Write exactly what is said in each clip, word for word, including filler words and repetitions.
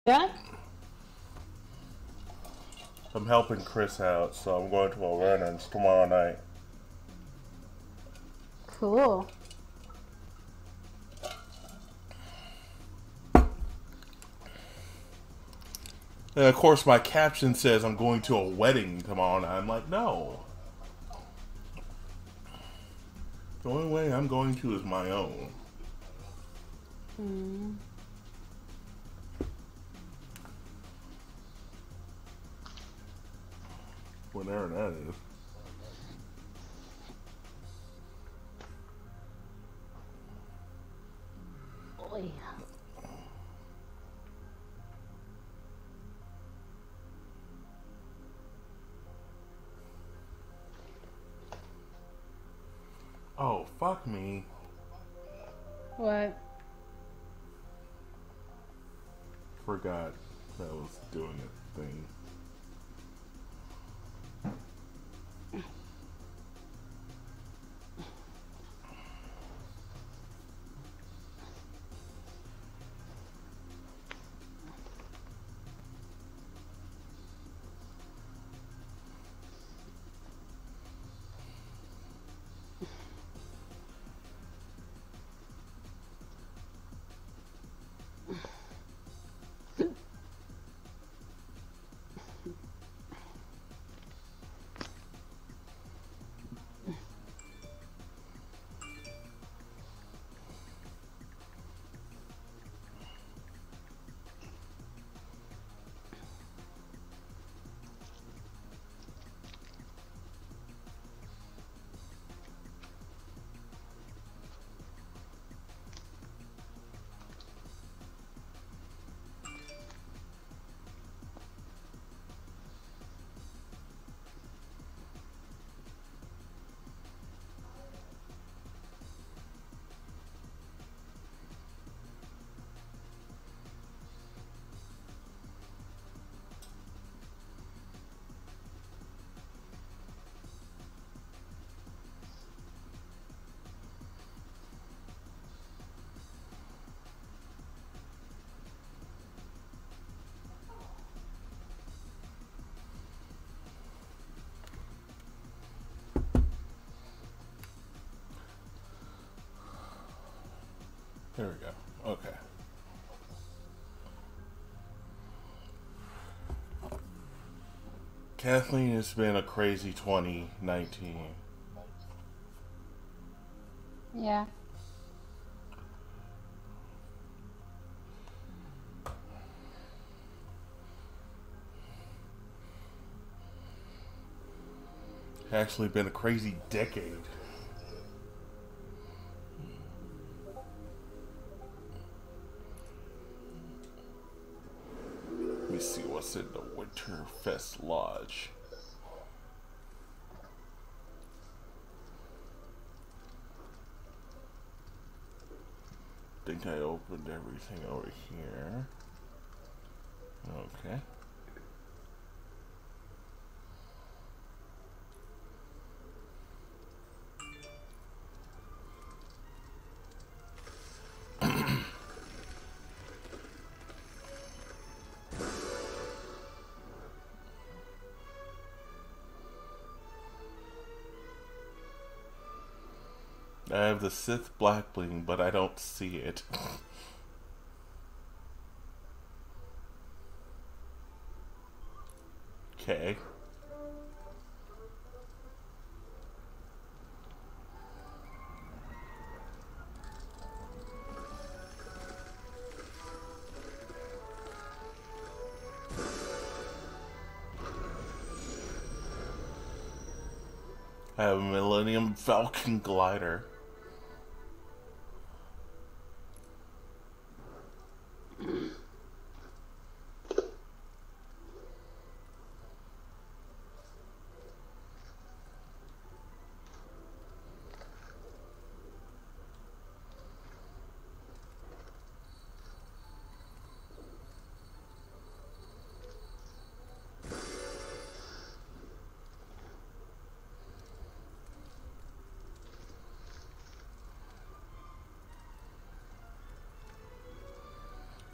Yeah? I'm helping Chris out, so I'm going to a run-ins tomorrow night. Cool. And of course, my caption says I'm going to a wedding tomorrow night. I'm like, no. The only way I'm going to is my own. Hmm. Whenever that is. Boy. Oh, fuck me. What? Forgot that was doing a thing. There we go. Okay. Kathleen, it's been a crazy twenty nineteen. Yeah. Actually been a crazy decade. Let me see what's in the Winterfest Lodge. Think I opened everything over here. Okay. I have the Sith Black Bling, but I don't see it. Okay. I have a Millennium Falcon glider.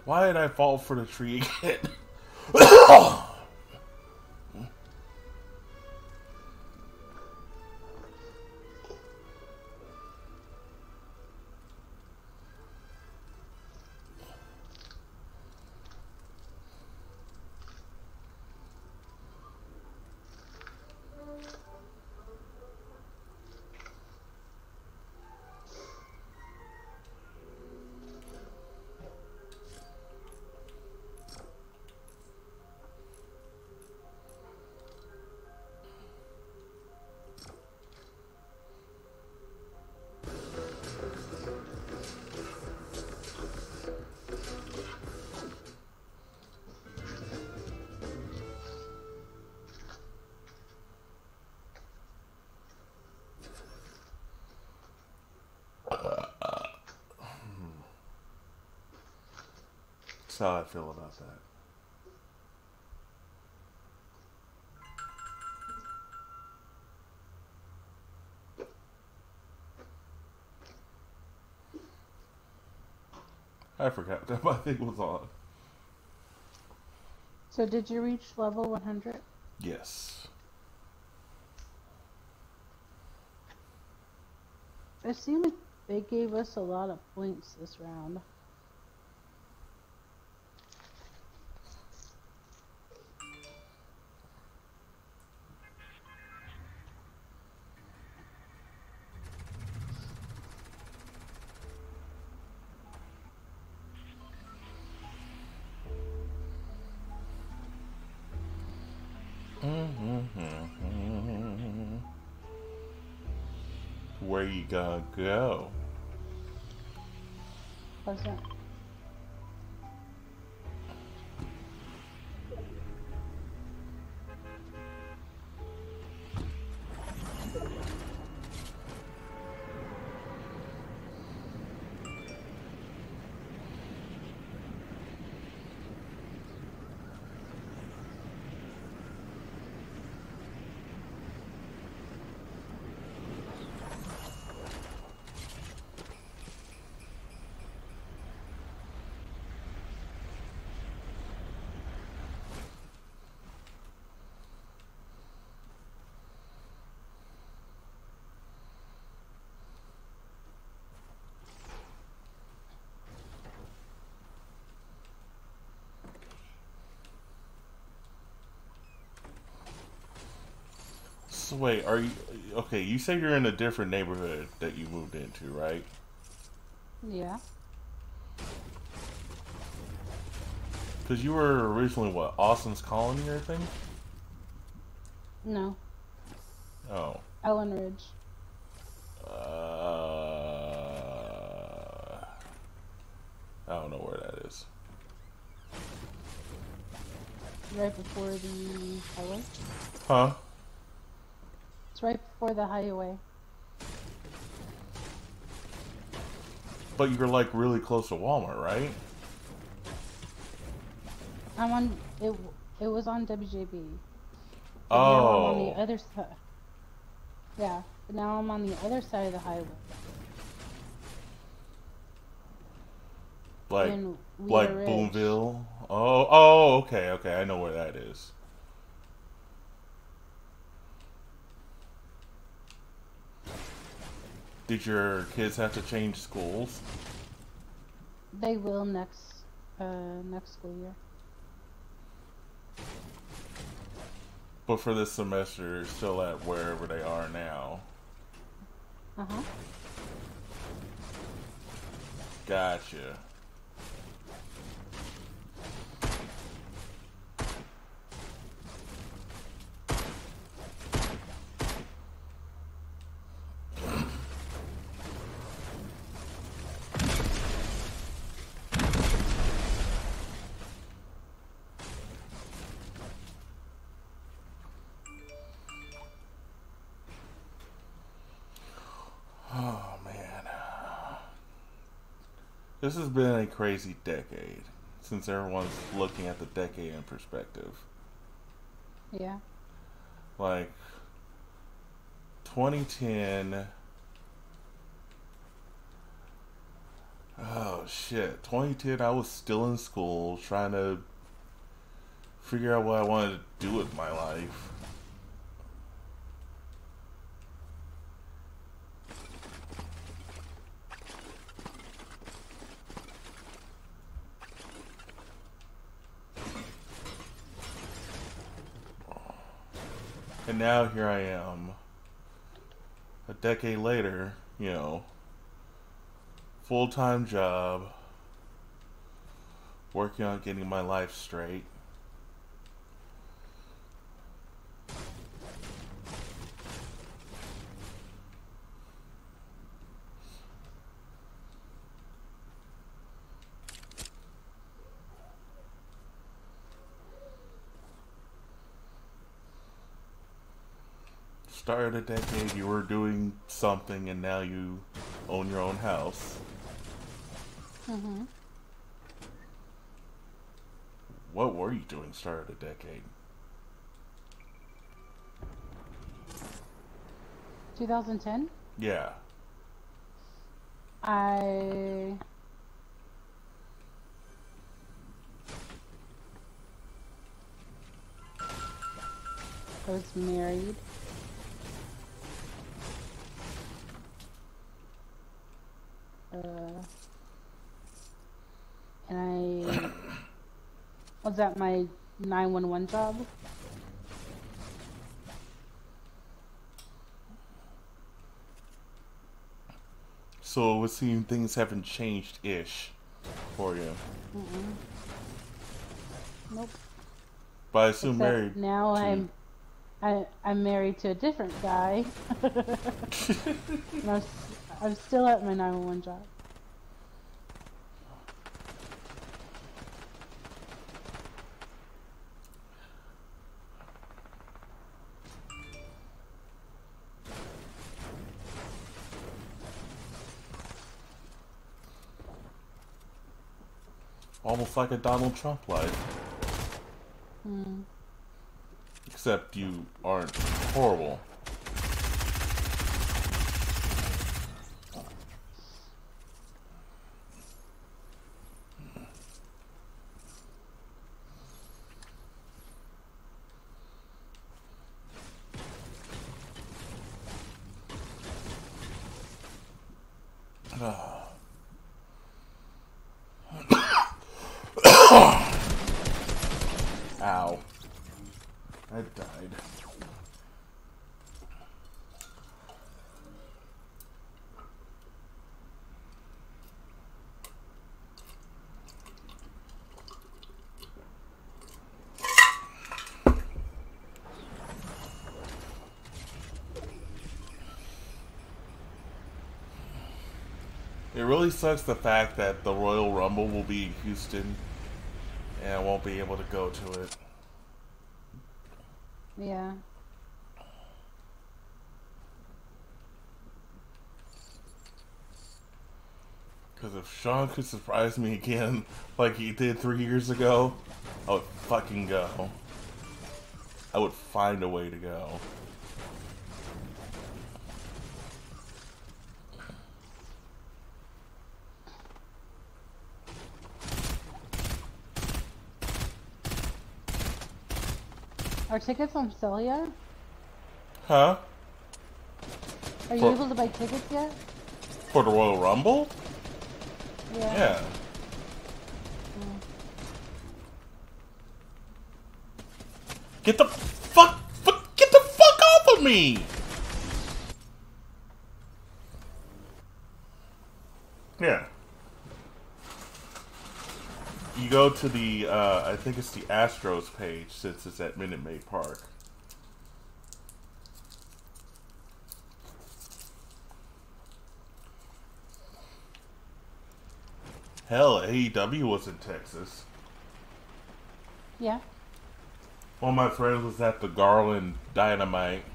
Why did I fall for the tree again? That's how I feel about that. I forgot that my thing was on. So did you reach level one hundred? Yes. It seemed like they gave us a lot of points this round. Where you gonna go? What's that? So wait, are you okay? You say you're in a different neighborhood that you moved into, right? Yeah. Because you were originally what, Austin's Colony or anything? No. Oh. Ellen Ridge. Uh, I don't know where that is. Right before the highway. Huh? It's right before the highway. But you're like really close to Walmart, right? I'm on it. It was on W J B. But Oh. now I'm on the other side. Yeah, but now I'm on the other side of the highway. Like, in like Wheeler Ridge. Boonville. Oh, oh, okay, okay. I know where that is. Did your kids have to change schools? They will next uh, next school year. But for this semester, still at wherever they are now. Uh huh. Gotcha. Oh man. This has been a crazy decade since everyone's looking at the decade in perspective. Yeah. Like twenty ten Oh shit. twenty ten, I was still in school trying to figure out what I wanted to do with my life. And now here I am, a decade later, you know, full-time job, working on getting my life straight. Started a decade, you were doing something, and now you own your own house. Mm-hmm. What were you doing started a decade? twenty ten? Yeah. I... I was married. Uh, and I was at my nine one one job. So it would seem things haven't changed-ish for you. Mm-mm. Nope. But I assume Except married now to... I'm I, I'm married to a different guy. And I'm, I'm still at my nine one one job. Almost like a Donald Trump life. Hmm. Except you aren't horrible. Ow. I died. It really sucks the fact that the Royal Rumble will be in Houston and I won't be able to go to it. Yeah. Because if Sean could surprise me again like he did three years ago, I would fucking go. I would find a way to go. Are tickets on sale yet? Huh? Are you For- able to buy tickets yet? For the Royal Rumble? Yeah. Yeah. Mm. Get the fuck, fuck, get the fuck off of me! Yeah. You go to the, uh, I think it's the Astros page since it's at Minute Maid Park. Hell, A E W was in Texas. Yeah. One of my friends was at the Garland Dynamite.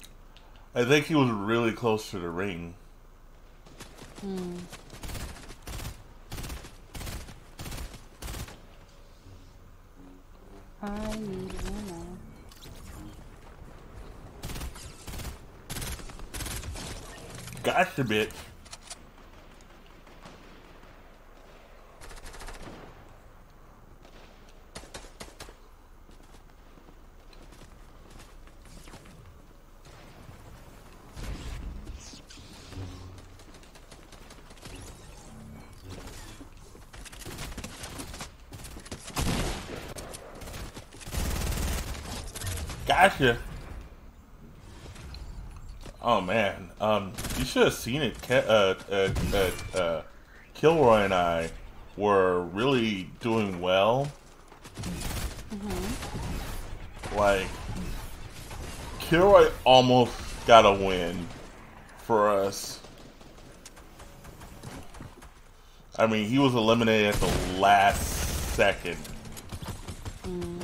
I think he was really close to the ring. Hmm. I need ammo. Gotcha, bitch. Gotcha. Oh man, um, you should have seen it. Ke uh, uh, uh, uh, Kilroy and I were really doing well. Mm-hmm. Like, Kilroy almost got a win for us. I mean, he was eliminated at the last second. Mm.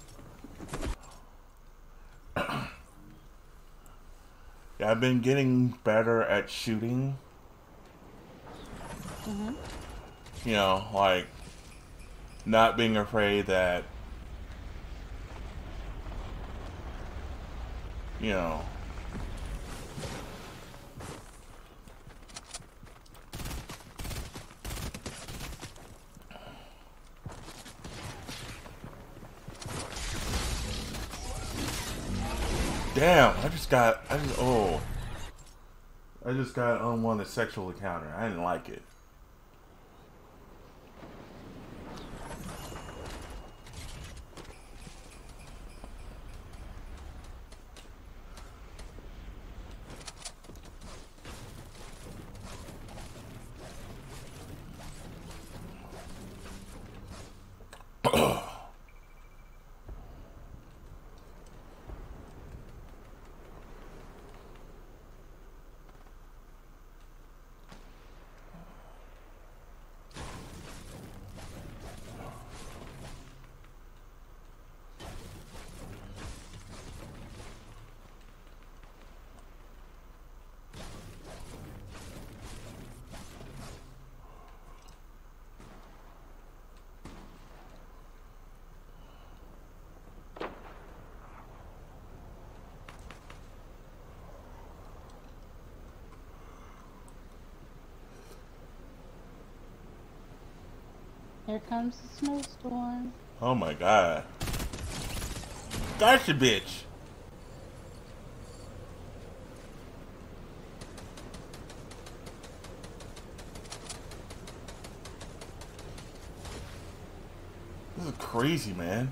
Yeah, I've been getting better at shooting. Mm-hmm. You know, like, not being afraid that, you know, damn, I just got, I just, oh, I just got unwanted sexual encounter. I didn't like it. Here comes the snowstorm. Oh my god. Gotcha, bitch. This is crazy, man.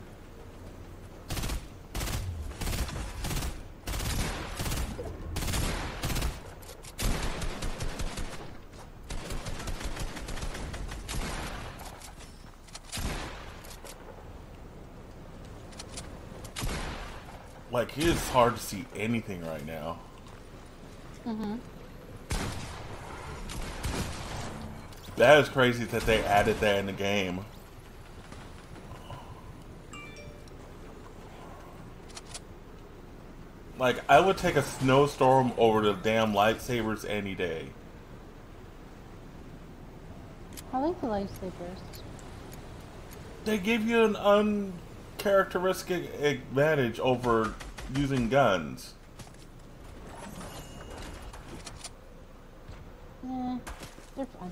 Like, it is hard to see anything right now. Mm-hmm. That is crazy that they added that in the game. Like, I would take a snowstorm over the damn lightsabers any day. I like the lightsabers. They give you an uncharacteristic advantage over using guns. Yeah, they're fun.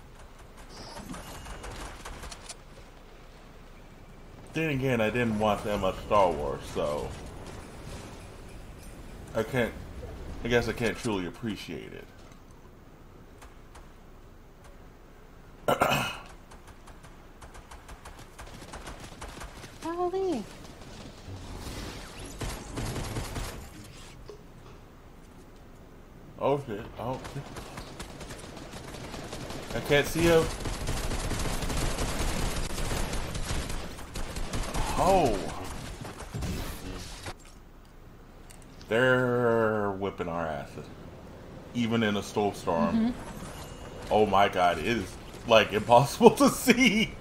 Then again, I didn't watch that much Star Wars, so I can't, I guess I can't truly appreciate it. Golly. Oh shit, oh shit. I can't see him. Oh. They're whipping our asses. Even in a snowstorm. Mm-hmm. Oh my god, it is like impossible to see.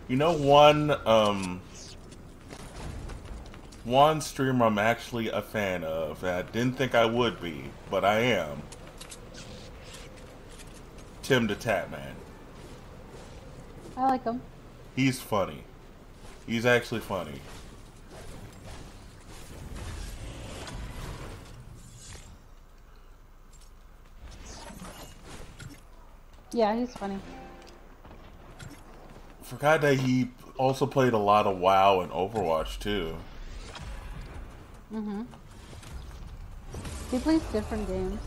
You know, one um, one streamer I'm actually a fan of. And I didn't think I would be, but I am. Tim the Tatman. I like him. He's funny. He's actually funny. Yeah, he's funny. Forgot that he also played a lot of WoW and Overwatch too. Mm-hmm. He plays different games.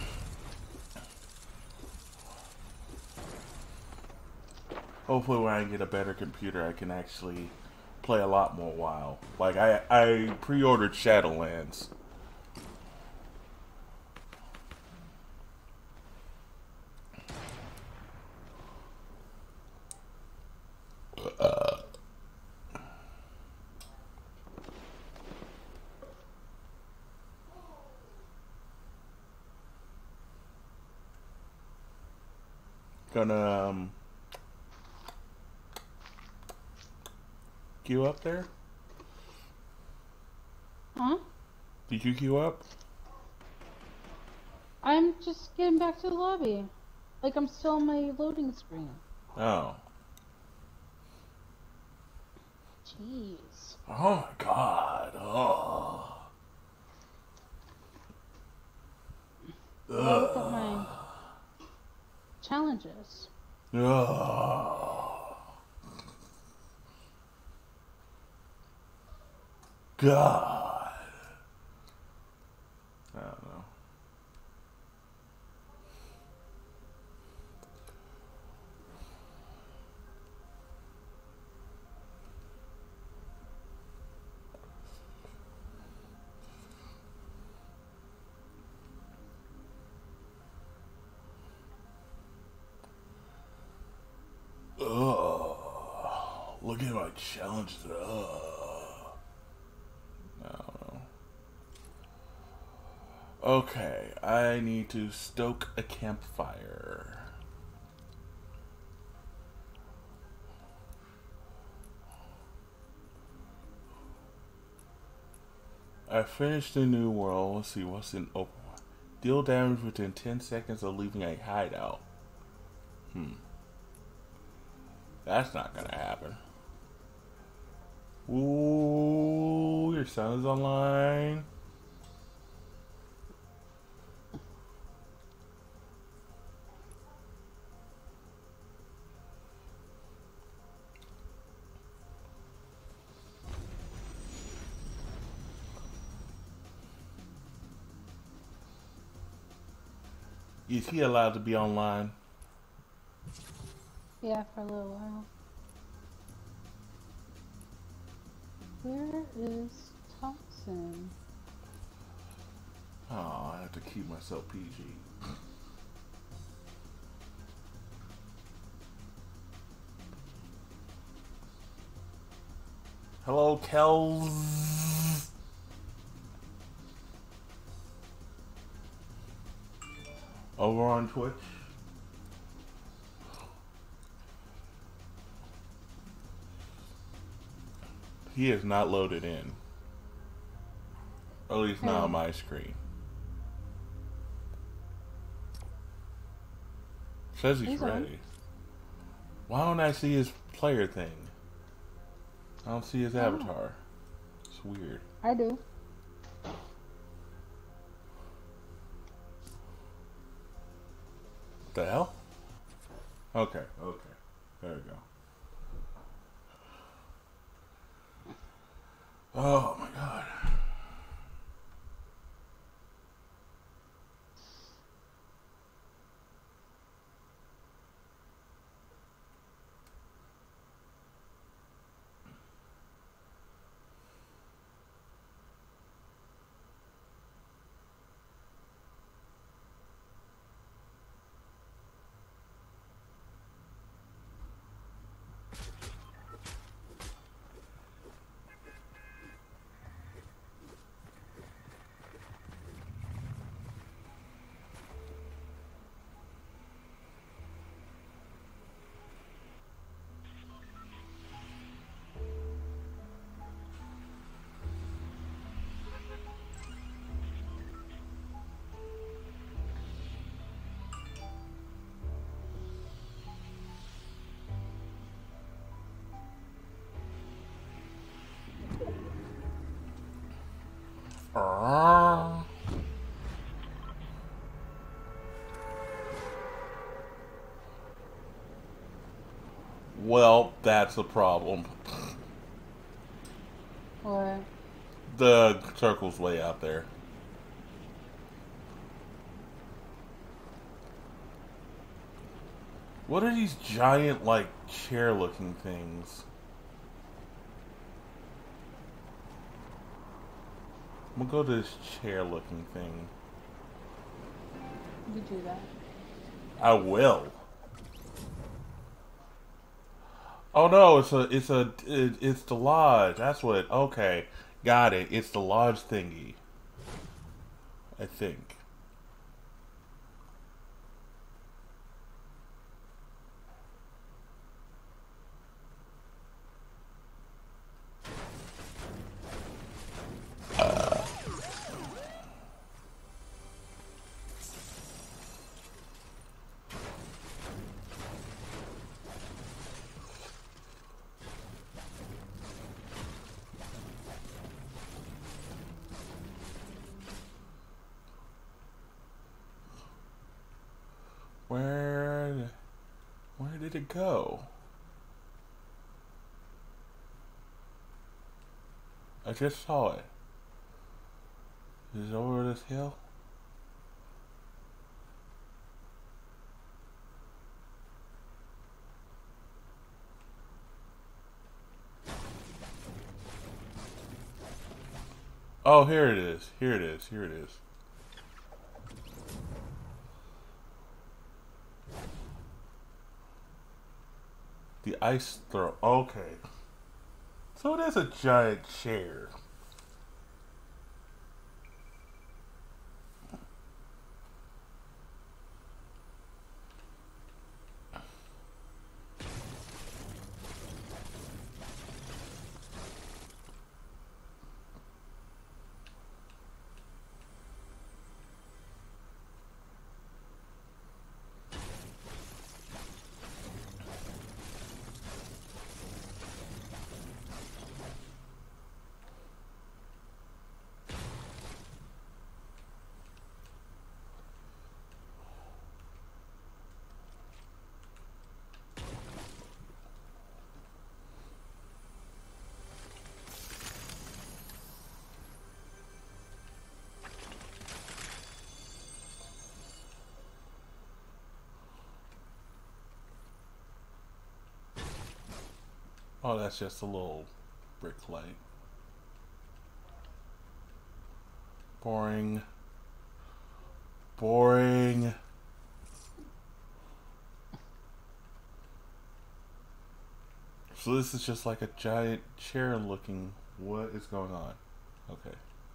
Hopefully when I get a better computer I can actually play a lot more WoW. Like I, I pre-ordered Shadowlands. Uh. Gonna um queue up there? Huh? Did you queue up? I'm just getting back to the lobby. Like, I'm still on my loading screen. Oh. Jeez. Oh my god. Oh. Look at my challenges. Oh. God. I don't know. Oh, look at my challenges. Oh. I don't know. Okay, I need to stoke a campfire. I finished the new world. Let's see what's in open. Deal damage within ten seconds of leaving a hideout. Hmm. That's not gonna happen. Ooh, your son is online. Is he allowed to be online? Yeah, for a little while. Where is Thompson? Oh, I have to keep myself P G. Hello, Kels. Over on Twitch. He is not loaded in. At least not on my screen. Says he's, he's ready. On. Why don't I see his player thing? I don't see his oh. avatar. It's weird. I do. The hell? Okay, okay. There we go. Oh my god. Well, that's a problem. What? The circle's way out there. What are these giant, like, chair-looking things? I'm gonna go to this chair-looking thing. You do that. I will. Oh no, it's a, it's a, it, it's the lodge. That's what. Okay, got it. It's the lodge thingy. I think. Where, where did it go? I just saw it. Is it over this hill? Oh, here it is. Here it is. Here it is. The ice throw. Okay. So it is a giant chair. Oh, that's just a little brick light. Boring. Boring. So this is just like a giant chair looking. What is going on? Okay.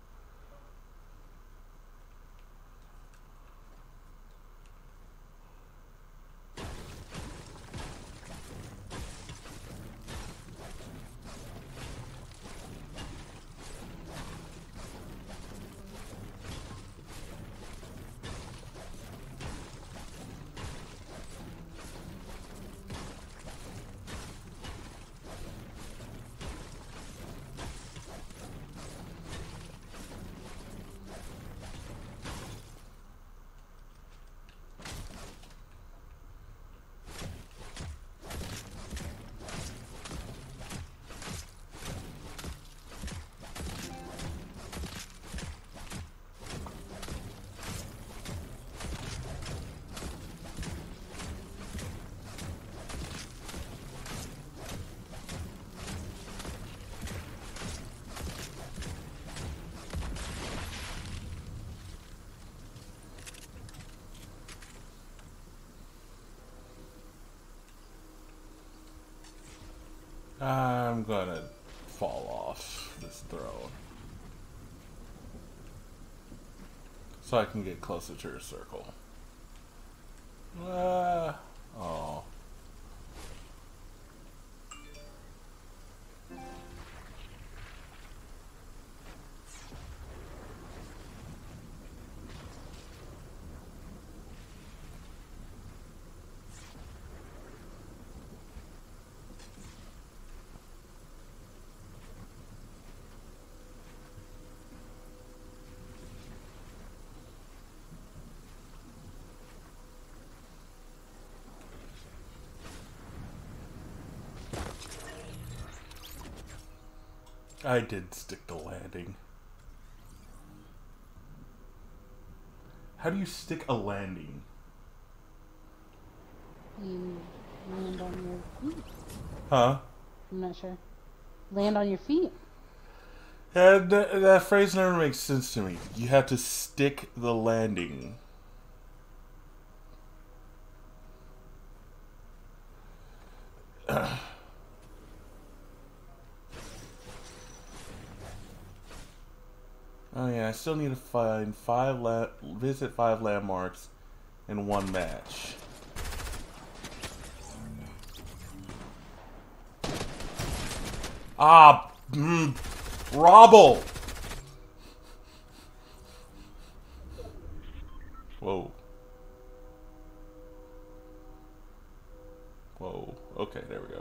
I'm gonna fall off this throne so I can get closer to her circle. Ah, oh. I did stick the landing. How do you stick a landing? You land on your feet. Huh? I'm not sure. Land on your feet. Yeah, that, that phrase never makes sense to me. You have to stick the landing. Oh yeah, I still need to find five la visit five landmarks in one match. Ah, mm, Robble. Whoa. Whoa. Okay, there we go.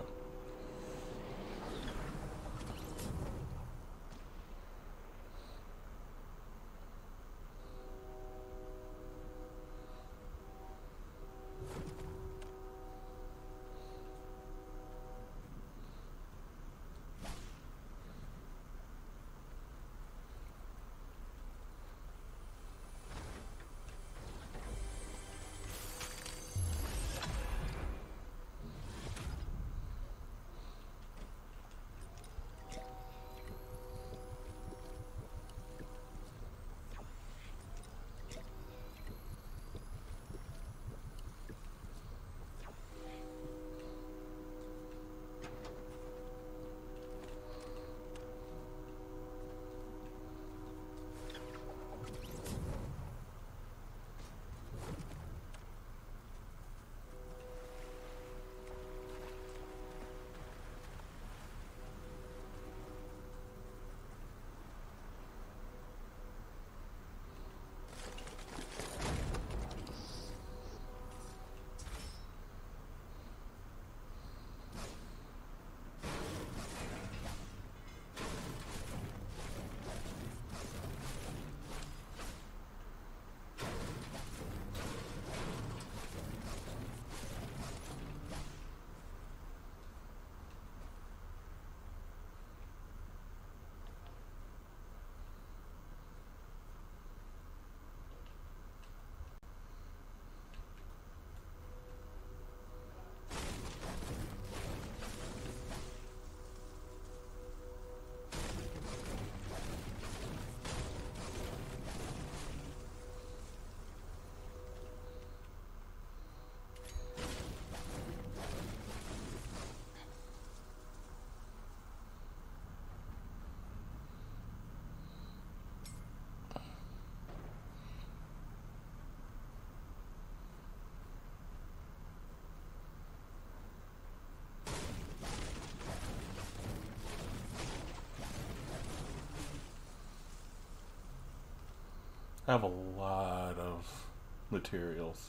I have a lot of materials.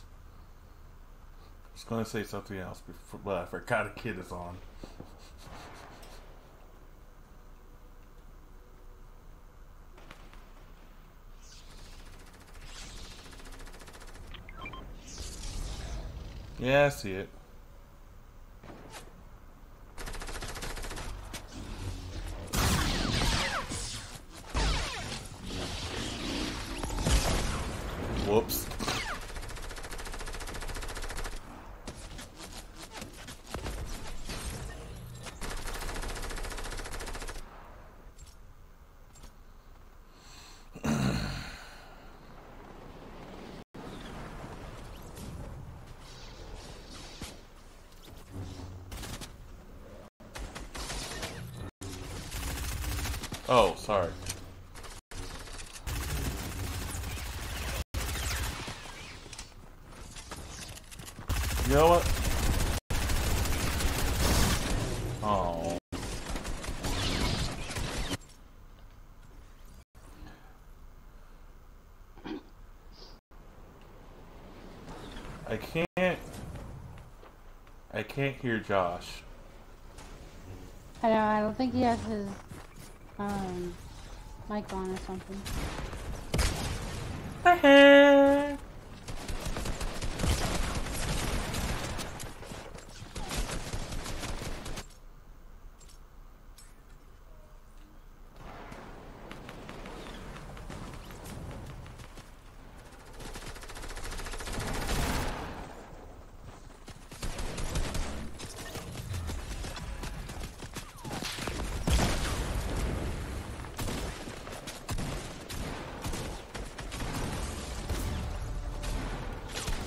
I was going to say something else, before, but I forgot a kid is on. Yeah, I see it. Whoops. Oh, sorry. You know what? Oh. I can't... I can't hear Josh. I know, I don't think he has his um, mic on or something.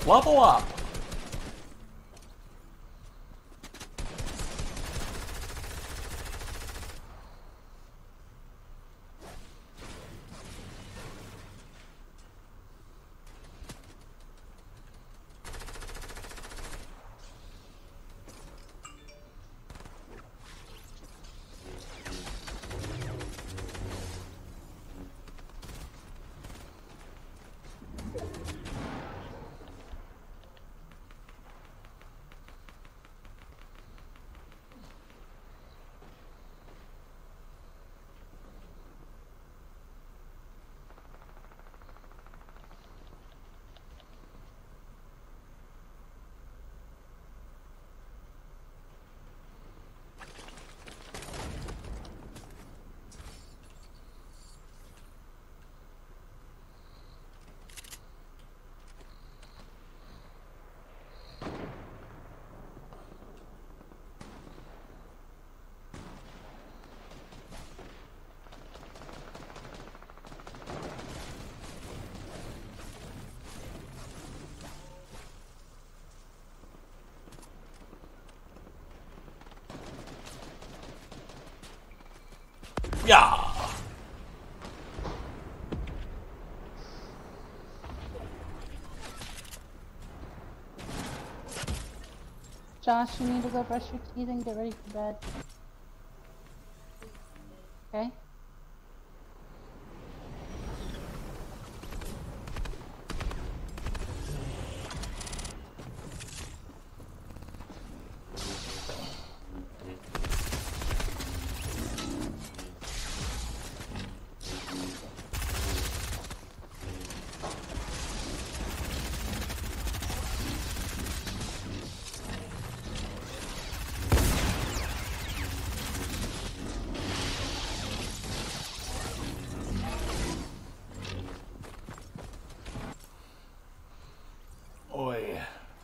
Level up! Yeah. Josh, you need to go brush your teeth and get ready for bed. Okay? Oi.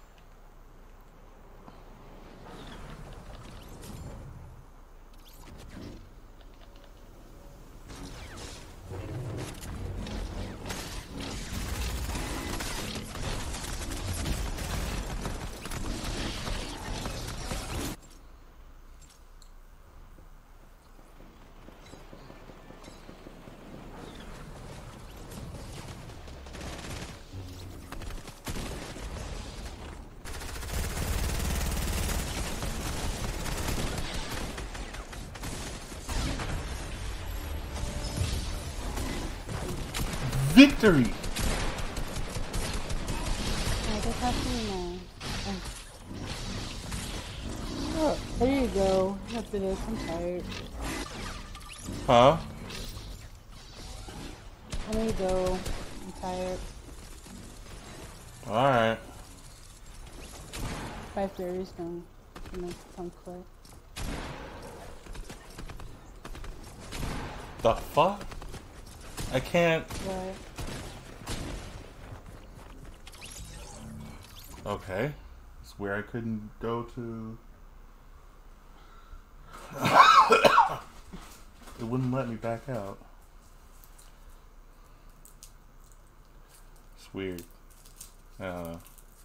Victory! I just have to know. Oh, there you go. After this, I'm tired. Huh? There you go. I'm tired. Alright. Five fairies gonna, gonna come quick. The fuck? I can't. What? Okay. It's where I couldn't go to. It wouldn't let me back out. It's weird. I don't know.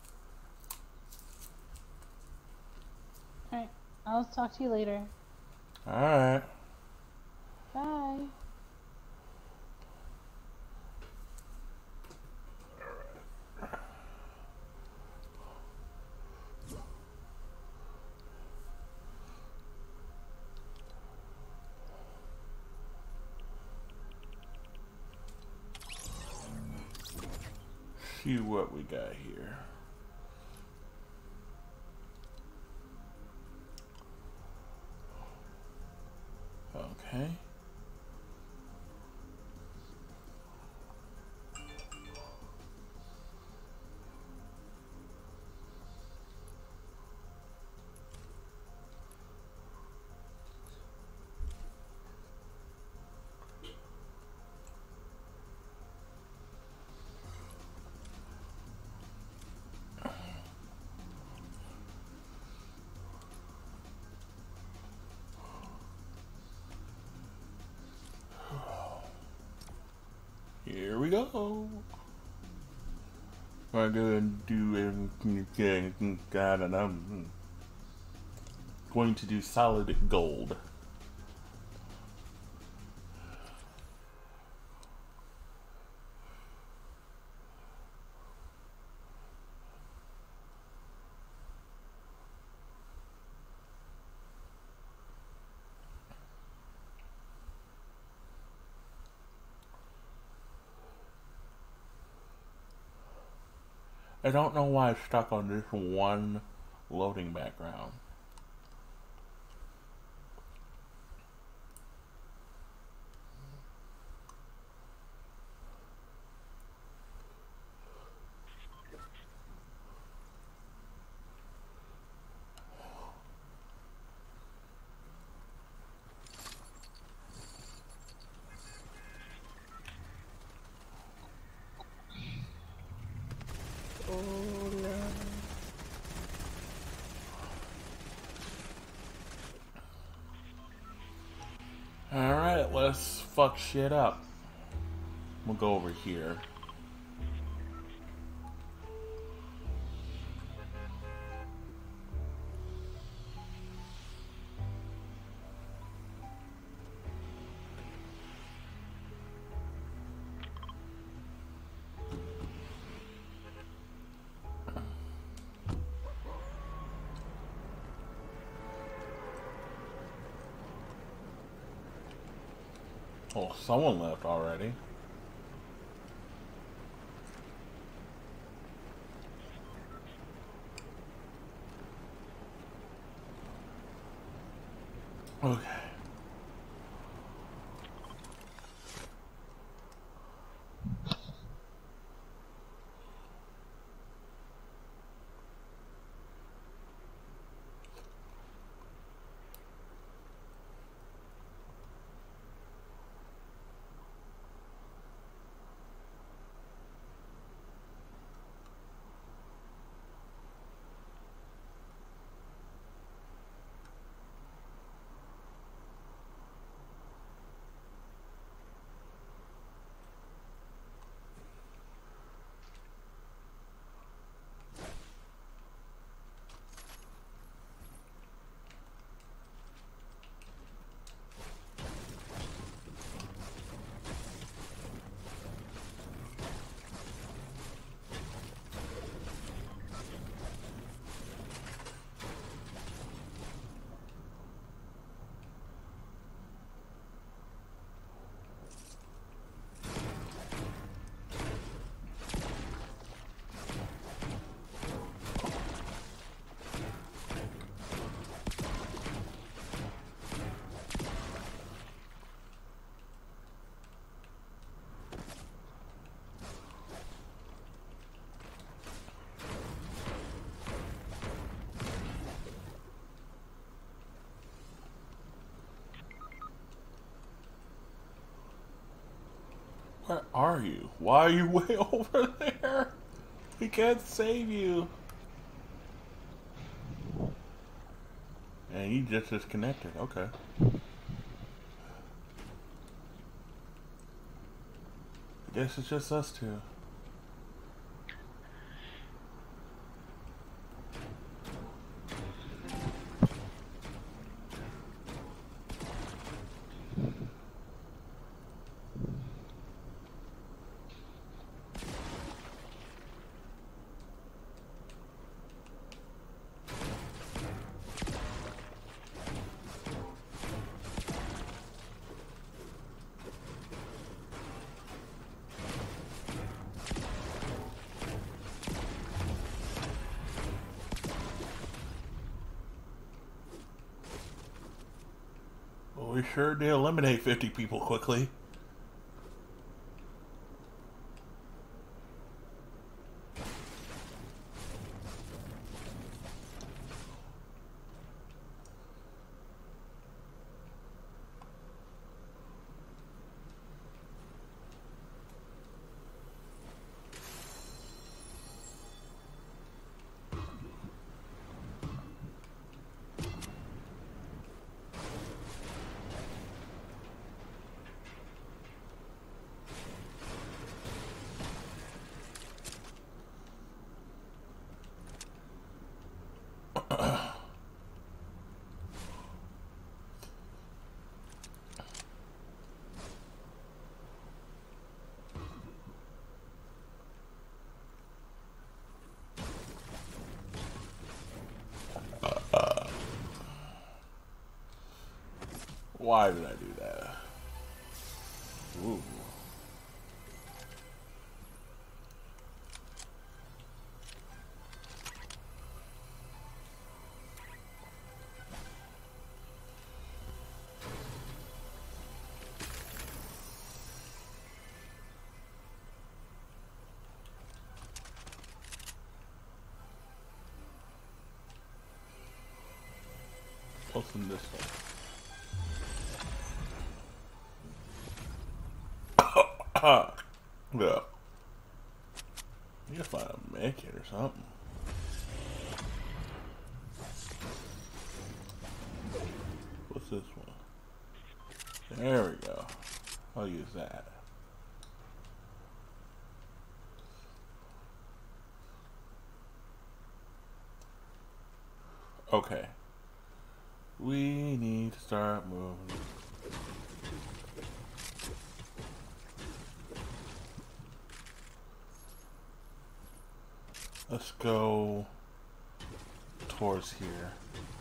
Alright, I'll talk to you later. Alright. Bye. See what we got here. Okay. Here we go. I'm gonna do everything. God, and I'm going to do solid gold. I don't know why I'm stuck on this one loading background. Alright, let's fuck shit up. We'll go over here. Oh, someone left already. Okay. Where are you? Why are you way over there? We can't save you. And you just disconnected. Okay. I guess it's just us two. We sure did eliminate fifty people quickly. Why did I do that? Ooh. What's in this one? Yeah. You gotta find a medkit or something. What's this one? There we go. I'll use that. Okay. We need to start moving. Let's go towards here.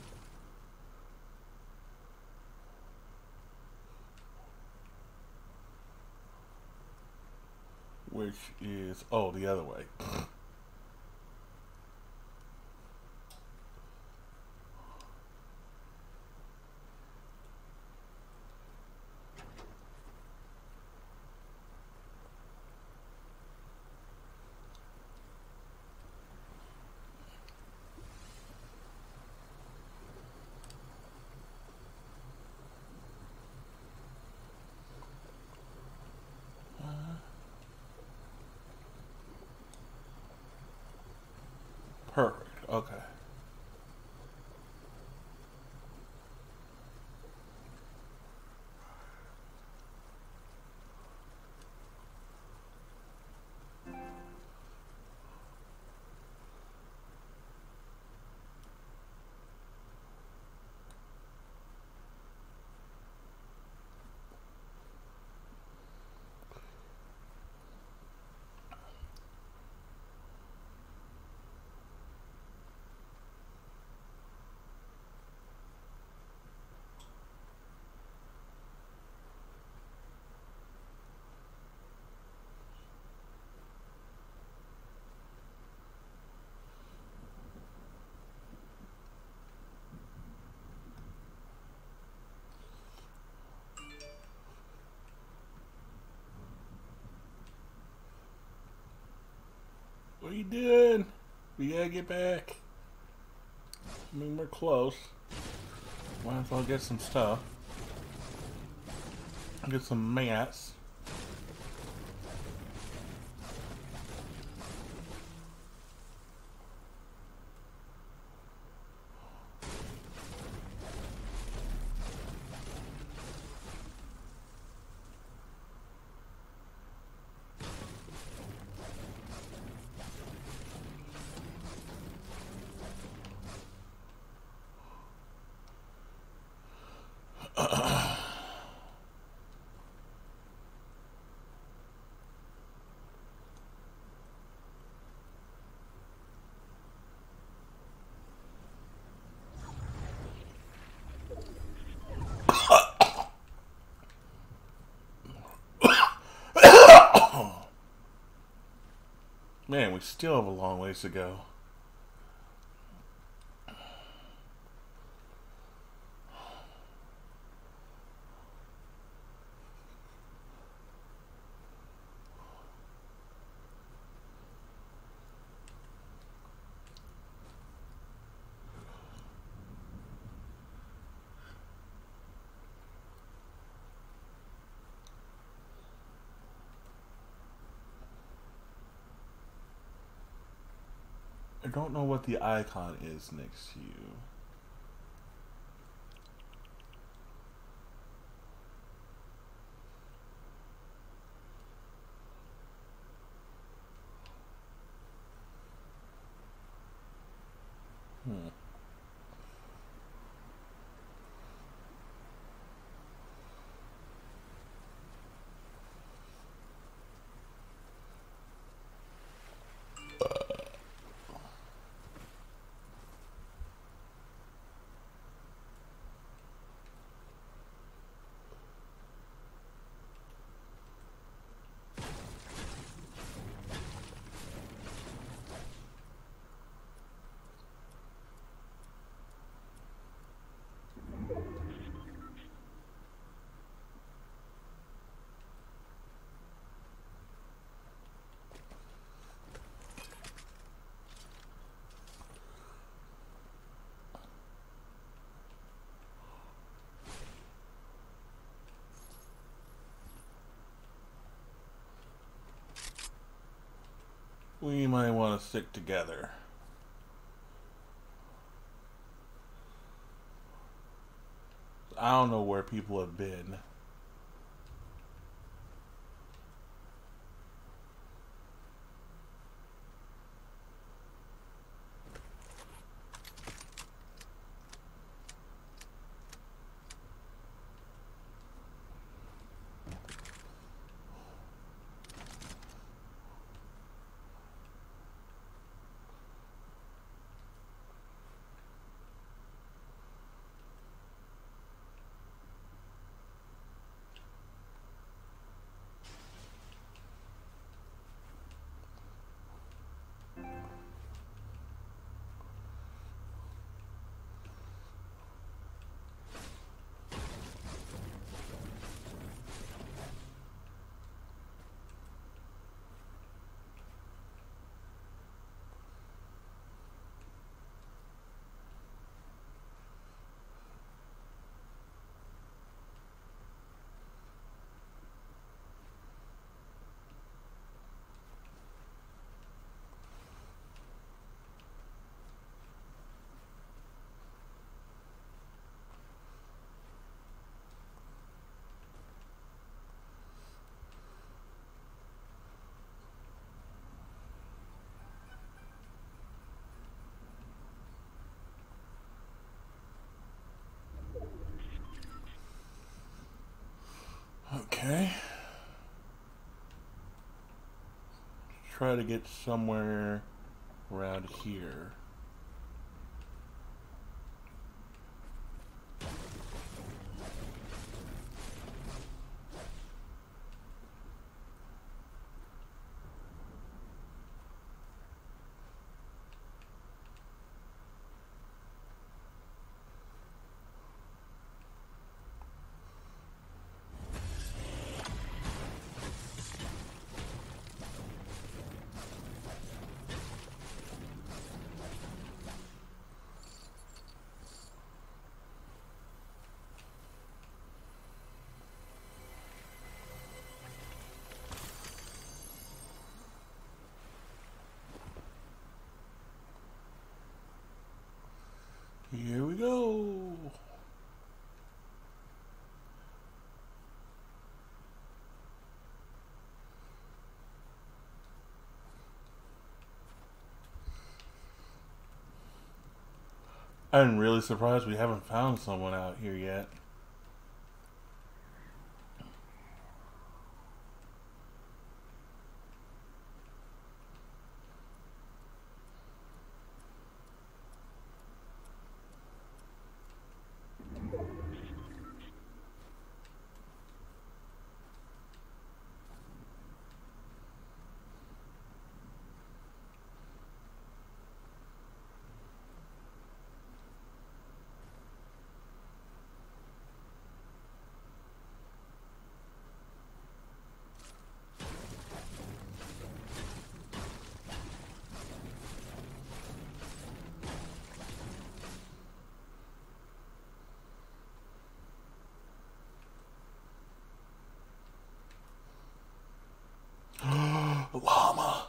Which is, oh, the other way. Perfect. Okay. What are you doing? We gotta get back. I mean, we're close. Might as well get some stuff. Get some mats. Man, we still have a long ways to go. I don't know what the icon is next to you. Hmm. we might want to stick together. I don't know where people have been. Okay. Try to get somewhere around here. Here we go. I'm really surprised we haven't found someone out here yet. Llama.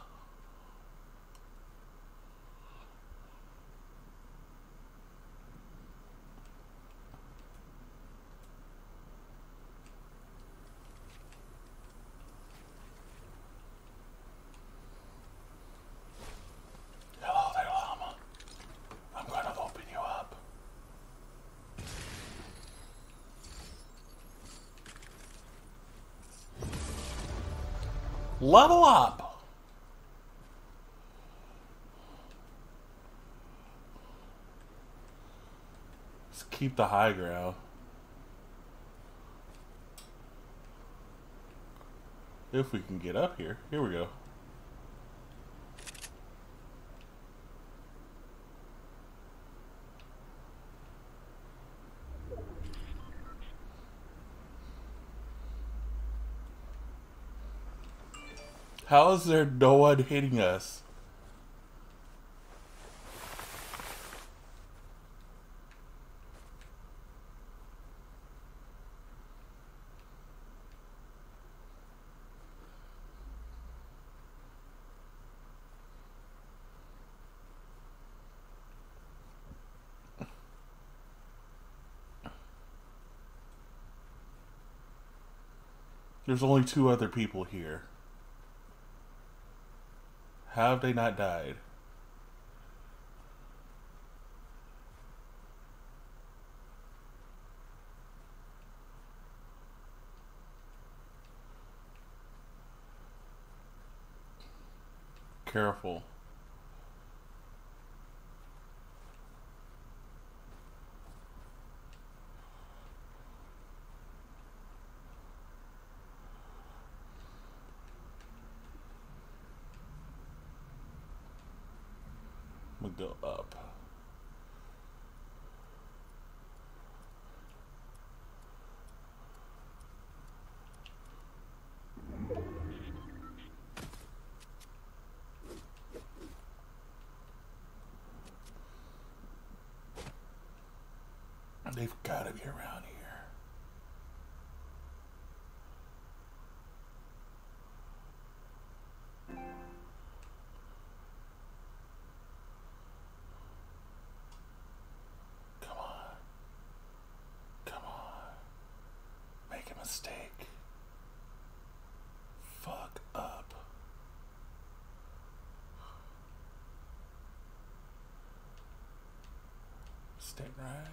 Hello there, llama. I'm going to open you up. Level up. Let's keep the high ground. If we can get up here. Here we go. How is there no one hitting us? There's only two other people here. How have they not died? Careful. I'm gonna go up. They've got to be around here. Come on. Come on. Make a mistake. Fuck up. Stay right here.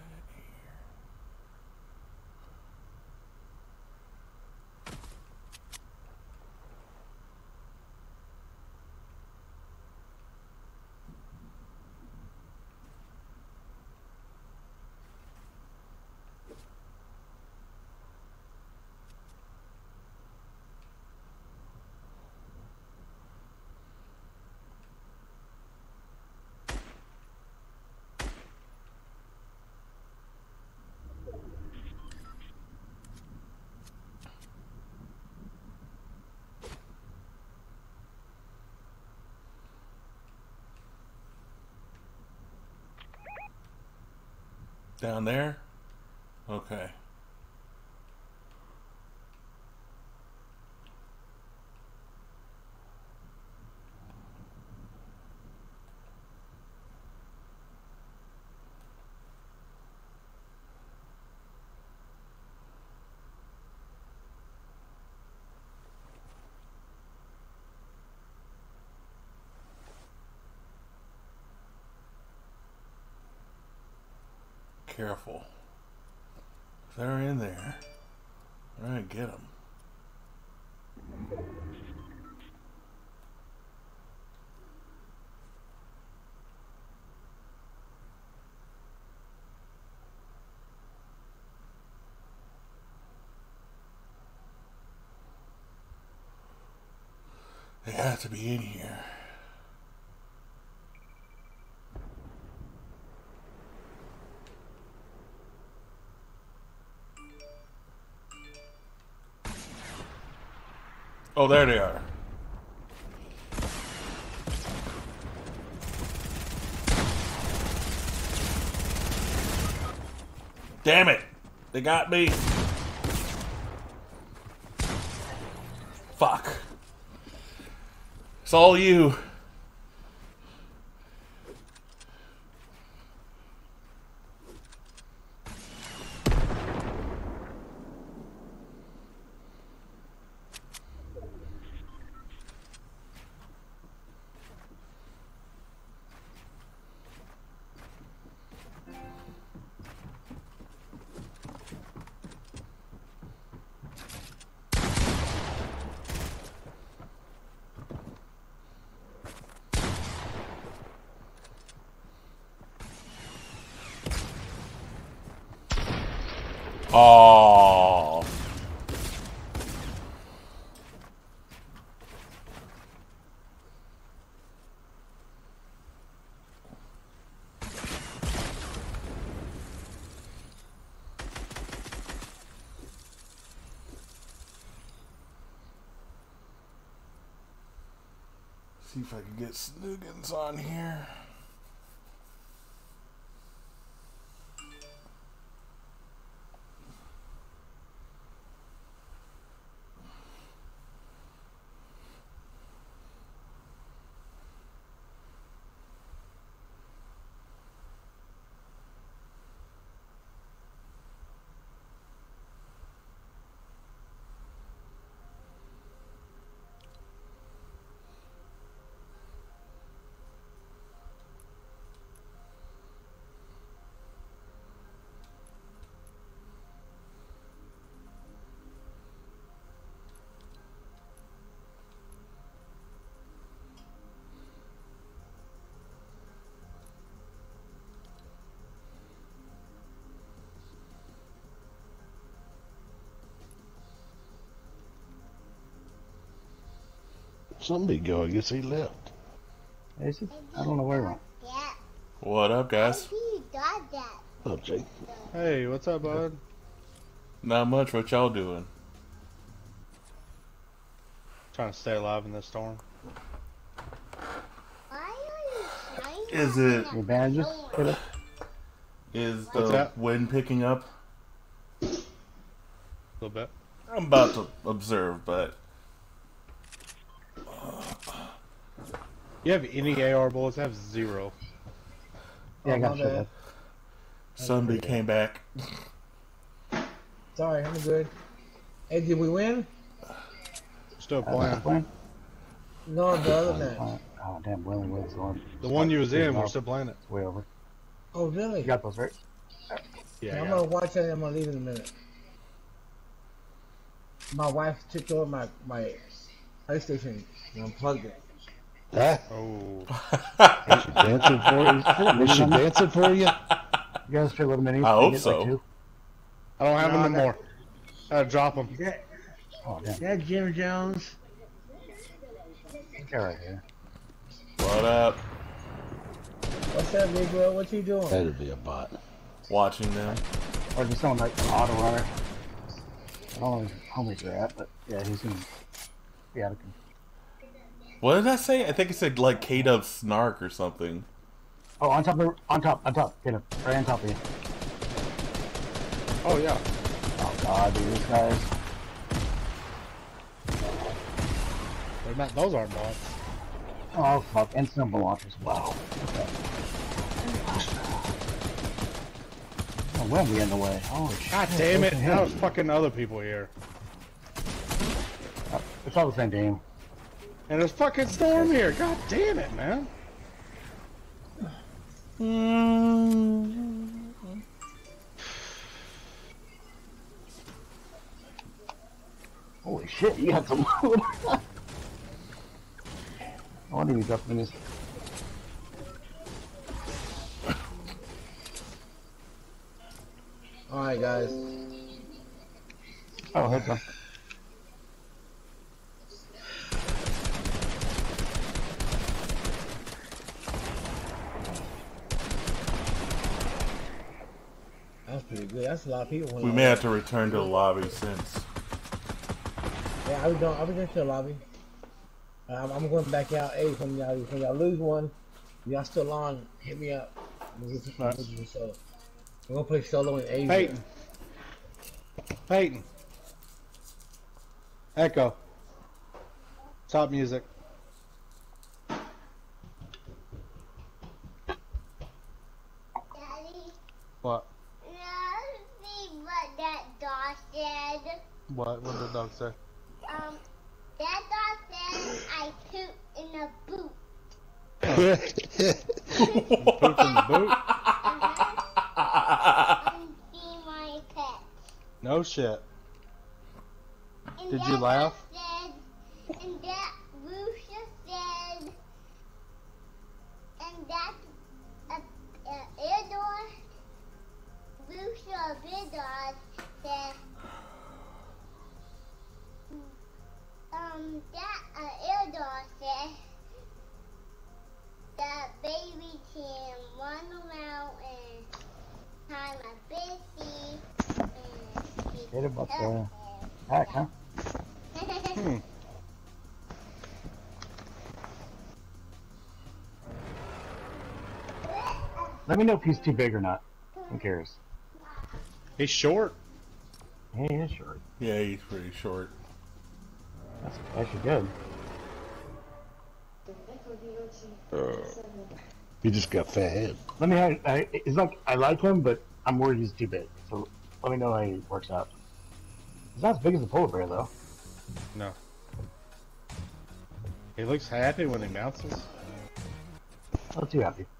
Down there? Okay. Careful. If they're in there, we're gonna get them. They have to be in here. Oh, there they are. Damn it! They got me. Fuck. It's all you. Oh. See if I can get Snoogans on here. somebody go. I guess he left. Is he? I don't know where he went. What up, guys? Oh, Jake. Hey, what's up, bud? Not much. What y'all doing? Trying to stay alive in this storm. Is it? Any bandages? Hit Is What's the that? wind picking up? A little bit. I'm about to observe, but You have any A R bullets? I have zero. Yeah, I Oh, got my shit. bad. somebody came back. Sorry, I'm good. Hey, did we win? Still Uh, playing. playing? No, the other match. Oh, oh, damn, Willie was on. The one you was in, we're still playing it. It's way over. Oh, really? You got those, right? Yeah, I'm I gonna got it. watch it. I'm gonna leave in a minute. My wife took over my my PlayStation and unplugged it. Huh? Oh. Is she dancing for you? Is she dancing for you? You guys should let them in. I hope Get, so. Like, two. I don't have No, them no that- more. I had to drop them. That Oh, damn. that Jim Jones. Get right here. What up? What's up, big bro? What you doing? That'd be a bot. Watching them. Or just someone like an auto runner. I don't know where his homies are at, but yeah, he's gonna be out of control. What did I say? I think it said like K-Dub Snark or something. Oh, on top of on top, on top. Get him. Right on top of you. Oh, yeah. Oh, God, dude, these guys. They're not, those aren't bots. Oh, fuck. Instant launchers. Wow. Okay. Oh, when we in the way? Holy shit. God damn it. Listen Now here. there's fucking other people here. Uh, It's all the same game. And there's fucking storm here. God damn it, man. Holy shit, you got some loot. I wonder if you dropped in this. All right, guys. Oh, heads up. That's pretty good. That's a lot of people. We may have to return to the lobby since. Yeah, I was going. I was into the lobby. Uh, I'm, I'm going back out. Hey, when y'all when y'all lose one, y'all still on? Hit me up. We'll get some- Right. we'll do solo. We're gonna play solo in Asia. Peyton. Peyton. Echo. Top music. Daddy, What? now see what that dog said. What? What did the dog say? Um, that dog said I poop in a boot. Poop in the boot? And see my pet. No shit. And Did that you laugh? dog Said, and that Lucia said, and that uh, uh, Eldor, Lucia Vidor said, um, that uh, Eldor said that baby can run around and climb a bushy and he Hit him up can there. help Heck, huh? him. Hmm. Let me know if he's too big or not. Who cares? He's short. He is short. Yeah, he's pretty short. That's actually good. Uh, he just got fat head. Let me know. I, it's like I like him, but I'm worried he's too big. So let me know how he works out. He's not as big as a polar bear, though. No. He looks happy when he bounces. Not too happy.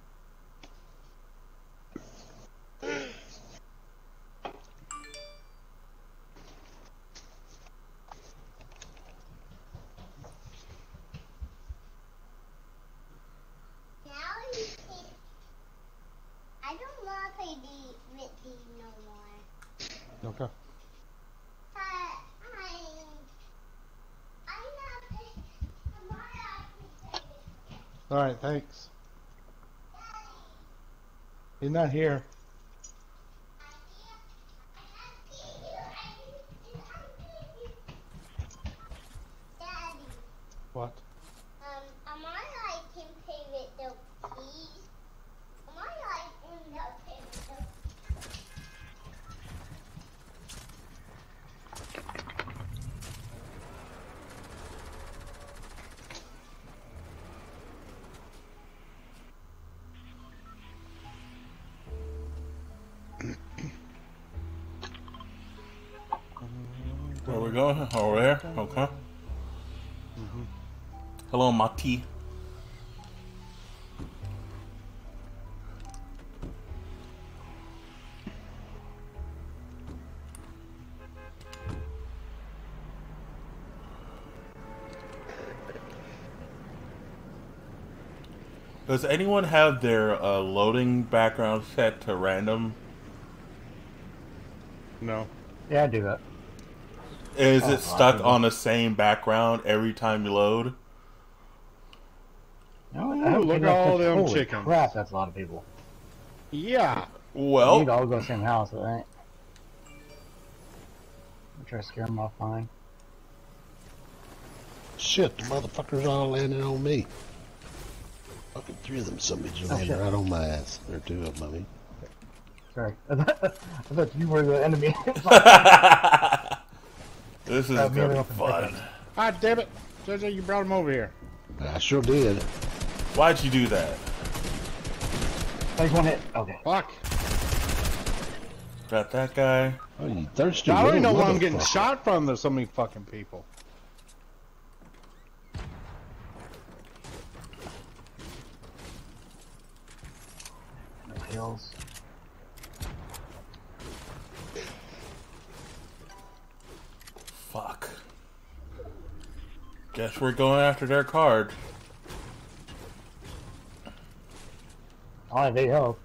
Now you can. I don't want to play the with these no more. Okay. Uh, I. I not play. I want to Alright, thanks. He's not here. Daddy, What? um, am I like in favorite the keys? Am I like in the favorite the Where we going? Over there? Okay. Mm-hmm. Hello, Mati. Does anyone have their uh, loading background set to random? No. Yeah, I do that. Is Oh, it stuck wow. on the same background every time you load? No, Ooh, I haven't look paid at all enough to- them Holy chickens. crap, that's a lot of people. Yeah. We Well, need all go to the same house, right? I'll try to scare them off mine. Shit, the motherfuckers all landing on me. Fucking three of them some bitches Oh, landing shit. right on my ass. Or two of them, I mean. Sorry. I thought, I thought you were the enemy. this is Uh, me gonna and be Elton fun. Pickens. Ah, damn it. J J, you brought him over here. I sure did. Why'd you do that? Take one hit. Okay. Fuck. Got that guy. Oh, you thirsty I don't even know little where I'm getting motherfucker. shot from. There's so many fucking people. No heals. Fuck. Guess we're going after their card. I have eight health.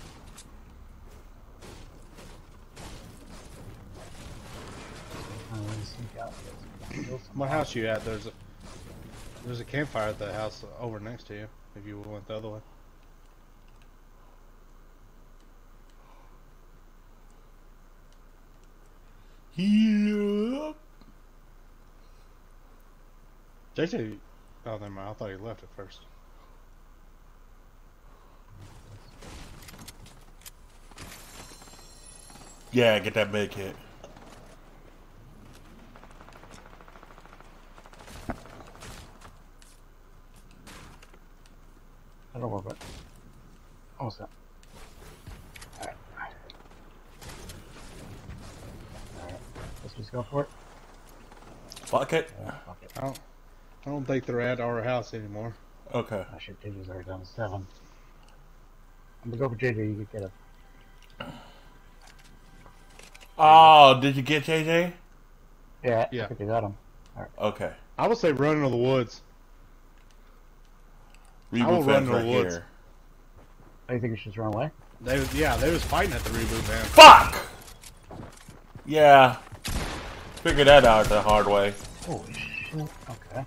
I'm gonna sneak out. Kill someone. What house you at? There's a there's a campfire at the house over next to you. If you went the other way. Yeah. J J. Oh, never mind. I thought he left at first. Yeah, get that med kit. I don't worry about it. Almost done. Alright. Alright. Let's just go for it. Fuck it. Yeah, fuck it. I don't. I don't think they're at our house anymore. Okay. I should J J's already down to seven. I'm gonna go for J J, you can get it. Oh, did you get J J? Yeah, Yeah. I think I got him. Okay. I would say run into the woods. I will Reboot run fence to the right woods. here. Oh, you think we should just run away? They was, yeah, they was fighting at the reboot van. Fuck! Yeah. Figured that out the hard way. Holy shit. Okay.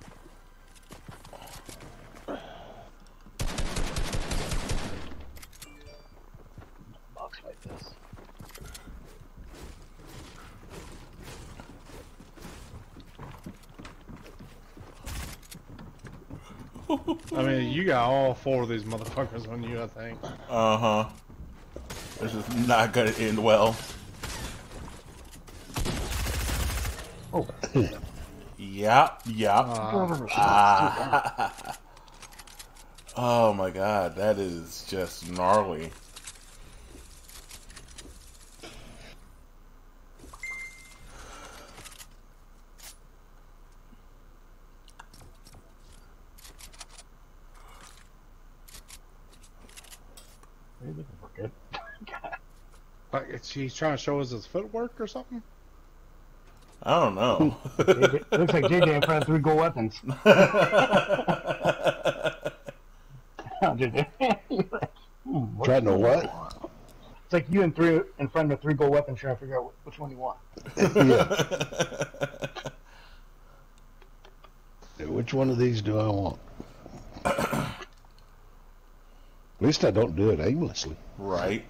Box like this. I mean, you got all four of these motherfuckers on you, I think. Uh-huh. This is not gonna end well. Oh. Yep, yep. Uh, Ah. Oh my god, that is just gnarly. What are you looking for, kid? like, she's trying to show us his footwork or something? I don't know. J J, it looks like J J in front of three gold weapons. Oh, J J. Hmm, what- Trying to what? It's like you and three in front of three gold weapons trying to figure out which one you want. Yeah. Yeah, which one of these do I want? At least I don't do it aimlessly. Right.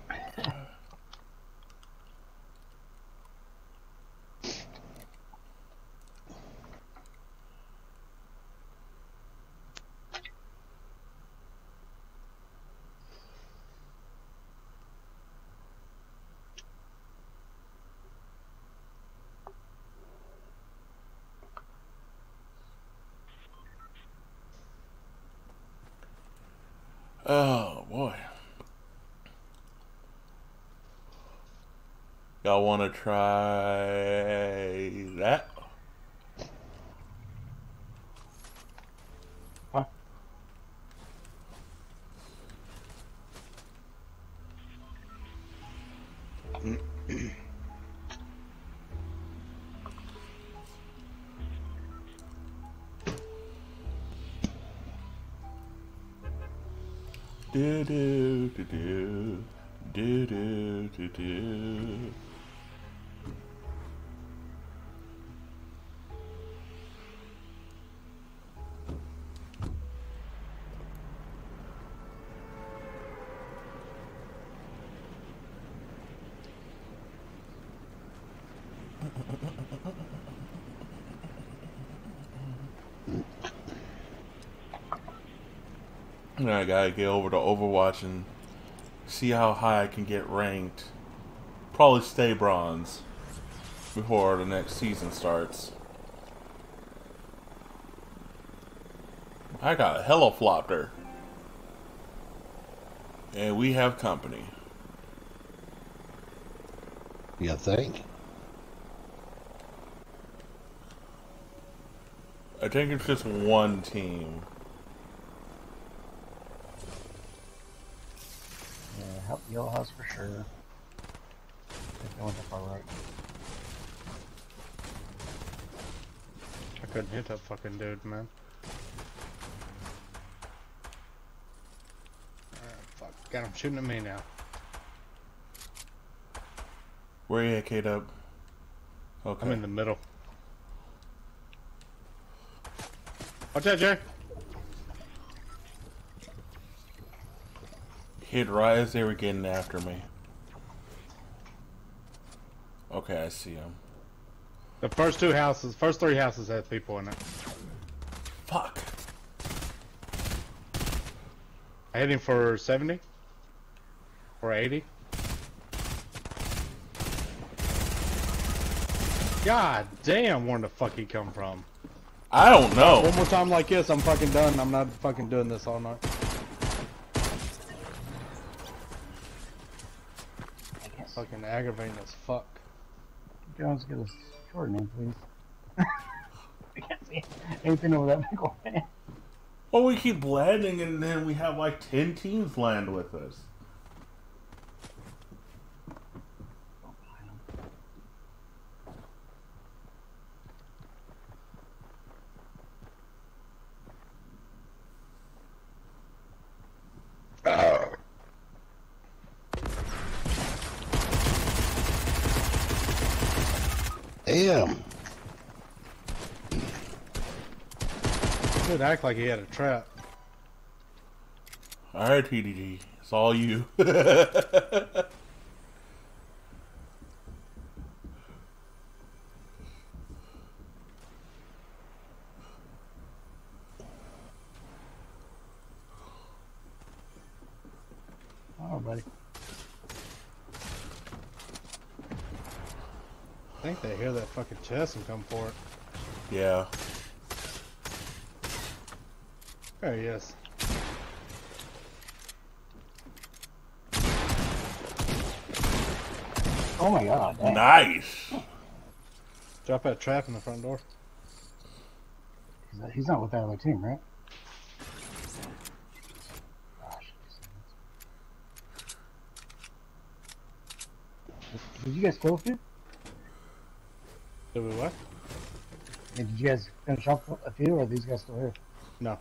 Oh boy. Y'all want to try that? Huh? Do do do do do do do do. I gotta get over to Overwatch and see how high I can get ranked. Probably stay bronze before the next season starts. I got a Hello-Flopter. And we have company. You think? I think it's just one team. Yeah, help Yellow House for sure. If no one's up our right. I couldn't hit that fucking dude, man. Alright, fuck. Got him shooting at me now. Where you at, K-Dub? Okay. I'm in the middle. Watch out, Jay. Hit right as they were getting after me. Okay, I see him. The first two houses, first three houses had people in it. Fuck. I hit him for seventy. Or eighty. God damn, where the fuck he come from? I don't know. One more time like this, I'm fucking done. I'm not fucking doing this all night. Fucking aggravating as fuck. Jones, get a short name, please. I can't see anything over that big old man. Well, we keep landing and then we have like ten teams land with us. Damn. Dude act like he had a trap. Alright, T D G. It's all you. Oh, buddy. I think they hear that fucking chest and come for it. Yeah. There he is. Oh my god. Dang. Nice. Drop that trap in the front door. He's not, he's not with that other team, right? Gosh. Did you guys kill a few? Did we what? Did you guys finish off a few, or are these guys still here? No.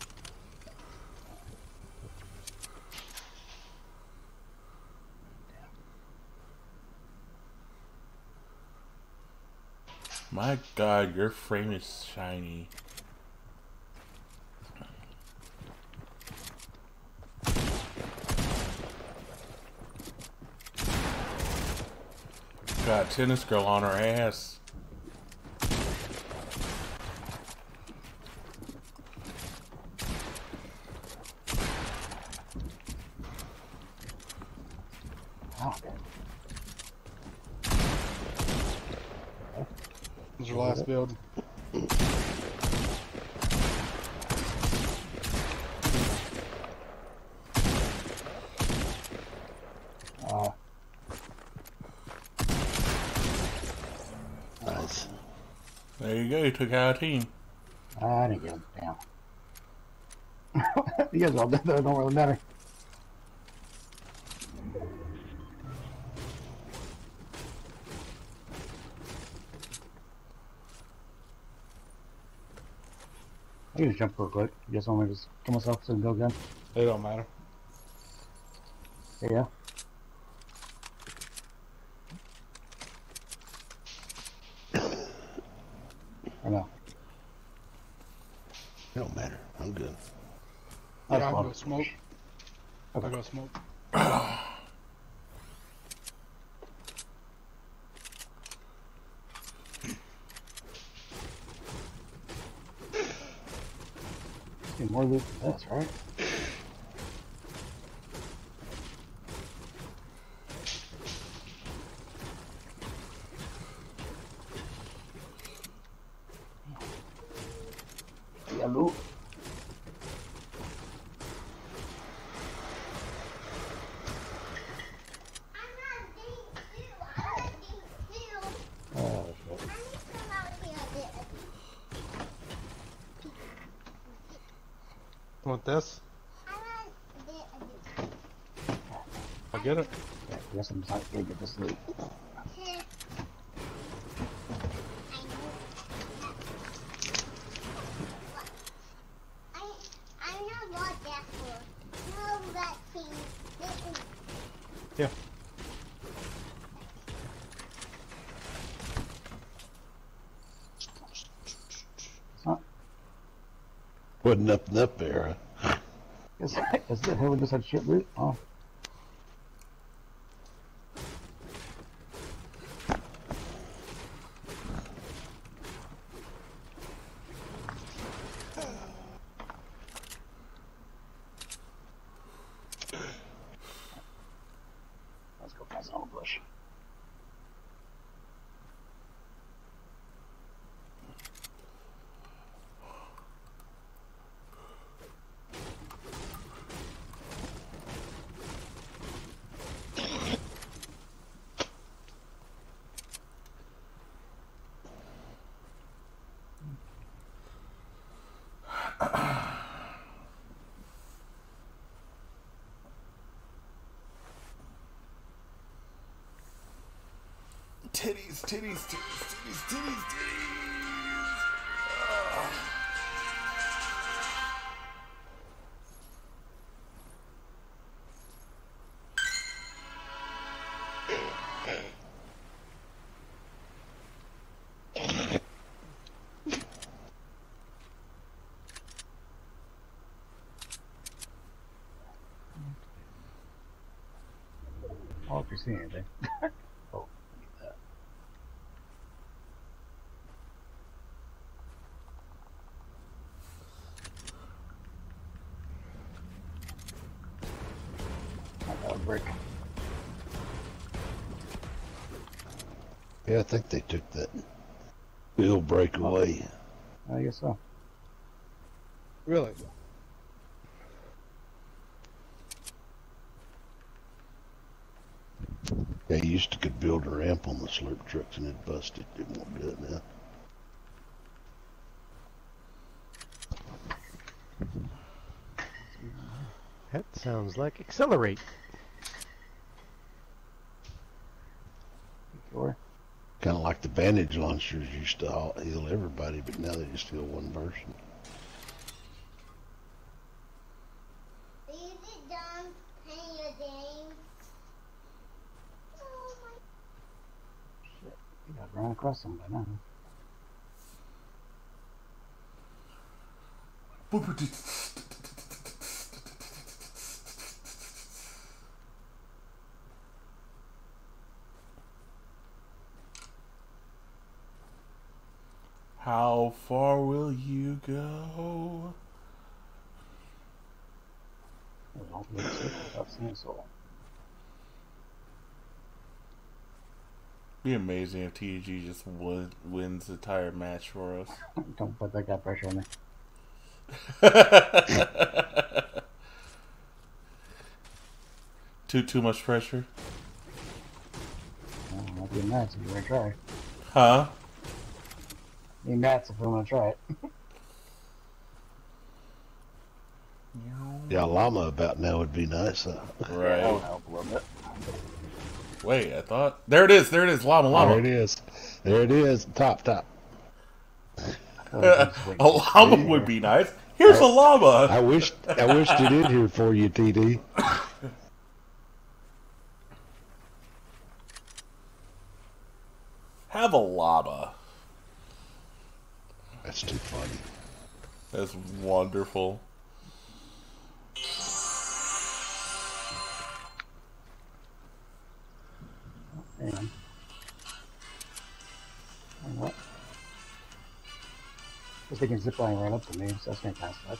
My god, your frame is shiny. got tennis girl on her ass. Oh, What's your last build? uh, Nice. There you go, you took out a team. I didn't get him. Damn. You guys are all dead though, it don't really matter. I can just jump real quick. You guys want me to just kill myself so I can go again? It don't matter. Yeah. I know. It don't matter. I'm good. Yeah, That's I'll fun. go smoke. Okay. I'll go smoke. Get more loot than this, right? Yeah, loot. Oh, shit. Want this? I'll get it. Yeah, I guess I'm just not gonna get this loot. Yeah. Huh? Wasn't up and up there. Huh? Is, is that how we just had shit loot? Oh. Let's go past all the bush. Titties, titties, titties, titties, titties, titties. Oh, if you see anything. Oh, look at that. I got a brick. Yeah, I think they took that wheel break away. I guess so. Really? They used to could build a ramp on the slurp trucks and it busted. It won't do it now. That sounds like accelerate. Sure. Kind of like the bandage launchers used to all heal everybody, but now they just heal one person. Is it done playing your game? Oh my. Shit. You gotta run across somebody now. How far will you go? Don't make circle without seeing soul. Be amazing if T G just win, wins the entire match for us. Don't put that guy pressure on me. too too much pressure. Oh, I'll be nuts if you want to try. Huh? Be nuts if you want to try it. Yeah, llama about now would be nice. Huh? Right. That'll help a little bit. Wait, I thought there it is. There it is. Llama, llama. There it is. There it is. Top, top. a llama would be nice. Here's I, a llama. I wish I wished it in here for you, T D. Have a llama. That's too funny. That's wonderful. Man. What? Guess they can zip line right up to me, so that's gonna kind of suck.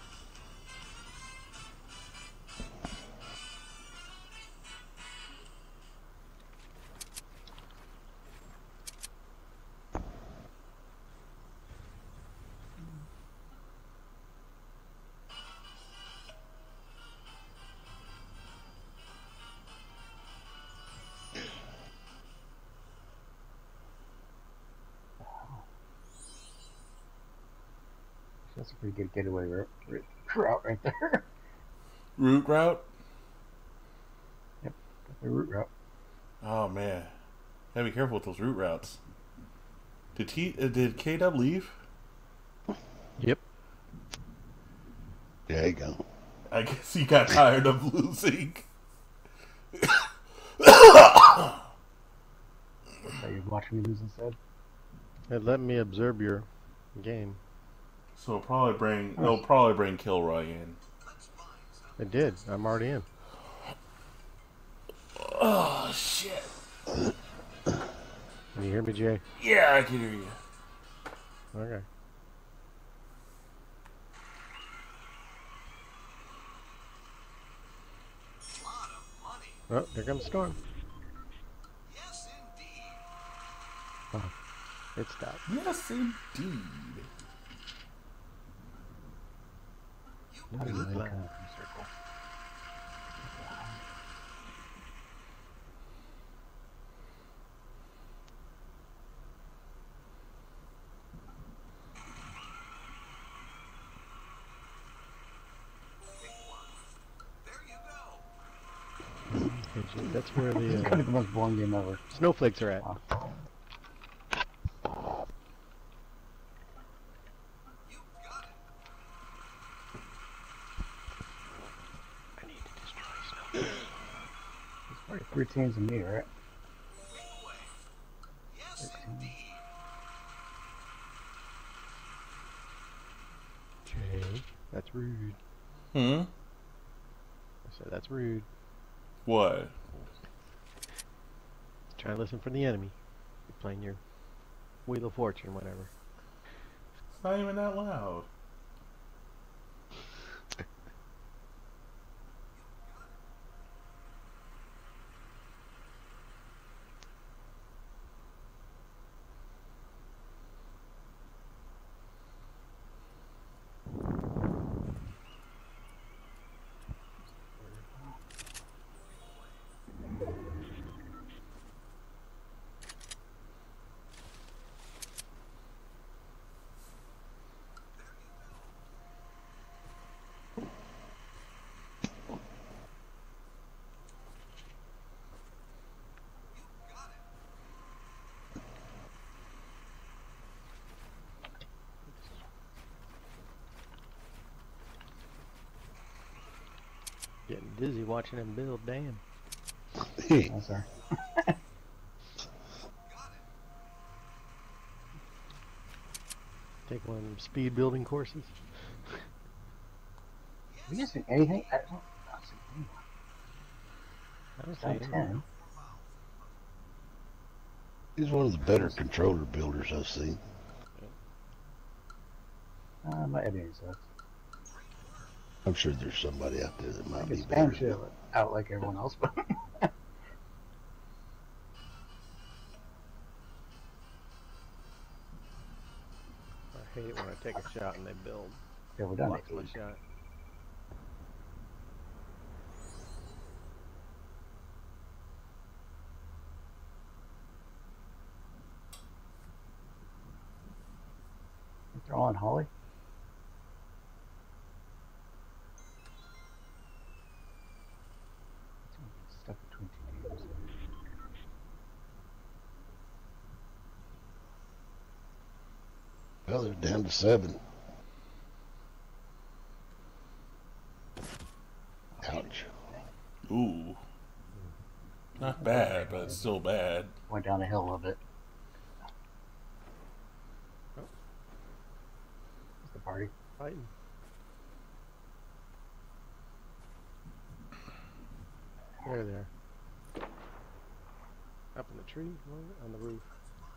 That's a pretty good getaway route, route right there. Route route? Yep, the route route. Oh man, gotta be careful with those route routes. Did T uh, did K W leave? Yep. There you go. I guess he got tired of losing. Are you watching me lose instead? It let me observe your game. So it'll probably bring it'll probably bring Kilroy in. It did. I'm already in. Oh shit! Can you hear me, Jay? Yeah, I can hear you. Okay. Oh, there comes the storm. Yes, indeed. Oh, it stopped. Yes, indeed. How do you Really look loud. in the circle? There you go. That's where It's the gonna be uh, the most boring game ever. snowflakes are at. Wow. You got it. I need to destroy snowflakes. There's probably three teams in me, right? Moving away. Yes, indeed. Jay, that's rude. Hmm. I said that's rude. What? Try to listen for the enemy. You're playing your Wheel of Fortune, whatever. It's not even that loud. Getting dizzy watching him build. Damn. Oh, sorry. Take one of them speed building courses. Have you guys seen anything? I don't, I don't see anything. I don't Top see it. ten. He's one of the better controller builders I've seen. Uh, my editing sucks. I'm sure there's somebody out there that I might can be spam better. shit out like everyone else, but I hate it when I take a shot and they build. yeah, we're done. Blocks my shot. They're all on Holly. Stuck between two games. Well, they're down to seven. Ouch. Ooh. Not bad, but it's still bad. Went down the hill a little bit. It's the party. Fighting. There they are. Up in the tree, on the roof.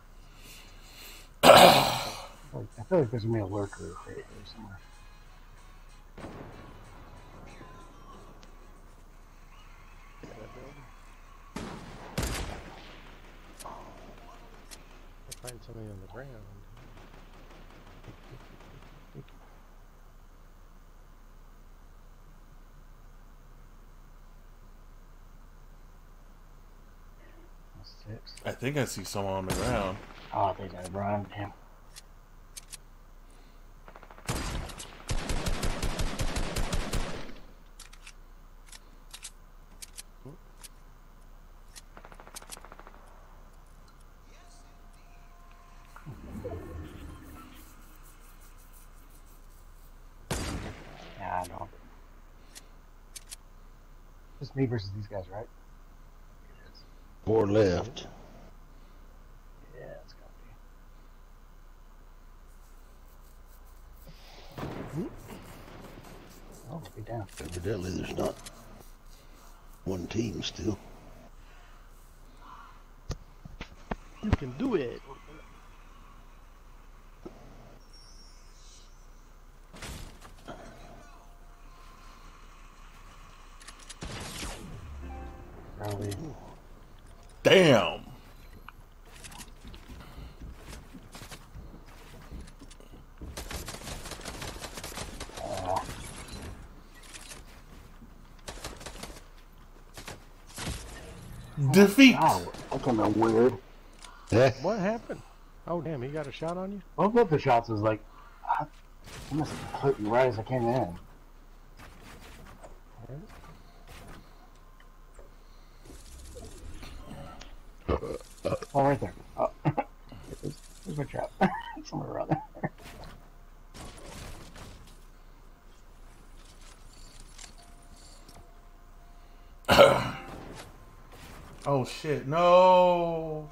Like, I feel like there's gonna be a lurker right here somewhere. I find something on the ground. Six. I think I see someone on the ground. Oh, I think I run. Damn. Yeah, I know. Just me versus these guys, right? Four left. Yeah, it's gonna be. Oh, we'll be down. Evidently, there's not one team still. You can do it. Probably. Damn. Uh, Defeat. oh, that came out weird. Yeah. What happened? Oh, damn, he got a shot on you? Both of the shots was like, I must have put you right as I came in. Oh, right there. Oh. There's, there's my trap. Somewhere around there. Oh shit, no.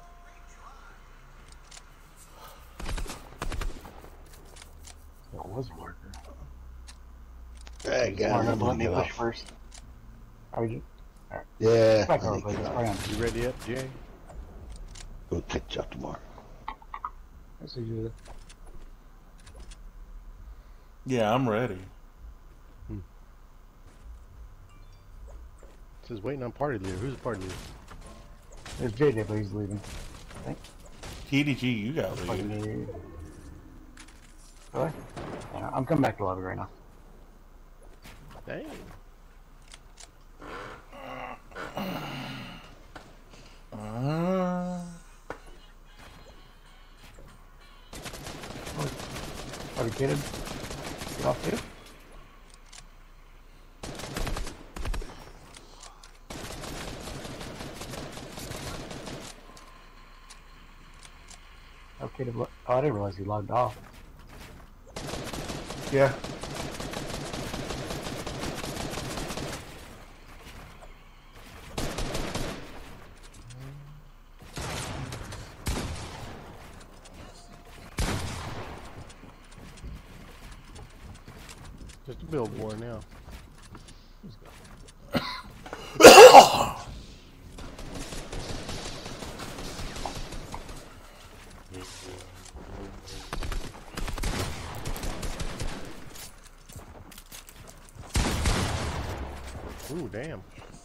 It was a lurker. Hey, Smart guys, enough to let me get push off. first. Are you? Alright. Yeah. Back I over, think please. get It's probably off. on. You ready up, Jay? We'll catch you tomorrow. I see you. Yeah, I'm ready. It says waiting on party leader. Who's the party leader? There's J J, but he's leaving. I think. T D G, you got Fucking lead. me. Really? Yeah, I'm coming back to lobby right now. Dang. Uh, Are we kidding? Get off too? Okay, to, oh, I didn't realize he logged off. yeah. Just a billboard now. Ooh, damn.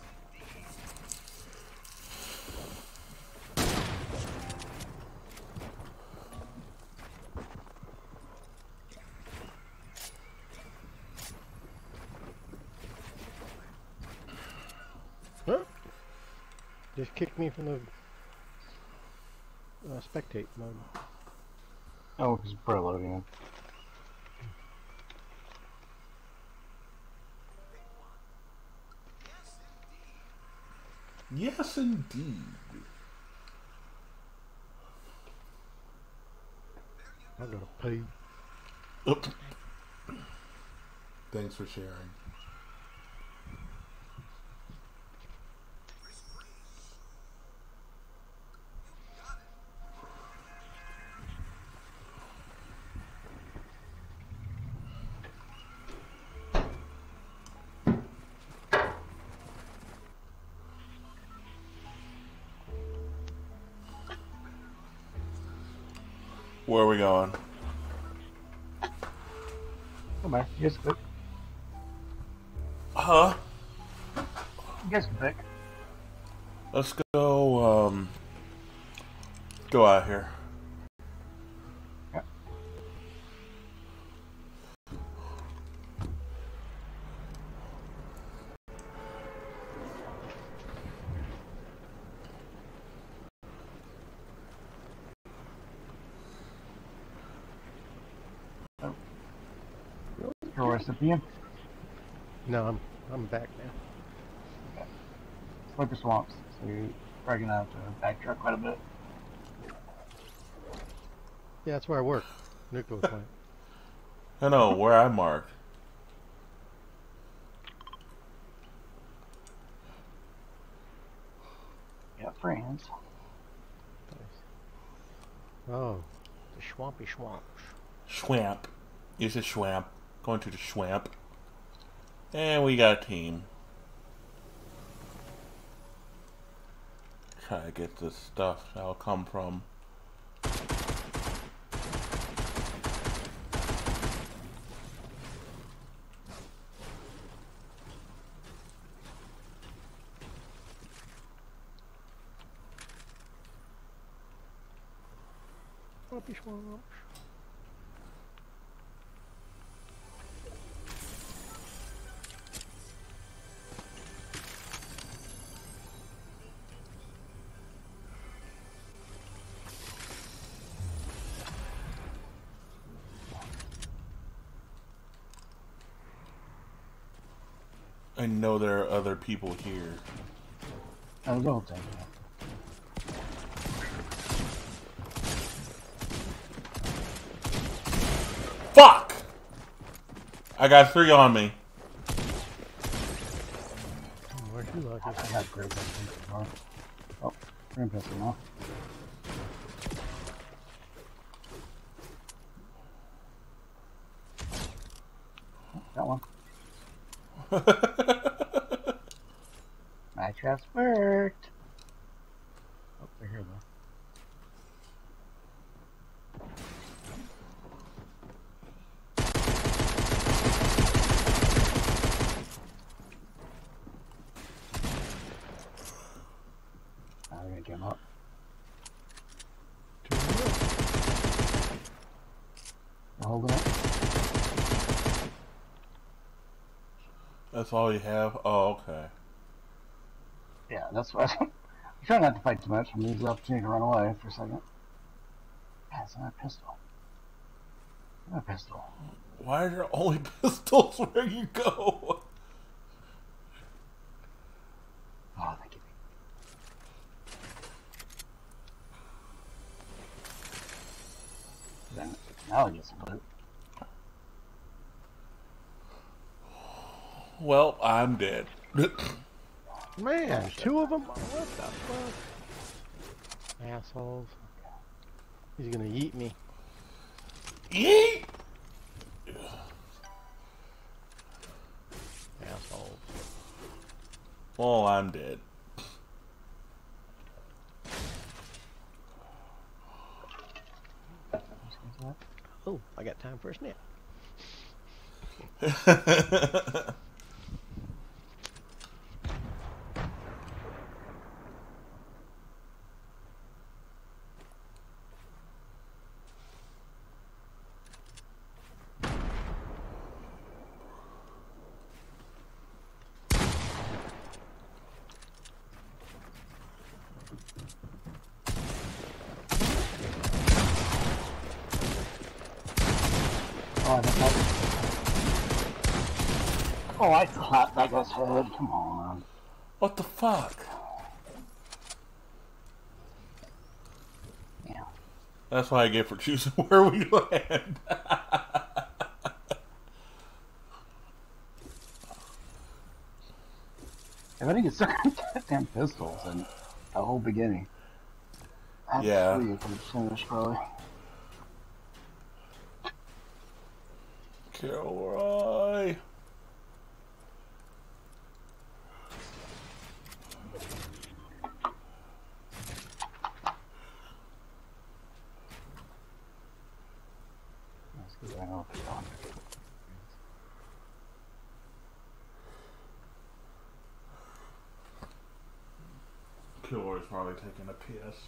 Huh? Just kicked me from the uh, spectate mode. Oh, because pro loading. Yes, indeed. I gotta pay. Oop. Thanks for sharing. Where are we going? Come on, you guys can pick. Huh? You guys can pick. Let's go, um... go out here. Yeah. Your recipient. No, I'm I'm back now. Okay. Slipper swamps, so you're probably gonna have to backtrack quite a bit. Yeah, that's where I work. Nuclear plant. I know, where I mark. Yeah, friends. Oh, the swampy swamps. Schwamp. It's a schwamp. Going to the schwamp. And we got a team. Try to get this stuff that'll come from. Swampy swamps. I know there are other people here. Oh, go take it. Fuck! I got three on me. Where'd you like I it? got great weapons. Oh, green pistol now. Oh, got one. My traps worked. Oh, they're here though. Now we're gonna get him up. We're holding it. That's all you have? Oh, okay. Yeah, that's what I'm trying not to fight too much. I'm gonna use the opportunity to run away for a second. Yeah, it's not a pistol. Not a pistol. Why are there only pistols where you go? Oh, thank you. Then now I get some loot. Well, I'm dead. Man, two of them? What the fuck? Assholes. He's gonna eat me. Yeet! Assholes. Well, I'm dead. Oh, I got time for a snap. Oh, I missed that. Oh, I slapped that guy's head. Come on. What the fuck? Yeah. That's what I get for choosing where we land. If I didn't get stuck on goddamn pistols and the whole beginning. That's Yeah. three you could have finished probably. Kilroy. That's good. I know if it's on. Kilroy's probably taking a piss.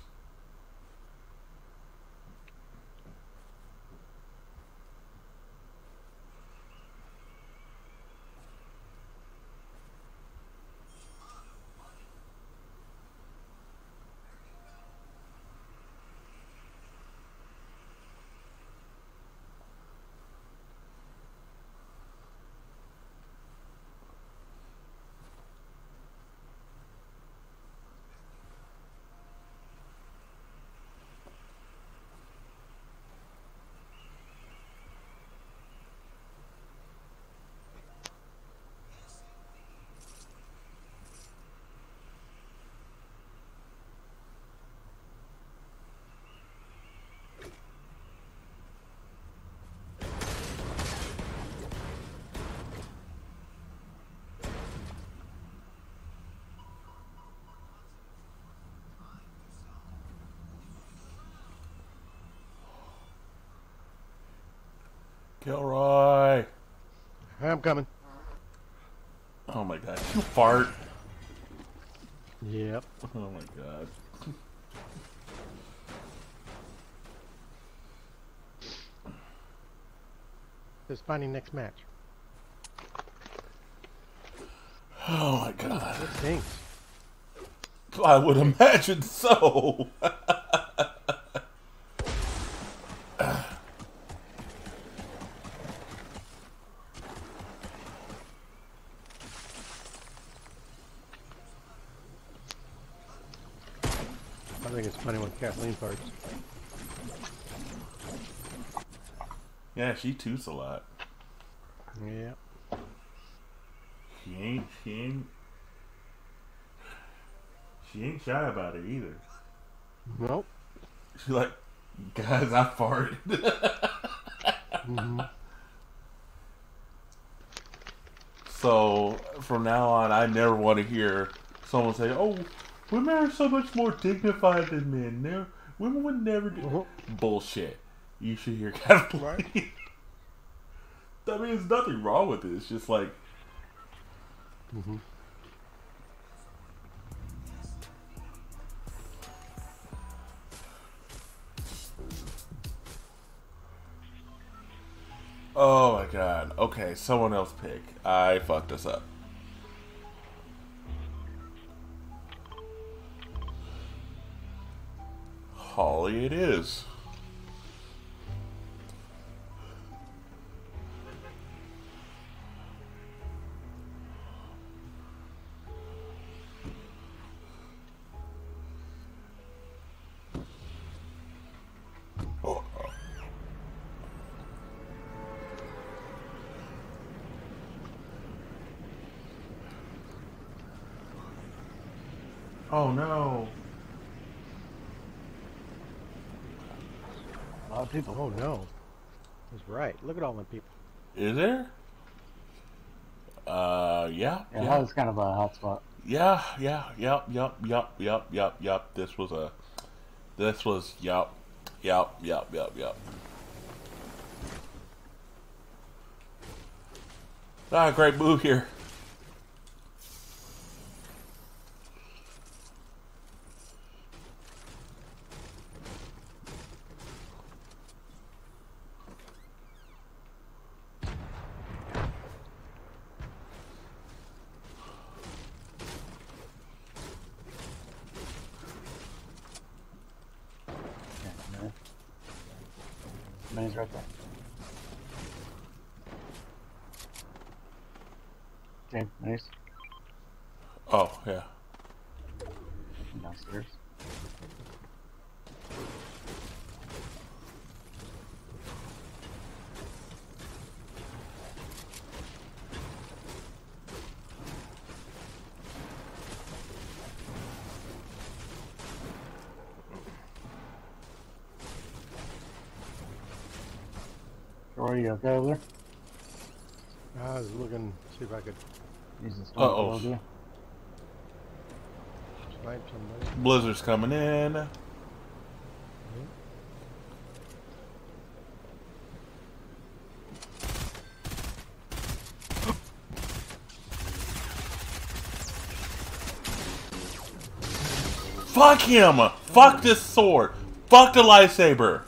Kilroy. I'm coming. Oh my god, you fart. Yep. Oh my god. Just finding next match. Oh my god. That stinks. I would imagine so. I think it's funny when Kathleen farts. Yeah, she toots a lot. Yeah. She ain't, she ain't, she ain't shy about it either. Nope. She's like, guys, I farted. Mm-hmm. So, from now on, I never want to hear someone say, oh, women are so much more dignified than men. They're, women would never do... Uh-huh. Bullshit. You should hear Kathleen. Right. I mean, there's nothing wrong with it. It's just like... Mm-hmm. Oh my god. Okay, someone else pick. I fucked this up. Holly it is. Oh. Oh no. A lot of people. Oh no. He's right. Look at all the people. Is there? Uh, yeah. Yeah, Yeah, that was kind of a hot spot. yeah, yeah, yep, yep, yep, yep, yep, yep. This was a, this was, yep, yep, yep, yep, yep. Ah, great move here. Minis right there. Okay, nice. Oh, yeah. Downstairs. Troy, you okay over there? I was looking, see if I could Using Uh oh. you. snipe somebody. Blizzard's coming in. Fuck him! Fuck this sword! Fuck the lightsaber!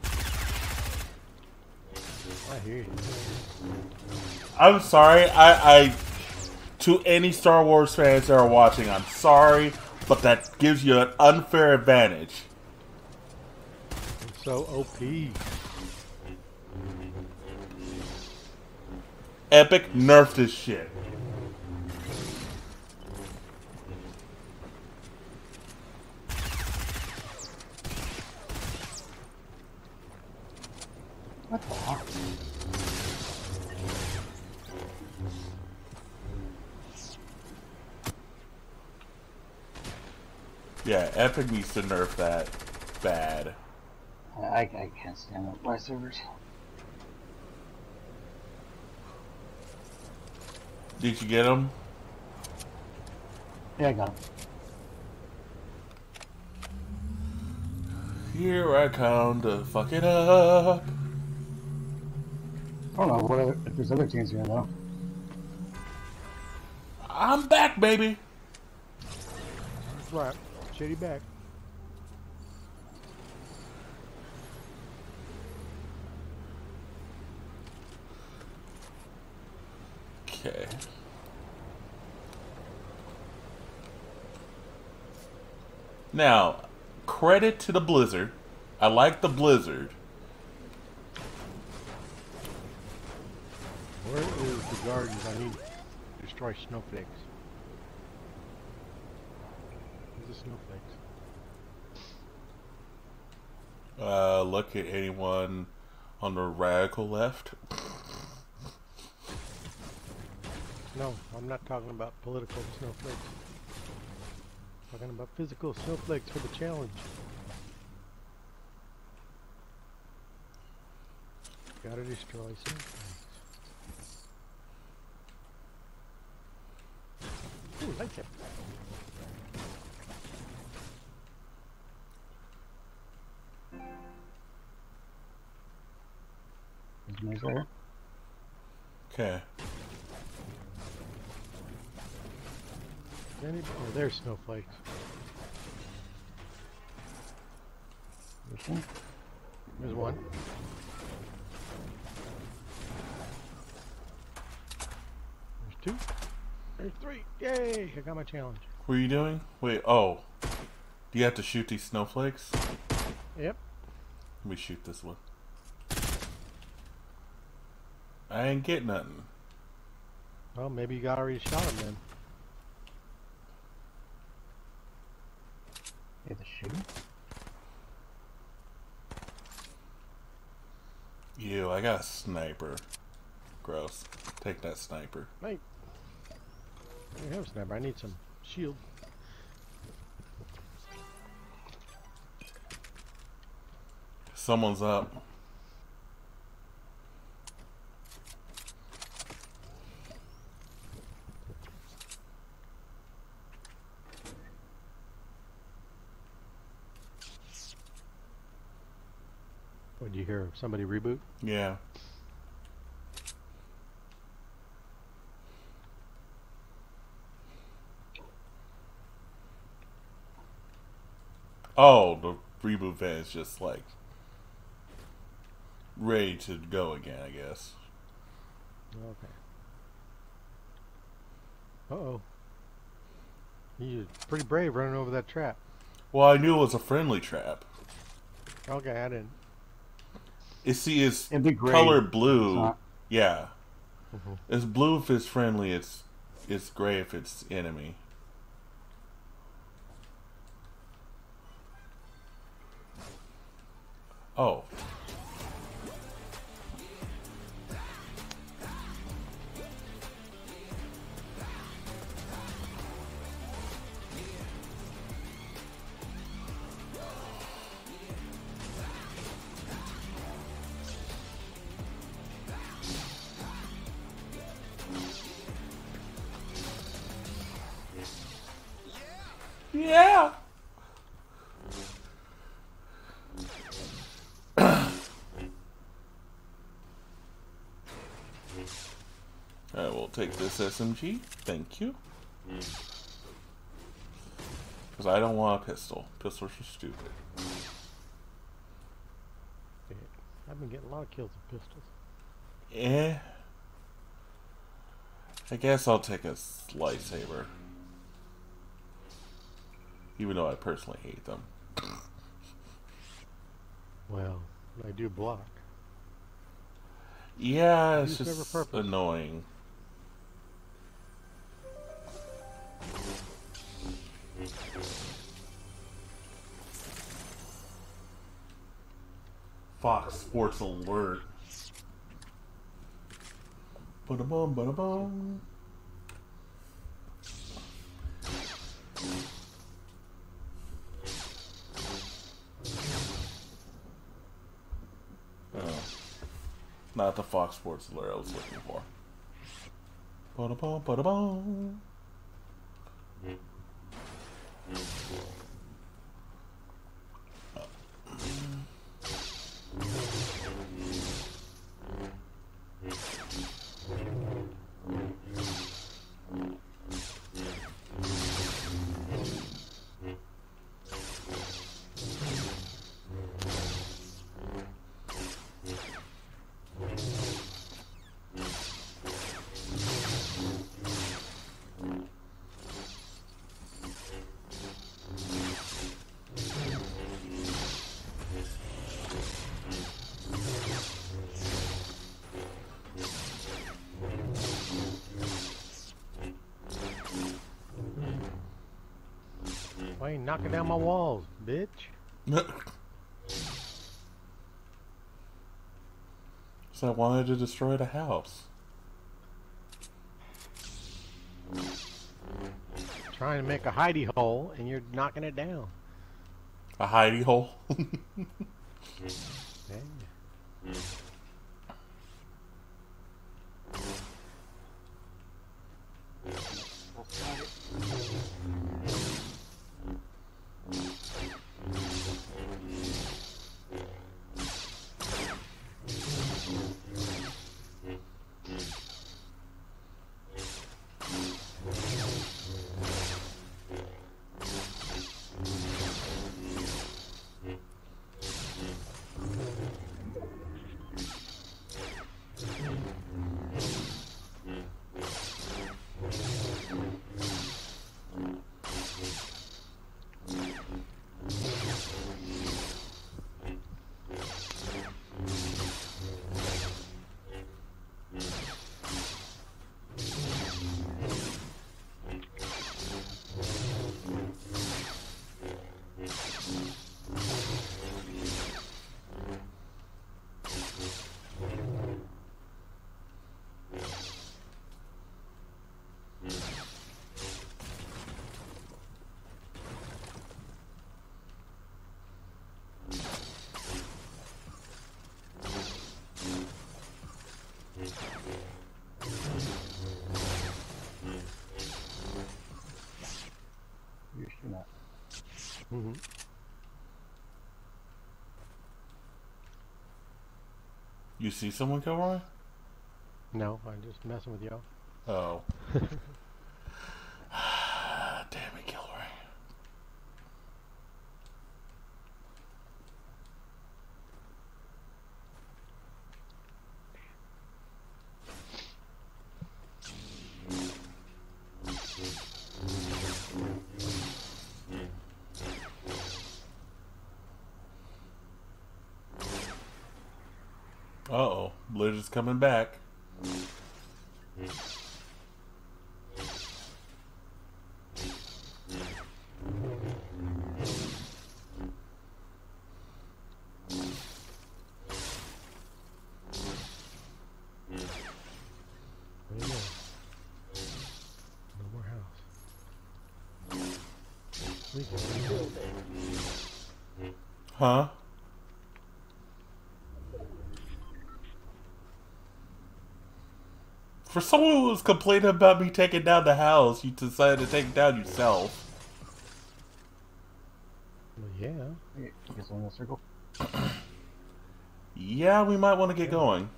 I hear you. I'm sorry, I, I, to any Star Wars fans that are watching, I'm sorry, but that gives you an unfair advantage. It's so O P. Epic, nerf this shit. What the hell? Yeah, Epic needs to nerf that bad. I, I can't stand up lightsabers. Did you get him? Yeah, I got him. Here I come to fuck it up. I don't know what other, if there's other teams here though. I'm back, baby. That's right. Shitty back. Okay. Now, credit to the Blizzard. I like the Blizzard. Where is the gardens? I need to destroy snowflakes. Where's the snowflakes? Uh, look at anyone on the radical left. No, I'm not talking about political snowflakes. I'm talking about physical snowflakes for the challenge. Gotta destroy snowflakes. Ooh, lightsaber. There's one there. Okay. Any, oh, there's snowflakes. This one? There's one. There's two. There's three. Yay! I got my challenge. What are you doing? Wait, oh. Do you have to shoot these snowflakes? Yep. Let me shoot this one. I ain't get nothing. Well, maybe you got already shot him then. You have to shoot him? Ew, I got a sniper. Gross. Take that sniper. Mate. I don't have a sniper. I need some shield. Someone's up. What, did you hear somebody reboot? Yeah. Oh, the reboot van is just like ready to go again, I guess. Okay. Uh-oh. You're pretty brave running over that trap. Well, I knew it was a friendly trap. Okay, I didn't. You see, it's It'd be great. color It's blue. not. Yeah. Mhm. It's blue if it's friendly. It's it's gray if it's enemy. Oh. Yeah. I will take this S M G. Thank you. Because I don't want a pistol. Pistols are stupid. I've been getting a lot of kills with pistols. Eh. I guess I'll take a lightsaber. Even though I personally hate them. Well, I do block. Yeah, it's Use just every purpose. annoying. Fox Sports Alert. Ba-da-bum, ba-da-bum. Oh. Not the Fox Sports Alert I was looking for. Ba-da-bum, ba-da-bum. Why you knocking down my walls, bitch? So I wanted to destroy the house. Trying to make a hidey hole and you're knocking it down. A hidey hole? Yeah. You're shooting at. Mm-hmm. You see someone, Kilroy? No, I'm just messing with y'all. Oh. Damn it, Kilroy. Uh-oh, Blizz is coming back. We can build it. Huh? For someone who was complaining about me taking down the house, you decided to take it down yourself. Well, yeah. You guys in a circle? Yeah, we might want to get going.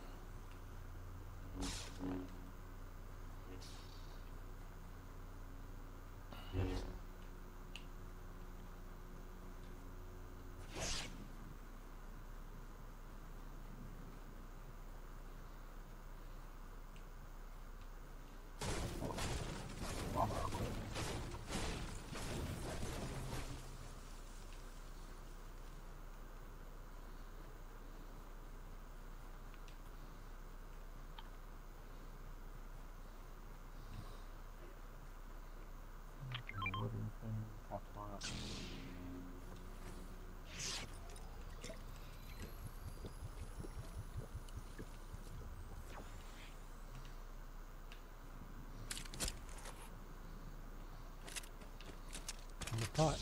In the pot.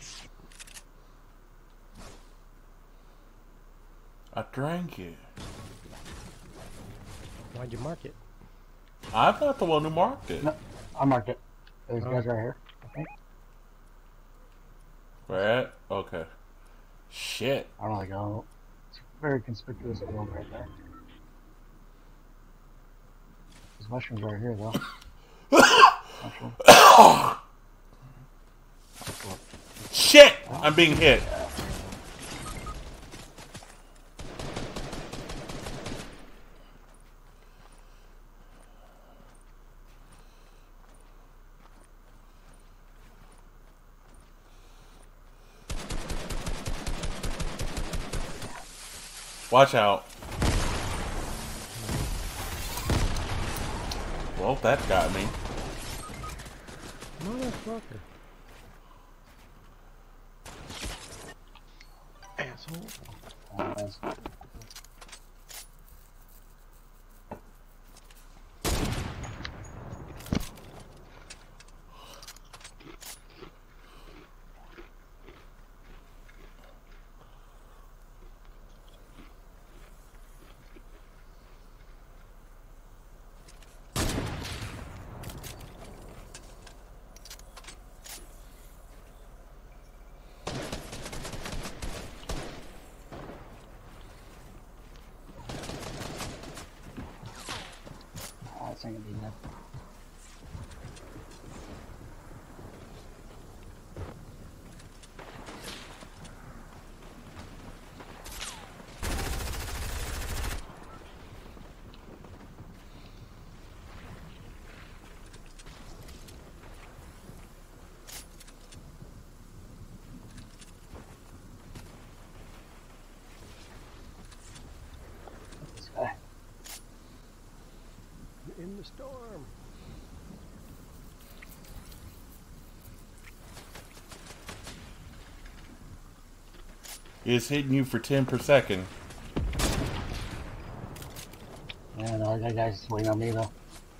I drank it. Why'd you mark it? I'm not the one who marked it. No, I marked it. These Oh. guys right here, I think. Right? Okay. Shit. I don't know, like, oh, it's a very conspicuous field right there. There's mushrooms right here, though. Mushroom. Shit! I'm being hit. Watch out. Well, that got me. Motherfucker. Asshole. Uh, that's- oh, that's not gonna be enough. This guy. In the storm. It's hitting you for ten per second. Yeah, no, that guy's just waiting on me, though.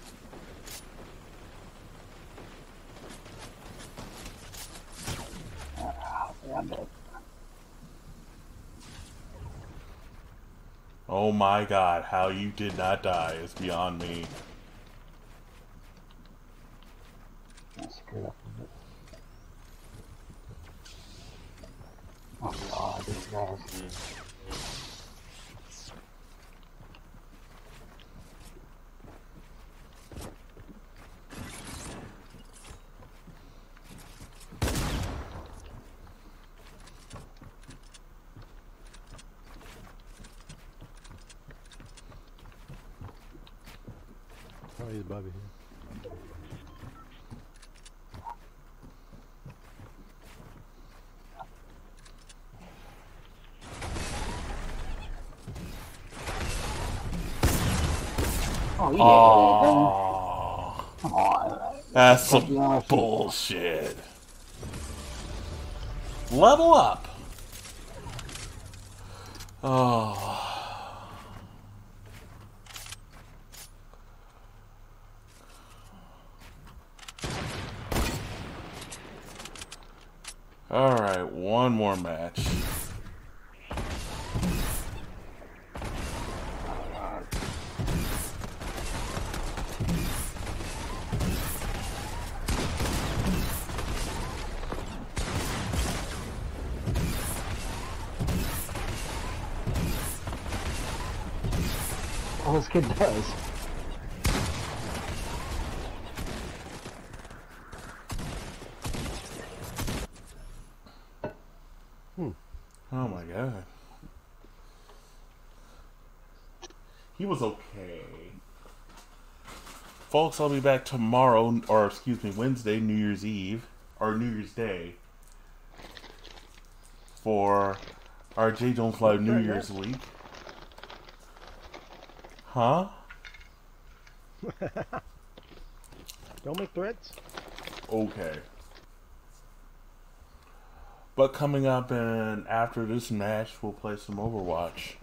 Ah, yeah, I'm dead. Oh my god, how you did not die is beyond me. I screwed up a bit. Oh god, these guys. Oh, he's Bobby here. Oh, yeah. Oh, Come on. that's Fuck some you, honestly. bullshit. Level up. Oh. Alright, one more match. All this kid does. Hmm. Oh my god. He was okay. Folks, I'll be back tomorrow, or excuse me, Wednesday, New Year's Eve, or New Year's Day, for our J Jones Live New Year's week. Huh? Don't make threats. Okay. But coming up and after this match, we'll play some Overwatch.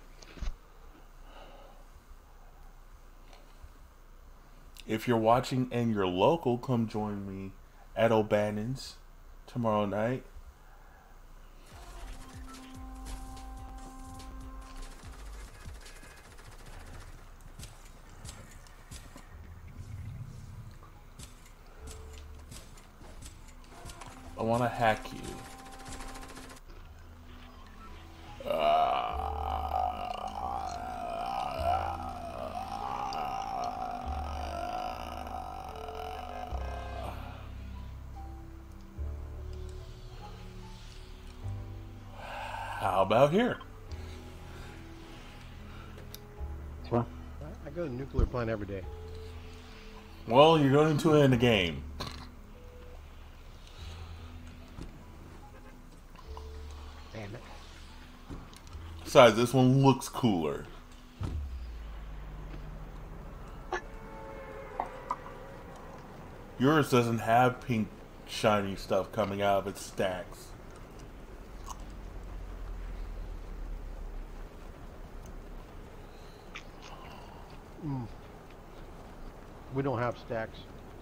If you're watching and you're local, come join me at O'Bannon's tomorrow night. I want to hack you. How about here? What? I go to the nuclear plant every day. Well, you're going to end the game. Damn it. Besides, this one looks cooler. Yours doesn't have pink shiny stuff coming out of its stacks. Mm. We don't have stacks.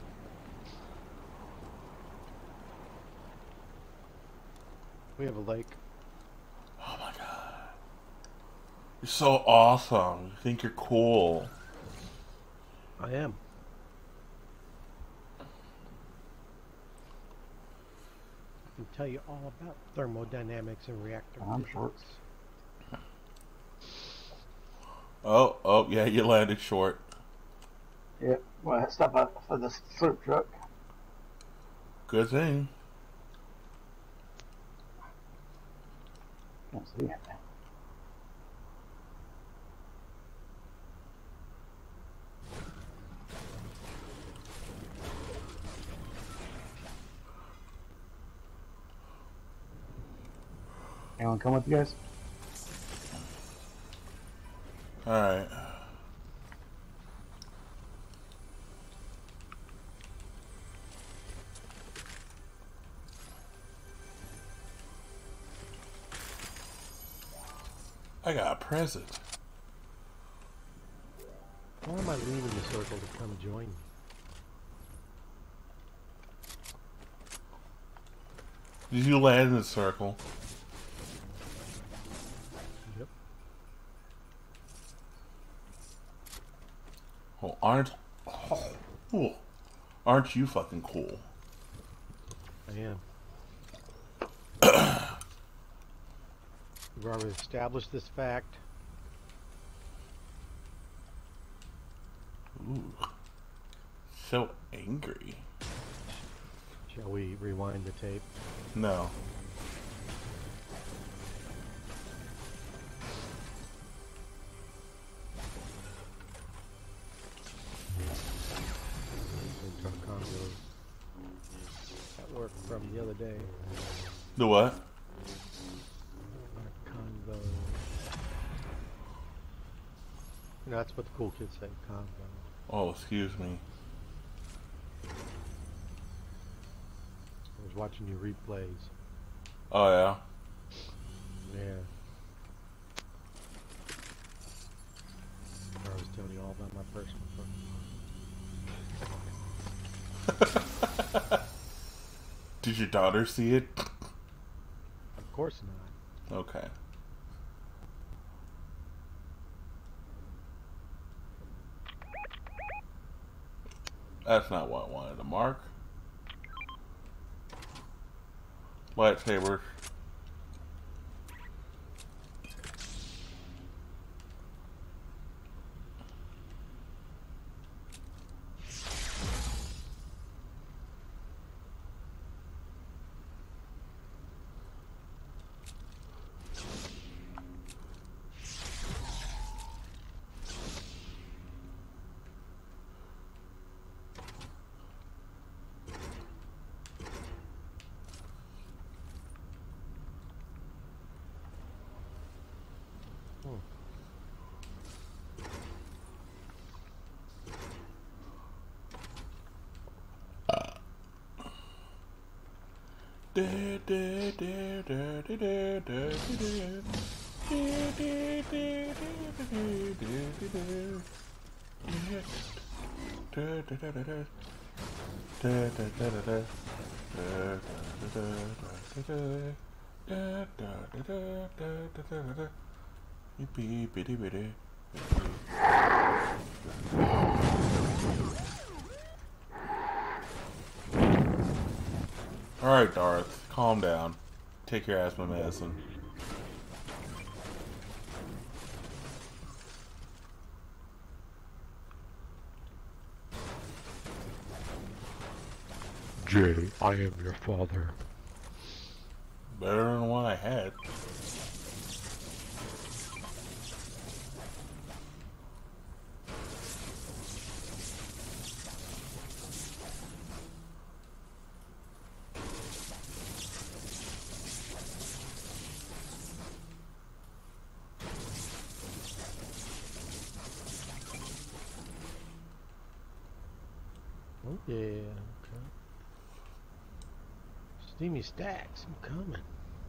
We have a lake. Oh my god. You're so awesome. You think you're cool. I am. I can tell you all about thermodynamics and reactor I'm physics. short. Oh, oh, yeah, you landed short. Yep. Well, I stop up for the slurp truck. Good thing. Can't see it. Anyone come with you guys? Alright. I got a present. Why am I leaving the circle to come join you? Did you land in the circle? Yep. Oh, aren't... Oh, aren't you fucking cool? I am. We've already established this fact. Ooh. So angry. Shall we rewind the tape? No. That work from the other day. The what? Convo. You know, that's what the cool kids say, convo. Oh, excuse me. I was watching your replays. Oh, yeah? Yeah. I was telling you all about my personal phone. Did your daughter see it? course not. Okay. That's not what I wanted to mark. Lightsabers. Alright, Darth, calm down. Take your asthma medicine. Jay, I am your father. Better than the one I had. Oh yeah, okay. Steamy stacks, I'm coming.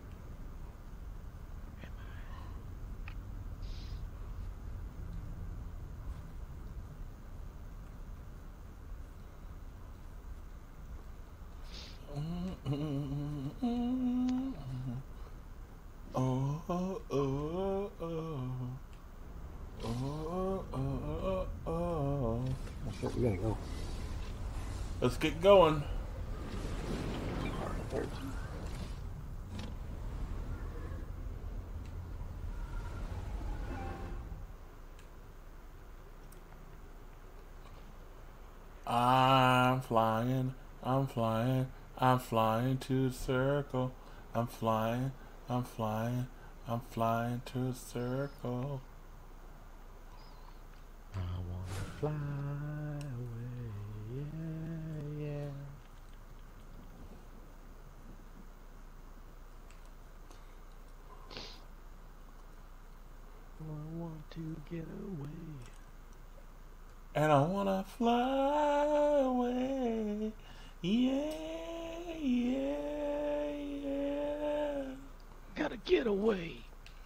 Oh, oh, oh, oh. Oh, oh, oh, oh. That's it, we gotta go. Let's get going. I'm flying, I'm flying, I'm flying to the circle. I'm flying, I'm flying, I'm flying to the circle. I wanna fly away, yeah, yeah. I want to get away. And I wanna fly away, yeah, yeah, yeah. Gotta get away.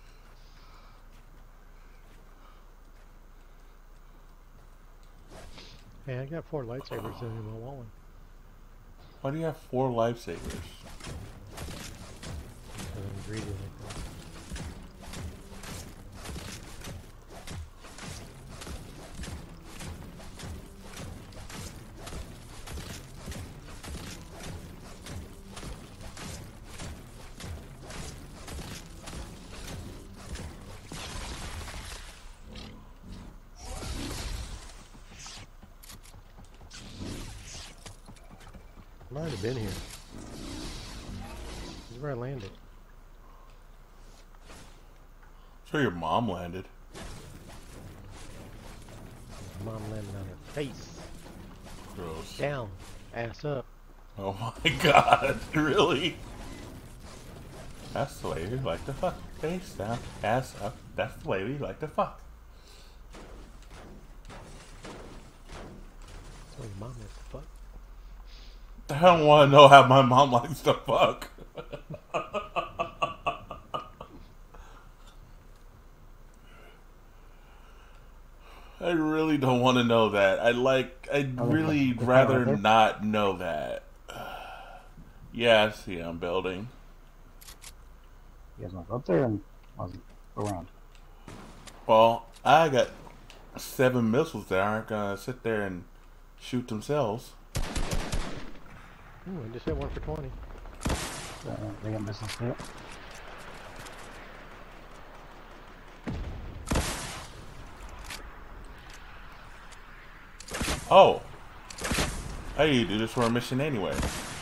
Hey, I got four lightsabers in my wallet. Why do you have four lifesavers? Because I'm greedy like that. Might have been here. This is where I landed. Sure, your mom landed. Mom landed on her face. Gross. Down. Ass up. Oh my god, really? That's the way we like to fuck. Face down, ass up. That's the way we like to fuck. That's where your mom likes to fuck. I don't want to know how my mom likes to fuck. I really don't want to know that. I like. I'd really rather not know that. Yeah, I see. I'm building. You guys want to go up there and was go around? Well, I got seven missiles that aren't gonna sit there and shoot themselves. Ooh, I just hit one for twenty. Uh, they got missiles too. Oh, I need to do this for a mission anyway.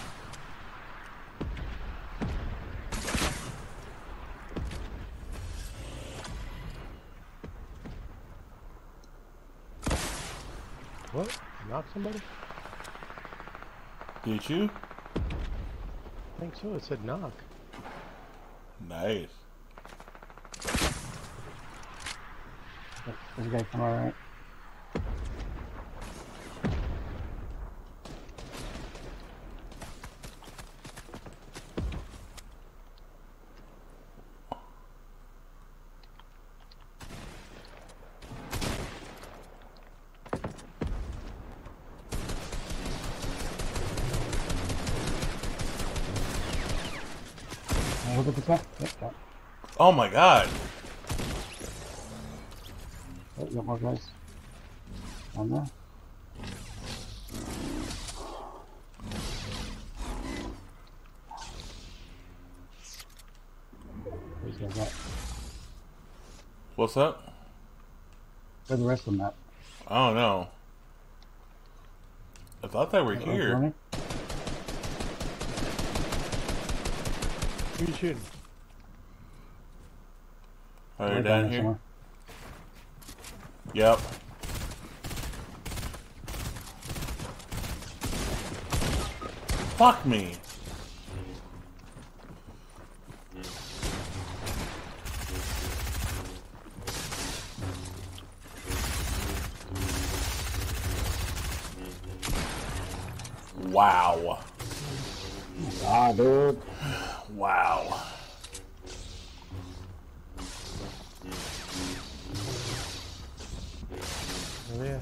What? Knock somebody? Did you? I think so. It said knock. Nice. This guy come alright. Look at the top. Yep, top. Oh my god. Oh, you got more guys. On there. These guys at? What's up? Where's the rest of them at? I don't know. I thought they were Right here. for me? Who are you shooting? Are you Right down there here? somewhere. Yep. Fuck me. Wow. Ah, dude. Wow. Oh yeah.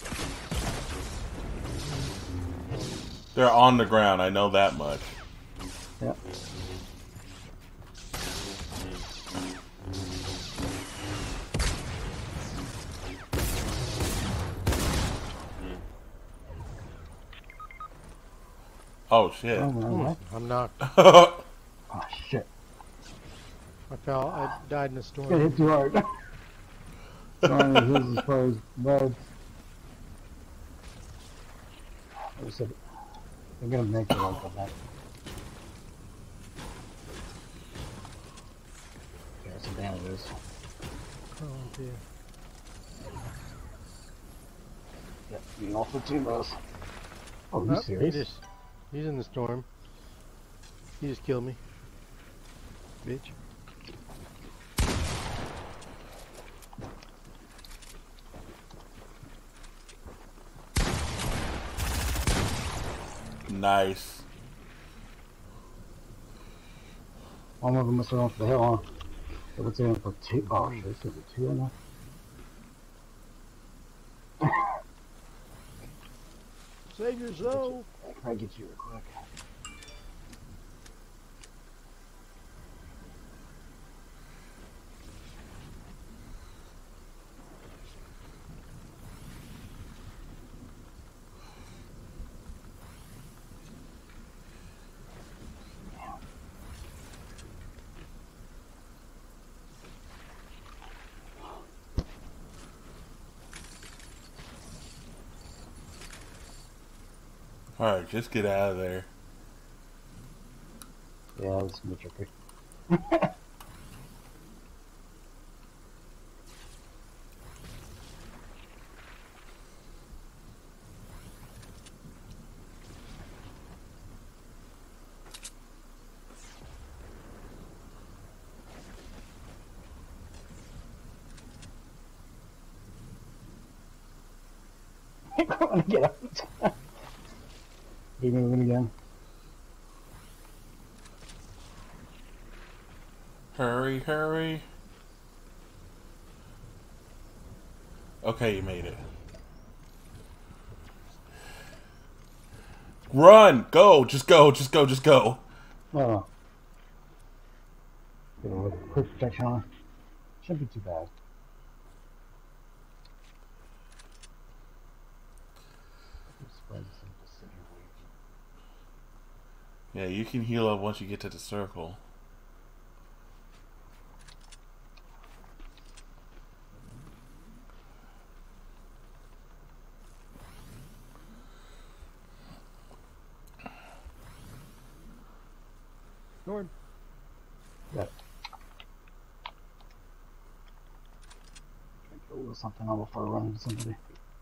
They're on the ground, I know that much. Yep. Oh shit. Oh, well, I'm knocked. oh shit. I fell. I died in a It storm. hit too hard. Sorry, his is closed. Bugs. I said, I'm gonna make it like that. Yeah, some bandages. Oh dear. Yep, you all for two those. Oh, you Oh, he serious? just, he's in the storm. He just killed me. Bitch. Nice. One of them must have gone for the hill, huh? So what's in for two? Oh, shit, this is a two in there. Save yourself. Can I get you real quick? Alright, just get out of there. Yeah, this is gonna be tricky. I want to get out. Be moving again. Hurry, hurry. Okay, you made it. Run! Go! Just go, just go, just go. Oh. Get a little quick protection on her. Shouldn't be too bad. Yeah, you can heal up once you get to the circle. Norm. Yeah. Get a little something on before I run into somebody.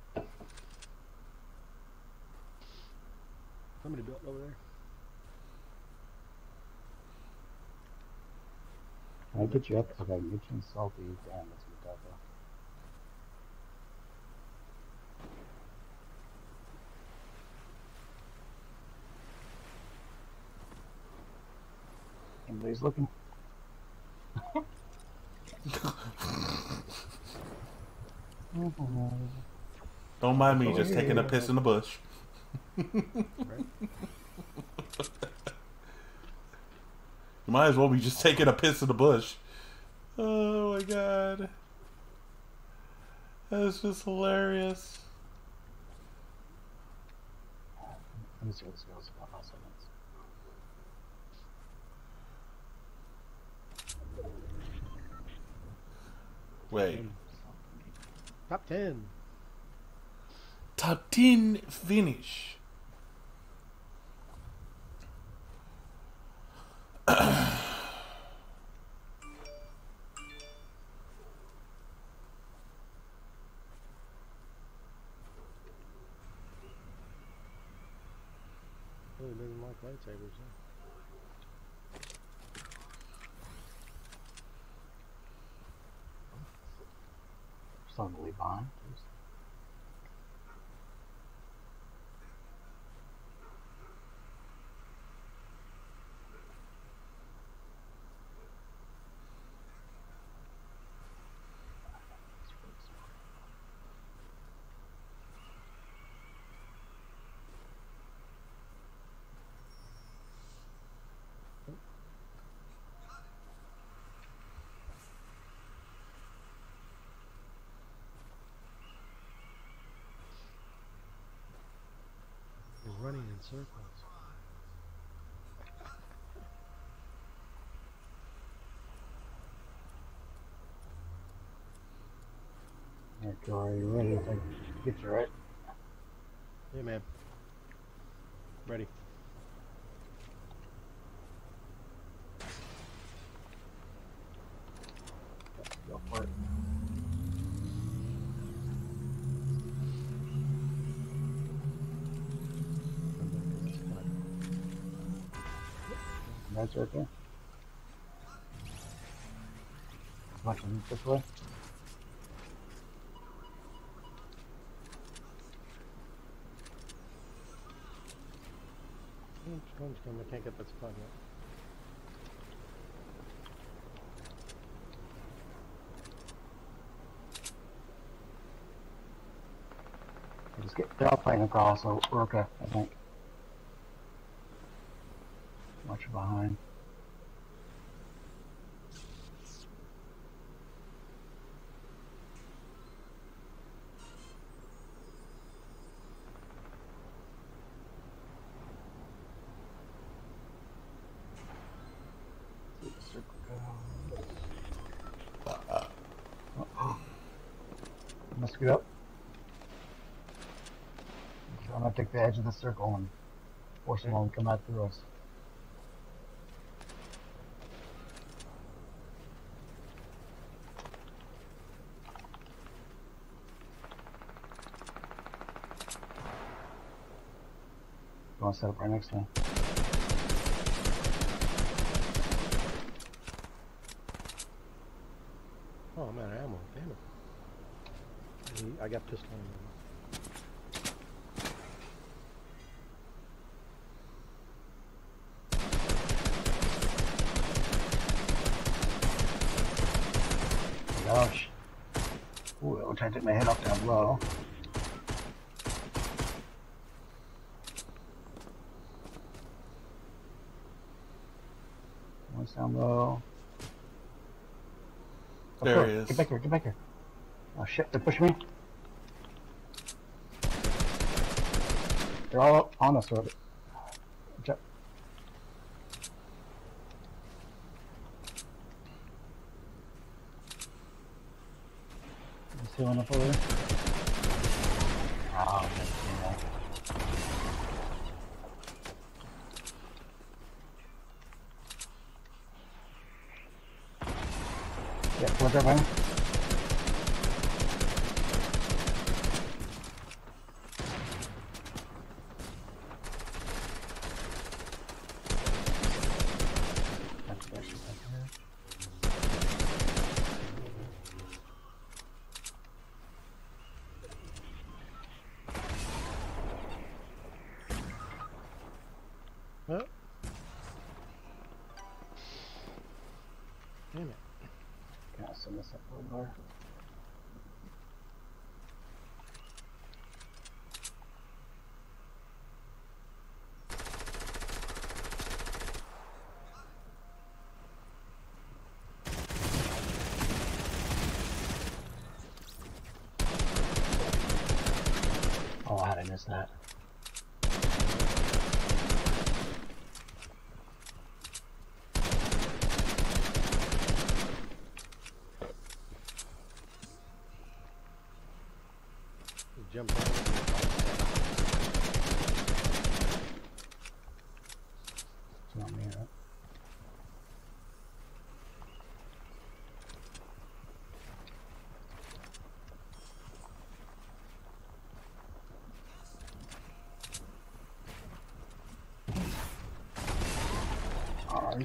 Somebody built over there. Can I get you up? Okay, you can salty. Damn, that's good though. Anybody's looking? Don't mind me, just taking a piss in the bush. You might as well be just taking a piss in the bush. Oh my god. That's just hilarious. Let me see what this goes about five seconds. Wait. Top ten. Top ten finish. Really doesn't like lightsabers, huh? Starting to leave behind. You're running in circles. Alright, Joe, are you ready to get you right? Yeah, man. Ready. Go for it. That's right there. Watching this way. Storm's coming. I can't get that spot yet. Just get, they're all fighting across, so we're okay, I think. Much behind. Let's get up. So I'm gonna take the edge of the circle and force them all to come out through us. You want to set up right next to me? Oh, I'm out of ammo. Damn it. I got pistol ammo. Gosh. Ooh, I'll try to take my head off down low. Once down low. There course. he is. Get back here, get back here. Oh shit, they're pushing me. They're all up on us with it. Good job. You see one up over there? Oh, yeah. Yeah, what's up, man? Oh. Damn it. Can I send this up a little more? Oh, how did I miss that? Jump on it. It's not me, right? Alright.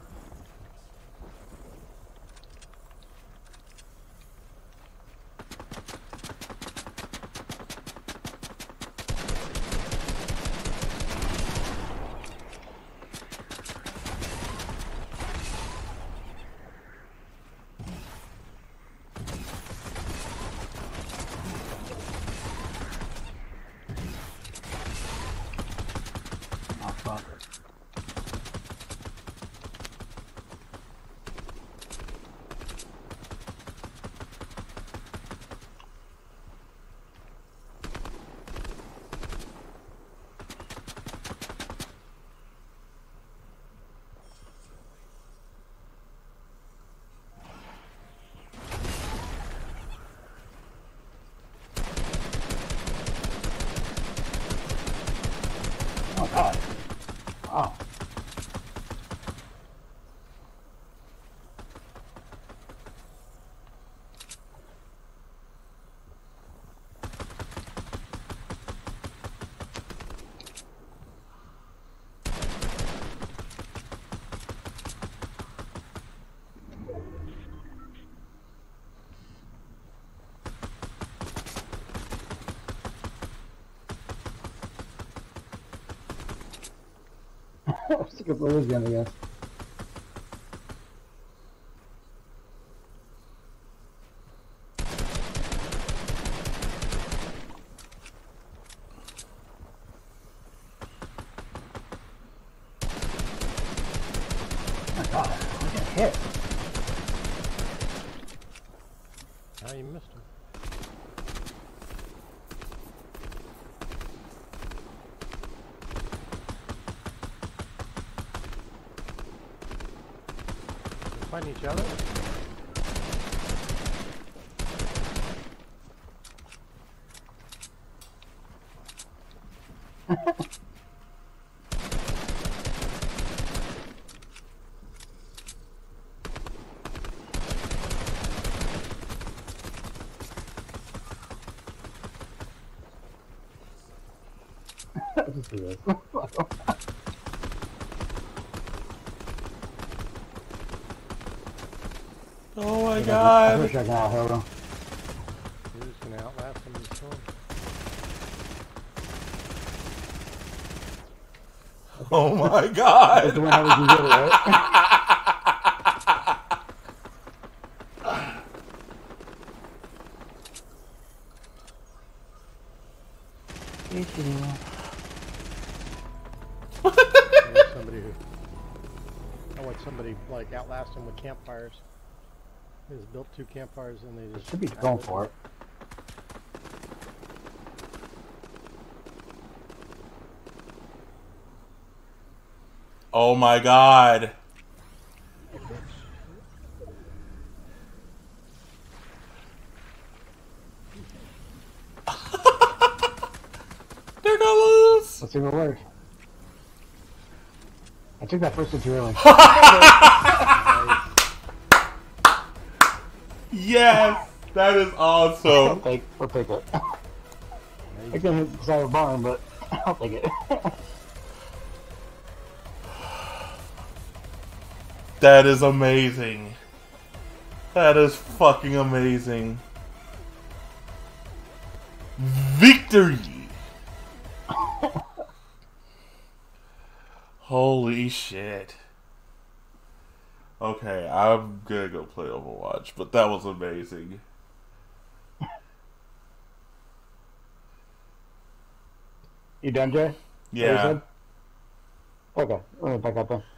Oh fuck. Oh god. Wow. Let's take a blue again, I guess. Oh my god, I got hit. Now you missed him. Find each other. Just do this. Oh my I god. wish I could outhold him. You're just gonna outlast him in the storm. Oh my That's god. the one how we can get it, right? I want somebody who, I want somebody like outlast him with campfires. They just built two campfires and they just Should be going for it. Oh my god. They're gonna lose. Let's see what works. I took that first one too early. Yes, that is awesome. I'll take, we'll take it. I couldn't hit the side of the barn, but I'll take it. That is amazing. That is fucking amazing. Victory! Holy shit. Okay, I'm gonna go play Overwatch, but that was amazing. You done, Jay? Yeah. Okay, I'm gonna back up then.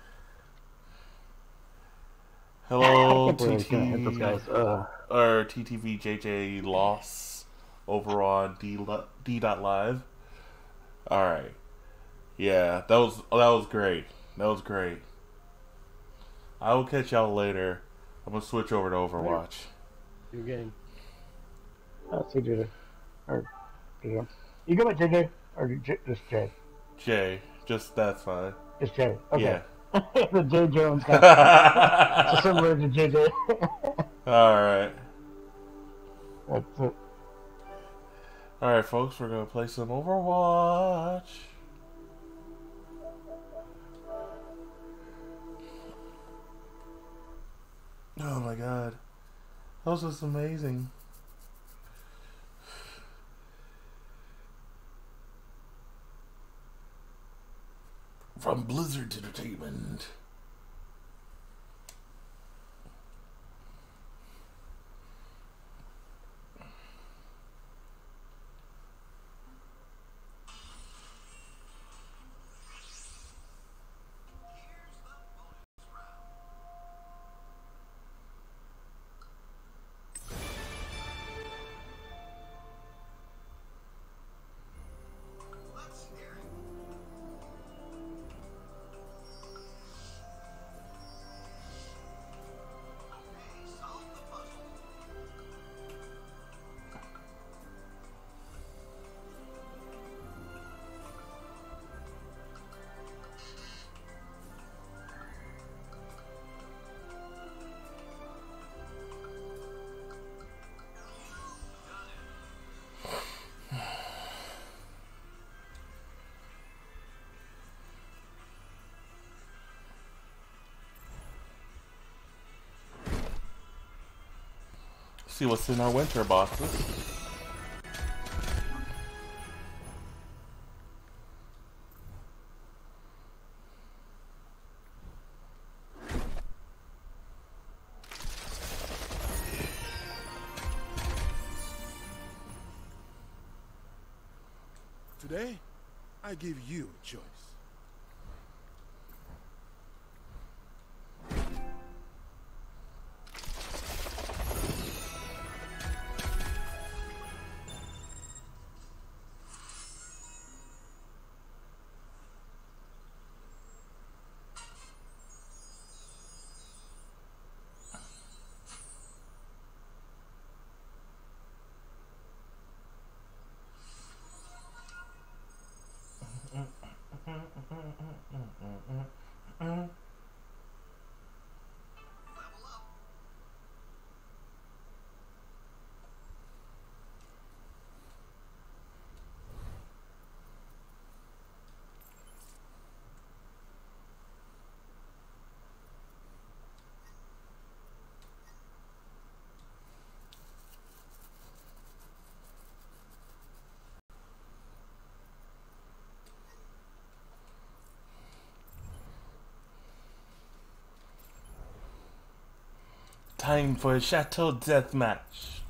Hello, I can't believe T it's gonna hit those guys. Uh, or T T V J J loss over on D D dot live. All right. Yeah, that was that was great. That was great. I will catch y'all later. I'm gonna switch over to Overwatch. Your game. let's see, J J. Or, J J. You go by J J or J, just J? Jay, just that's fine. Just J. Okay. Yeah. The J Jones guy. So similar to J J. Alright. That's it. Alright, folks, we're gonna play some Overwatch. Oh my god. That was just amazing. From Blizzard Entertainment. See what's in our winter boxes. Today, I give you a choice. Time for a Chateau Deathmatch.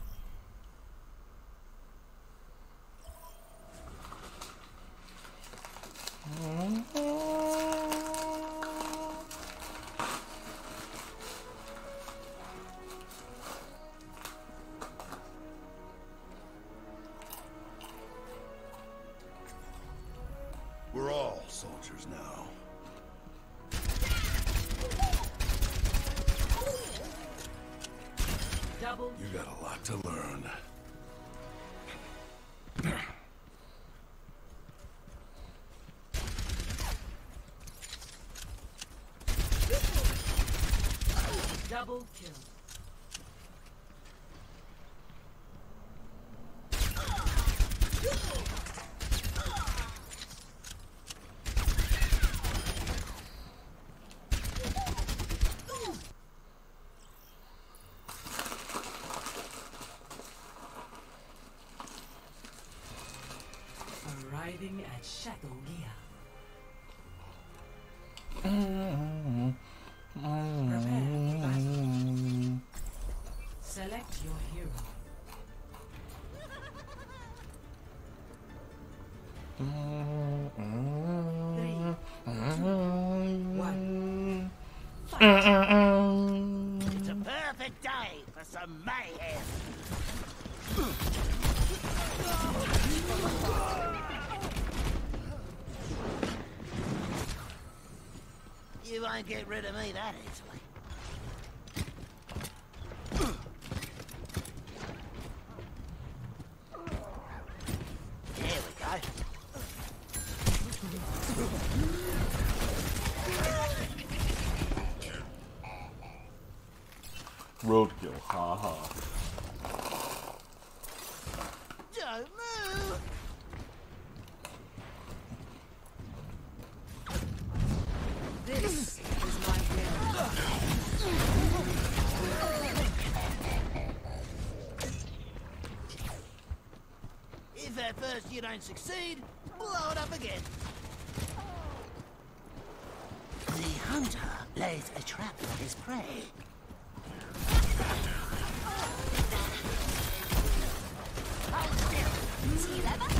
You got a lot to learn. Double kill. Arriving at Chateau Gia. Prepare for battle. Select your hero. Three, two, one. Fight. It's a perfect day for some mayhem. You won't get rid of me that easily. There we go. Roadkill, haha. Don't move. This is my will. If at first you don't succeed, blow it up again. The hunter lays a trap for his prey. Hold still. See that?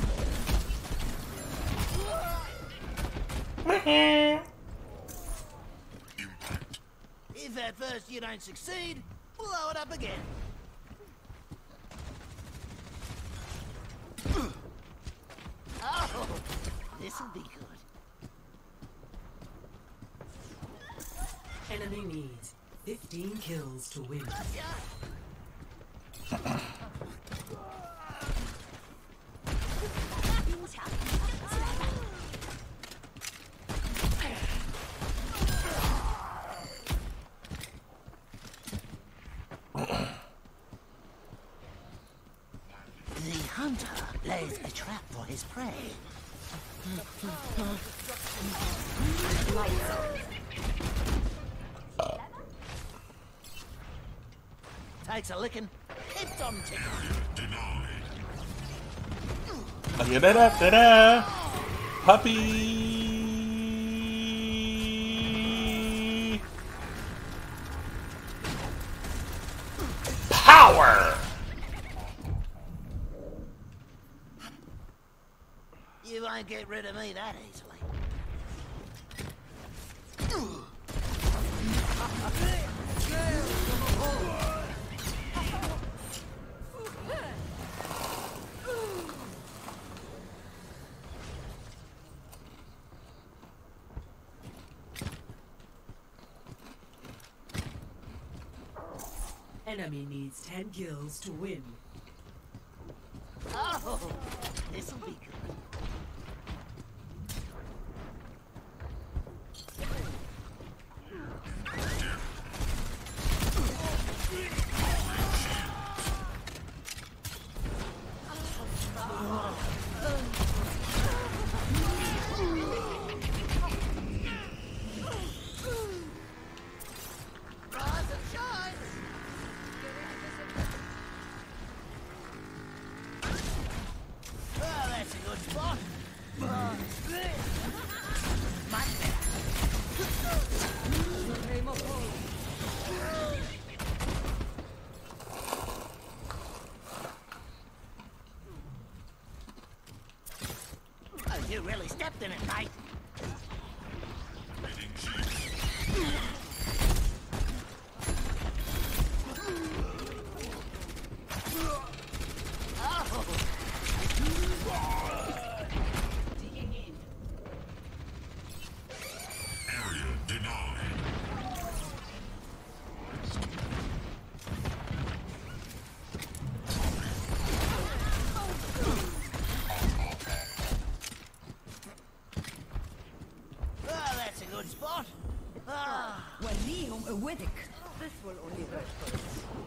If at first you don't succeed, blow it up again. Oh, this'll be good. Enemy needs fifteen kills to win. The hunter lays a trap for his prey. Takes a licking, keeps on ticking. Da da da da da. Puppy. Power. You won't get rid of me that easily. Enemy needs ten kills to win. Oh, this'll be good. You really stepped in it, mate. with it. This will only hurt first.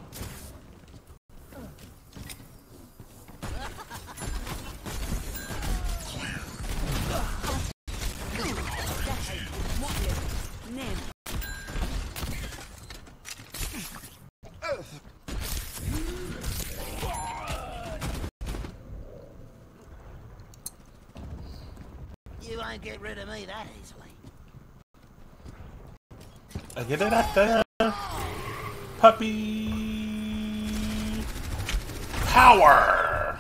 You won't get rid of me that easily. I get it out there. Puppy power.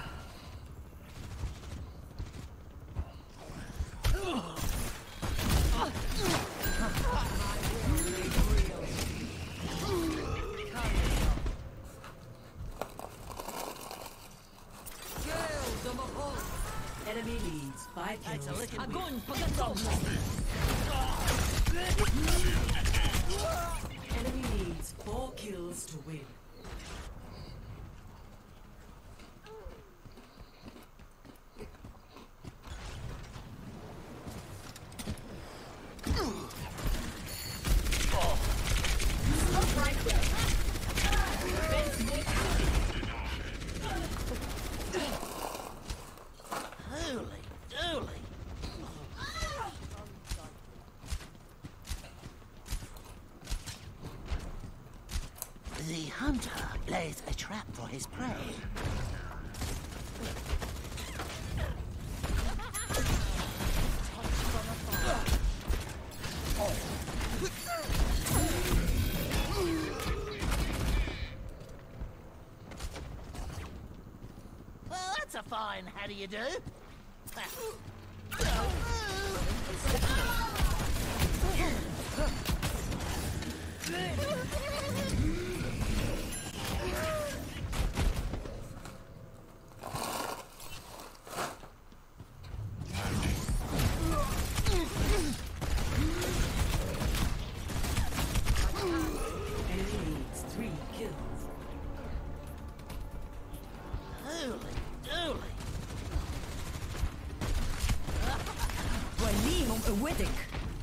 Enemy leads five kills. Enemy needs four kills to win. Holy dooly. The hunter lays a trap for his prey. Well, that's a fine how do you do? Enemy needs three kills. Holy dooly. Walihum Ewiddick.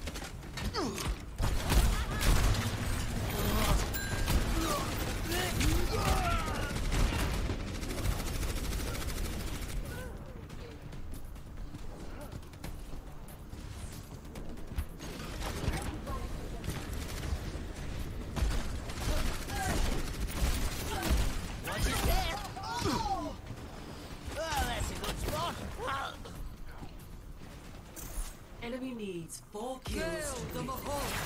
What's his death? Oh, that's a good spot. Enemy needs four kills to win.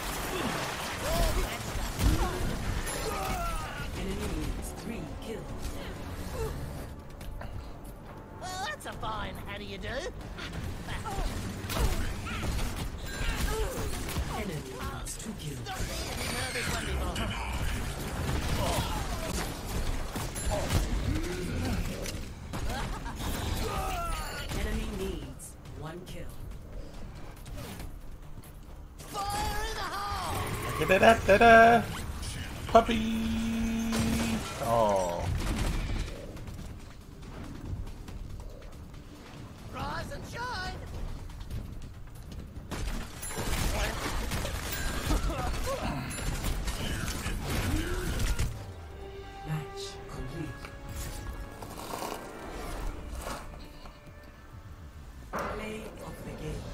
Enemy needs three kills. Well, that's a fine how do you do? Enemy needs two kills. Heard this one before. Enemy needs one kill. Fire in the hole! Get it out there. Puppy. Oh. Rise and shine! Match complete. Play of the game.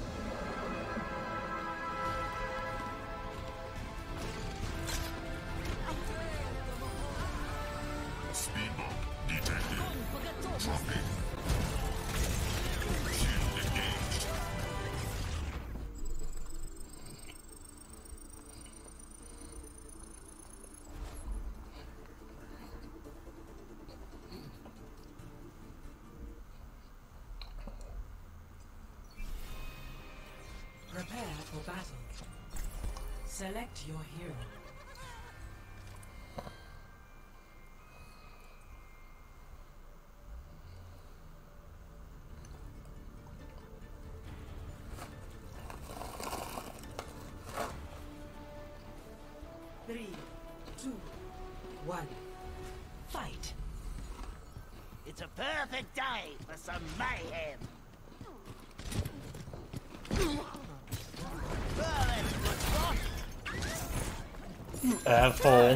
Prepare for battle. Select your hero. Three, two, one, fight. It's a perfect day for some mayhem. Oh, that's a good spot. Asshole.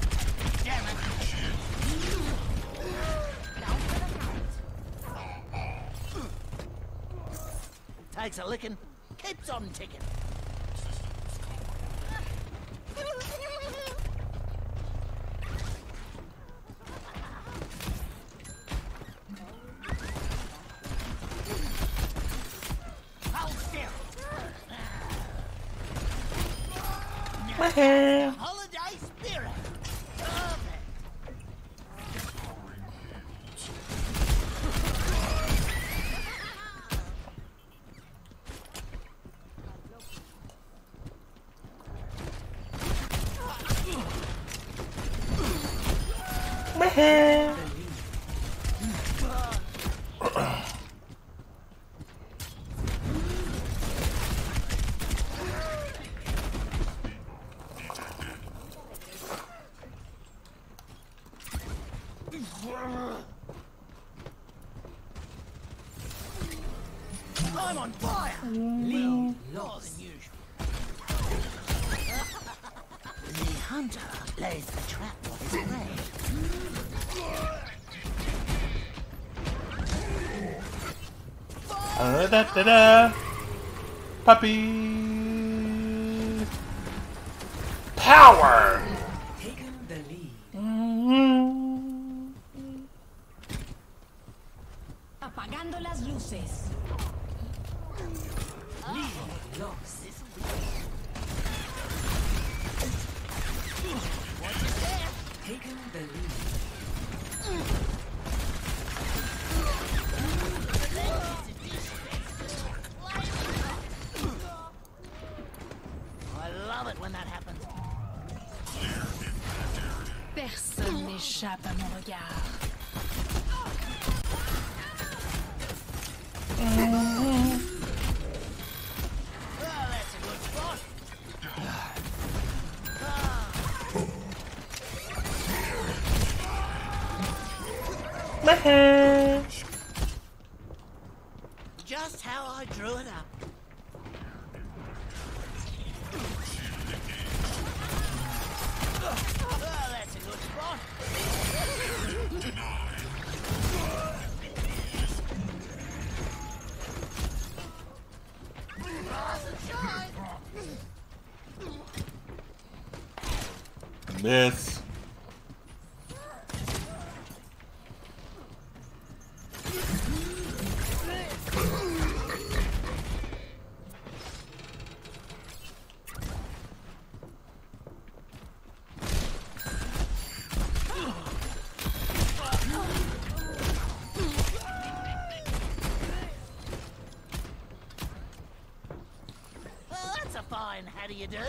Takes a licking, keeps on ticking. Hold still. My hair. Holiday spirit. Perfect. My hair. I'm on fire. Well, more than usual. The hunter lays the trap for his prey. Uh, da, da, da. Puppy. Power. Taken the lead. Apagando las luces. Lead lost. Taken the lead. I love it when that happens. Personne n'échappe à mon regard. Well, that's a good spot. My hair. Just how I drew it up. Well, that's a good spot. Rise and shine. Miss. Well, that's a fine how do you do?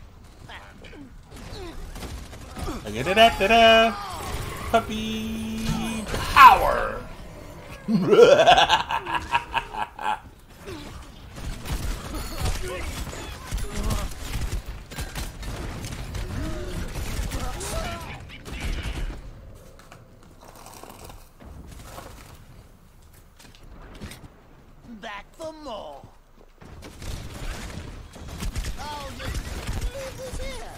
Da, da, da, da, da. Puppy. Power. Back for more. Oh, you leave this here.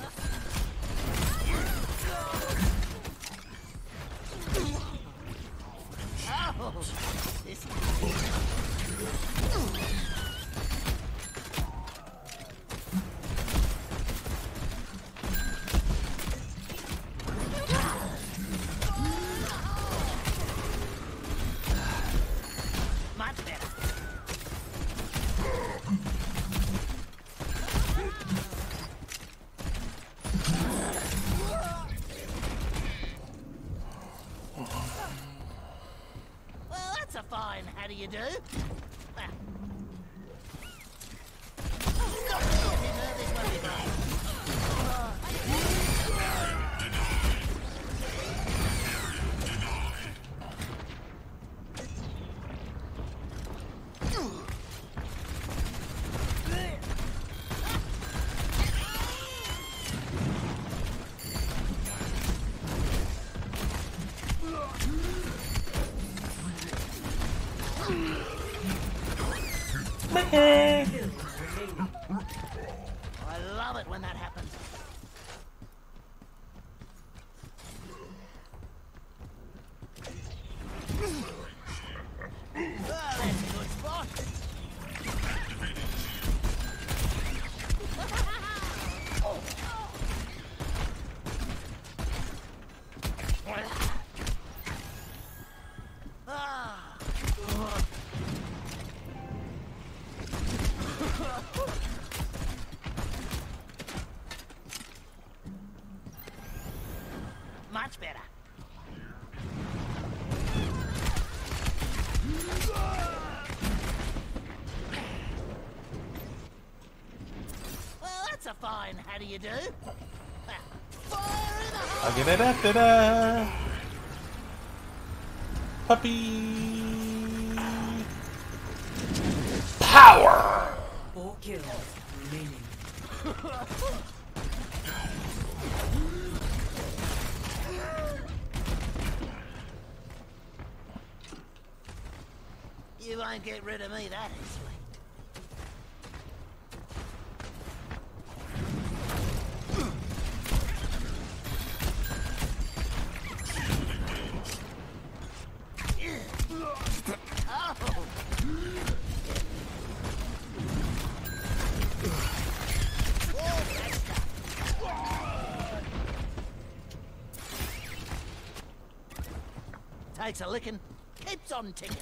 Oh, this much better. Well, that's a fine how do you do? Ah. Stop getting nervous when we play. My hair. I love it when that happens. that's a good spot. Ah. Much better. Well, that's a fine how do you do? Fire in the hole! I'll get it after that. Puppy. Power. Four kills remaining. You won't get rid of me that easily. Takes a licking, keeps on ticking.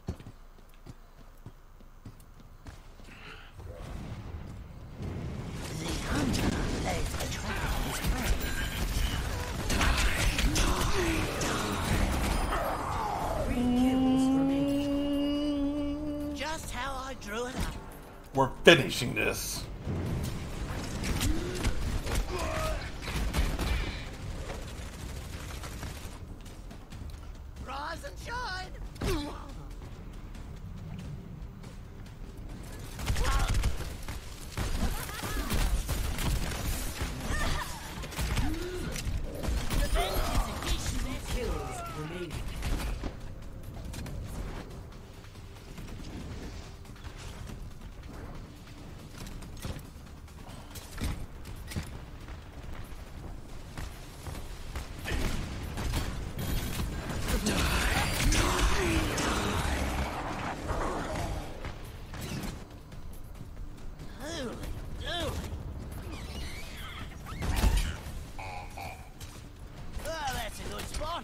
The hunter lays a trap on his prey. Three kills remaining. Just how I drew it up. We're finishing this. Rise and shine. Kills remaining. Holy dooly. Oh, that's a good spot.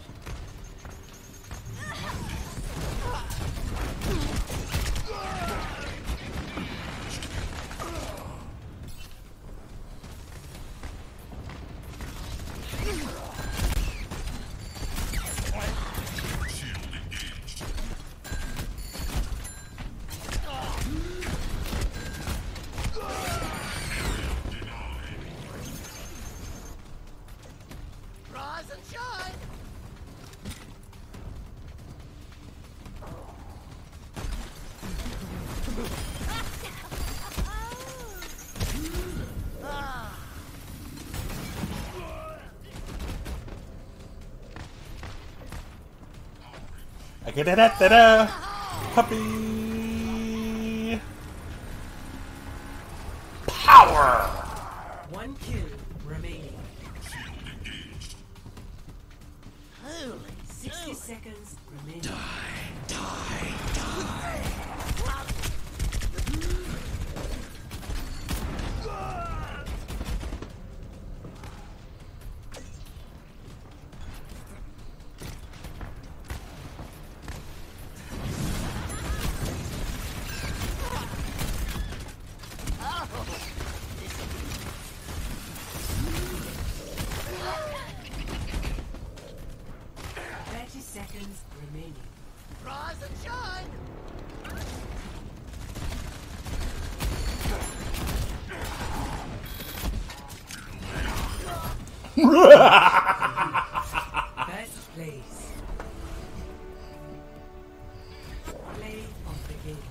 Rise and shine. Ah. I get it after that. Puppy. Power. One kill remaining. Holy Sixty dooly. seconds remaining. Thirty seconds remaining. Rise and shine. First place. Play of the game.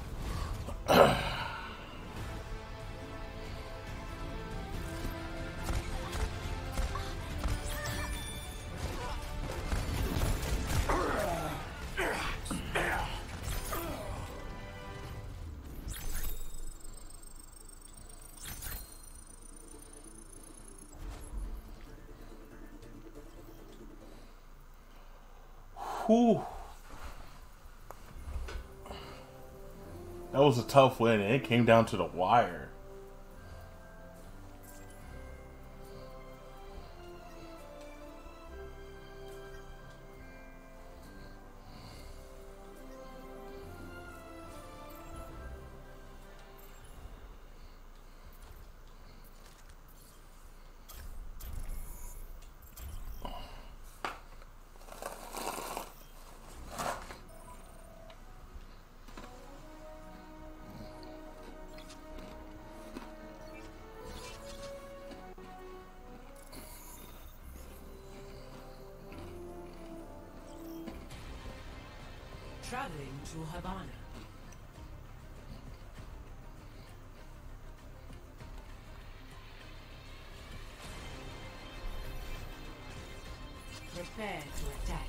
Whew. That was a tough win, and it came down to the wire. Traveling to Havana. Prepare to attack.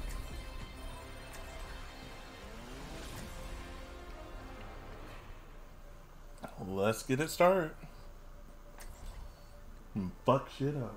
Let's get it started. And fuck shit up.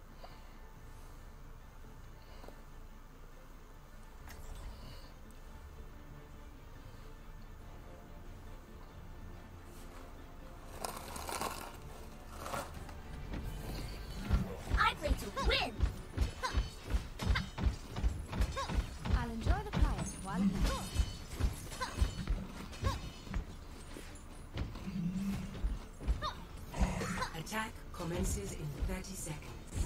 Attack commences in thirty seconds.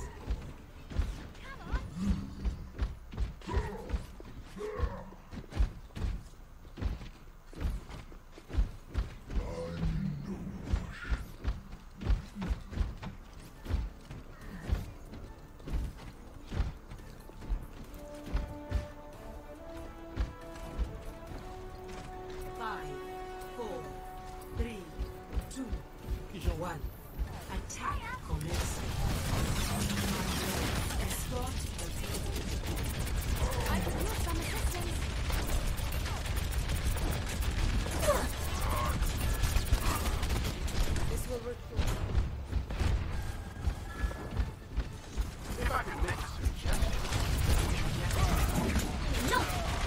Five, four, three, two, one. Attack commence. Escort the field. I can use some assistance. This will work for you. If I can make a suggestion. No!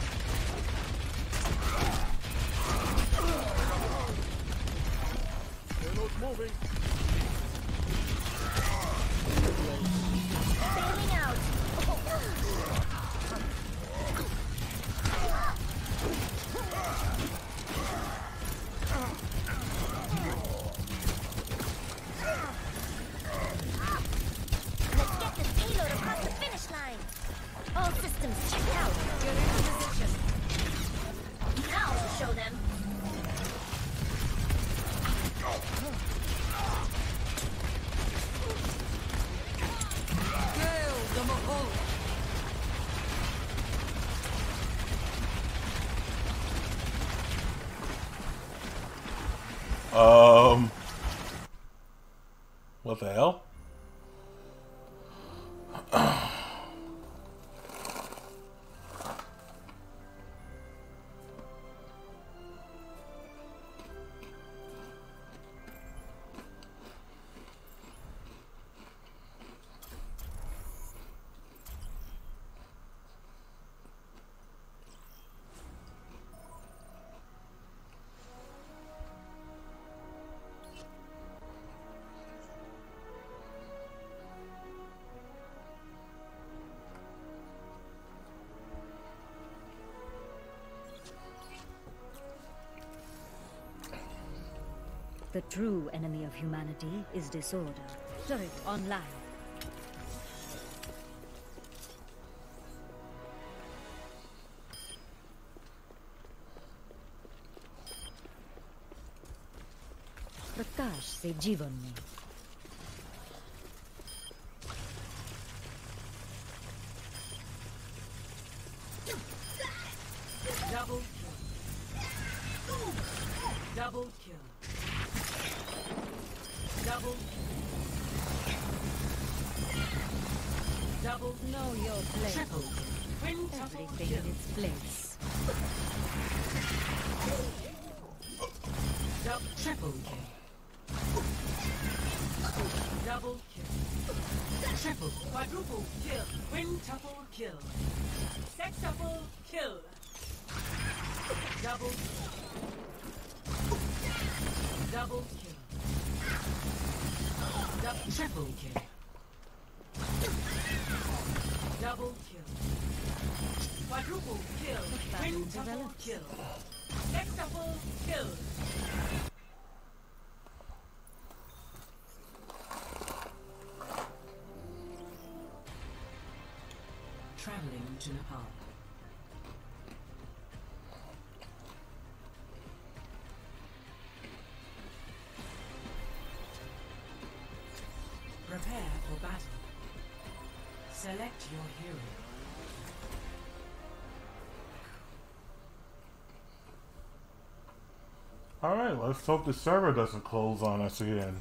Payload's moving. Sailing out. Let's get this payload across the finish line. All systems checked out. You're in position. Now to show them. Um, what the hell? The true enemy of humanity is disorder. Turret online. प्रकाश से जीवन में Double kill. Double kill. Double Double know your place. Triple Quintuple Everything kill. in its place. Double Triple kill. Double kill. Triple Quadruple kill. Quintuple kill. Sextuple kill. Double Double kill. Double, triple kill. Double kill. Quadruple kill. Quintuple kill. Sextuple kill. Traveling to Nepal. Prepare for battle. Select your hero. Alright, let's hope the server doesn't close on us again.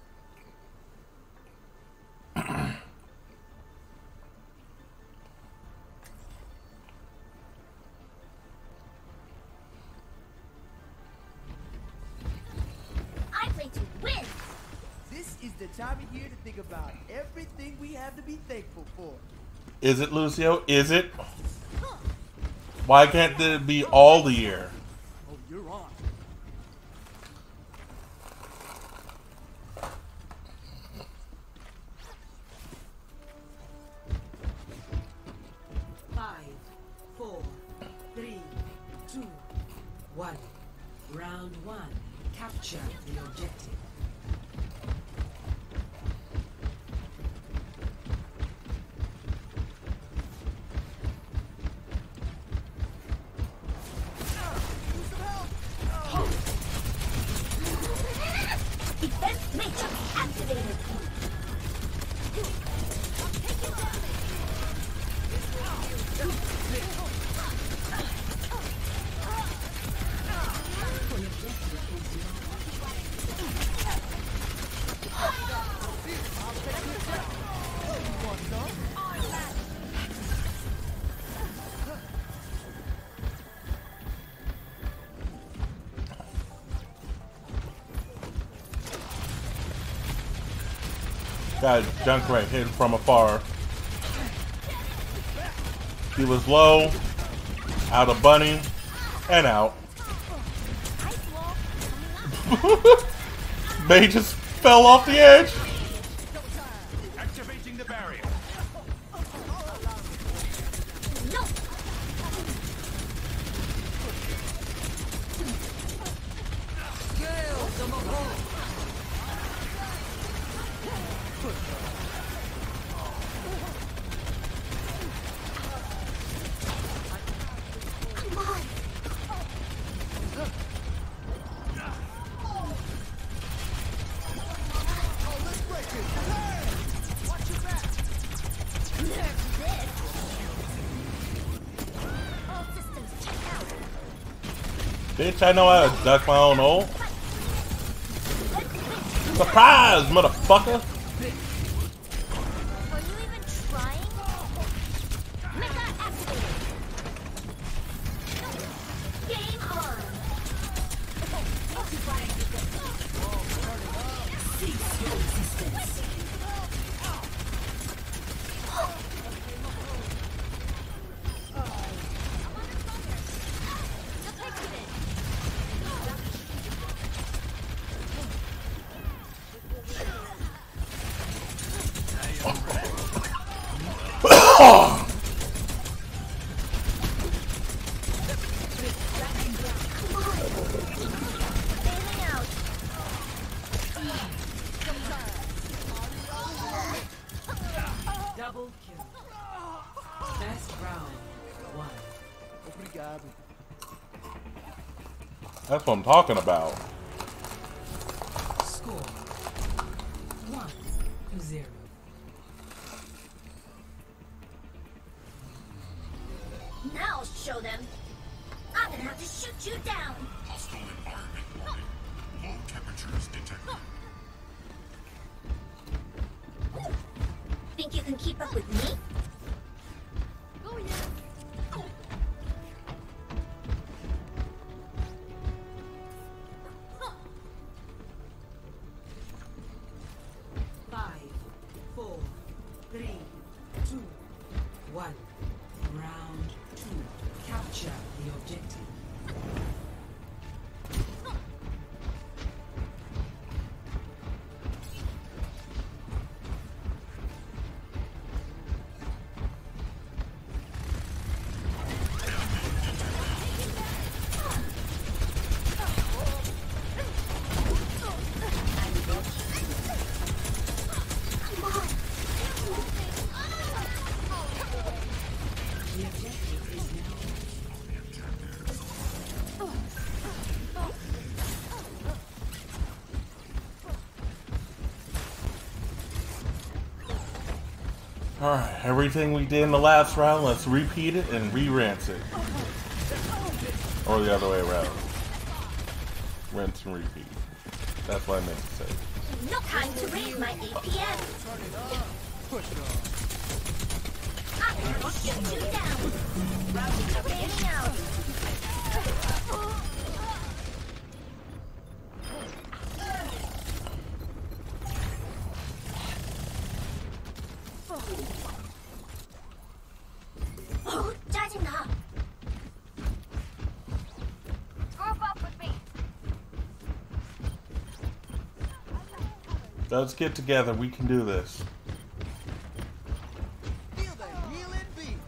I play to win. This is the time of year to think about everything we have to be thankful for. Is it, Lucio? Is it? Why can't it be all the year? Oh, you're on. Five, four, three, two, one. Round one. Capture the objective. Defense matrix activated. Got Junkrat hitting from afar. He was low, out of bunny, and out. They just fell off the edge. Activating the barrier. Bitch, I know how to duck my own ult. Surprise, motherfucker! Are you even trying? Mega activated. Game on. Cease your resistance. Double kill. Best round one. Obrigado. That's what I'm talking about. Score one to zero. Now I'll show them. I'm gonna have to shoot you down. Hostile environment warning. Low temperatures detected. Think you can keep up with me? Oh yeah. Five, four, three, two, one. Round two. Capture the objective. Alright, everything we did in the last round, let's repeat it and re-rinse it. Or the other way around. Rinse and repeat. That's what I meant to say. No time to raise my A P M. I will shoot you down. Routing to raining out. Oh, 짜증나. Group up with me. Let's get together. We can do this. Feel the healing beat.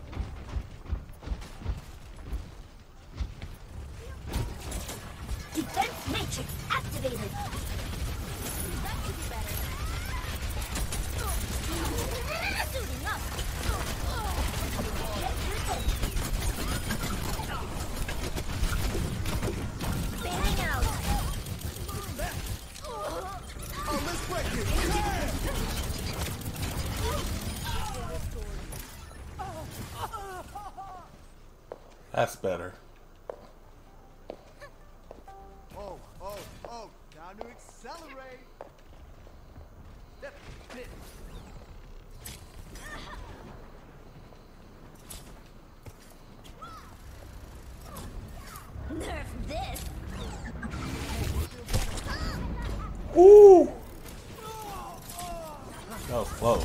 Defense matrix activated. Suiting up. Bailing out. Oh, let's break it. That's better. Oh, oh, oh, time to accelerate. Yep, hit. Nerf this. Ooh! That was close.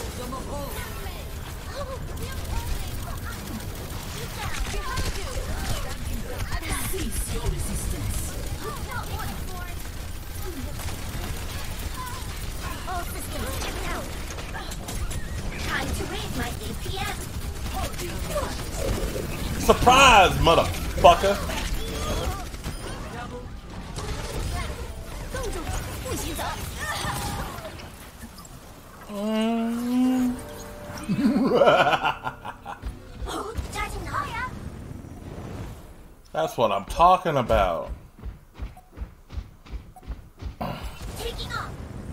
Cease your resistance. All systems checked out. Time to raise my A P M. Surprise, motherfucker! She's up. Mm. Oh, 짜증나. That's what I'm talking about. Taking off.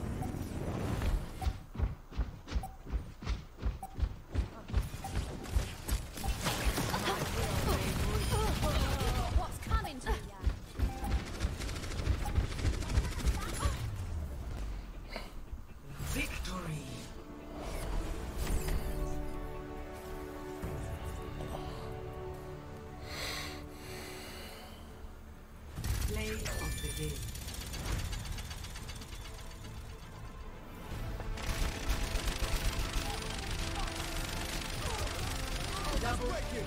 What's coming to ya? Victory. Play of the game. Double kill.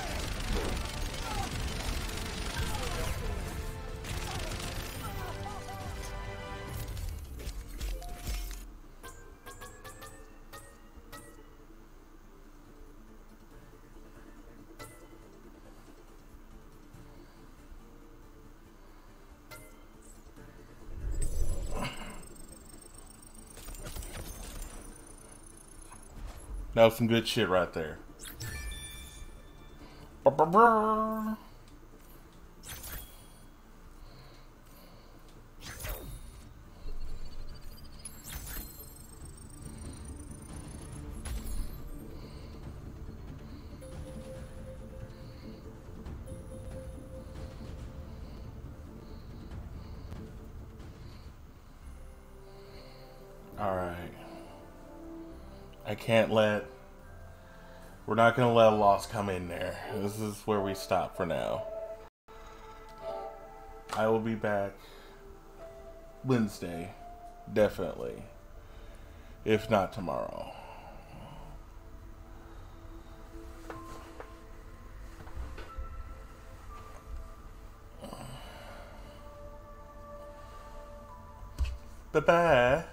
That was some good shit right there. Ba-ba-ba. All right. I can't let... We're not going to let a loss come in there. This is where we stop for now. I will be back Wednesday. Definitely. If not tomorrow. Bye-bye.